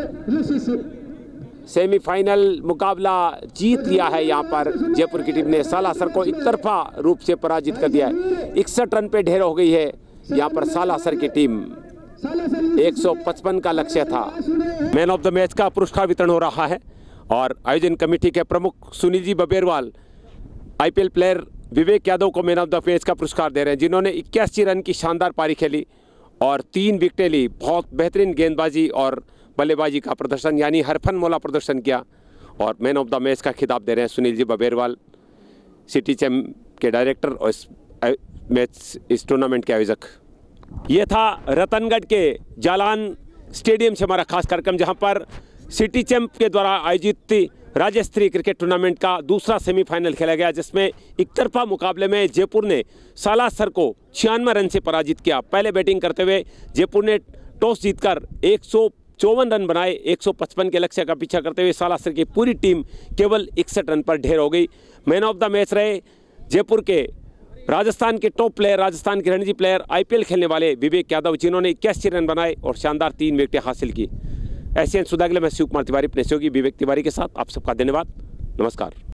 सेमीफाइनल मुकाबला जीत लिया है। यहाँ पर जयपुर की टीम ने सालासर को एक तरफा रूप से पराजित कर दिया है। इकसठ रन पे ढेर हो गई है यहाँ पर सालासर की टीम। एक सौ पचपन का लक्ष्य था। मैन ऑफ द मैच का पुरस्कार वितरण हो रहा है और आयोजन कमेटी के प्रमुख सुनील जी बबेरवाल आईपीएल प्लेयर विवेक यादव को मैन ऑफ द मैच का पुरस्कार दे रहे हैं, जिन्होंने इक्यासी रन की शानदार पारी खेली और तीन विकेटें ली। बहुत बेहतरीन गेंदबाजी और बल्लेबाजी का प्रदर्शन, यानी हरफन मौला प्रदर्शन किया और मैन ऑफ द मैच का खिताब दे रहे हैं सुनील जी बबेरवाल, सिटी चैम्प के डायरेक्टर और इस मैच इस टूर्नामेंट के आयोजक। ये था रतनगढ़ के जालान स्टेडियम से हमारा खास कार्यक्रम, जहां पर सिटी चैम्प के द्वारा आयोजित राज्य स्तरीय क्रिकेट टूर्नामेंट का दूसरा सेमीफाइनल खेला गया, जिसमें एक तरफा मुकाबले में जयपुर ने सालासर को छियानवे रन से पराजित किया। पहले बैटिंग करते हुए जयपुर ने टॉस जीतकर एक सौ चौवन रन बनाए। एक सौ पचपन के लक्ष्य का पीछा करते हुए सालासर की पूरी टीम केवल इकसठ रन पर ढेर हो गई। मैन ऑफ द मैच रहे जयपुर के राजस्थान के टॉप प्लेयर, राजस्थान के रणजी प्लेयर, आईपीएल खेलने वाले विवेक यादव, जिन्होंने इक्यासी रन बनाए और शानदार तीन विकेटें हासिल की। ऐसे सुधा के लिए मैं शिव कुमार तिवारी अपने सहयोगी विवेक तिवारी के साथ आप सबका धन्यवाद। नमस्कार।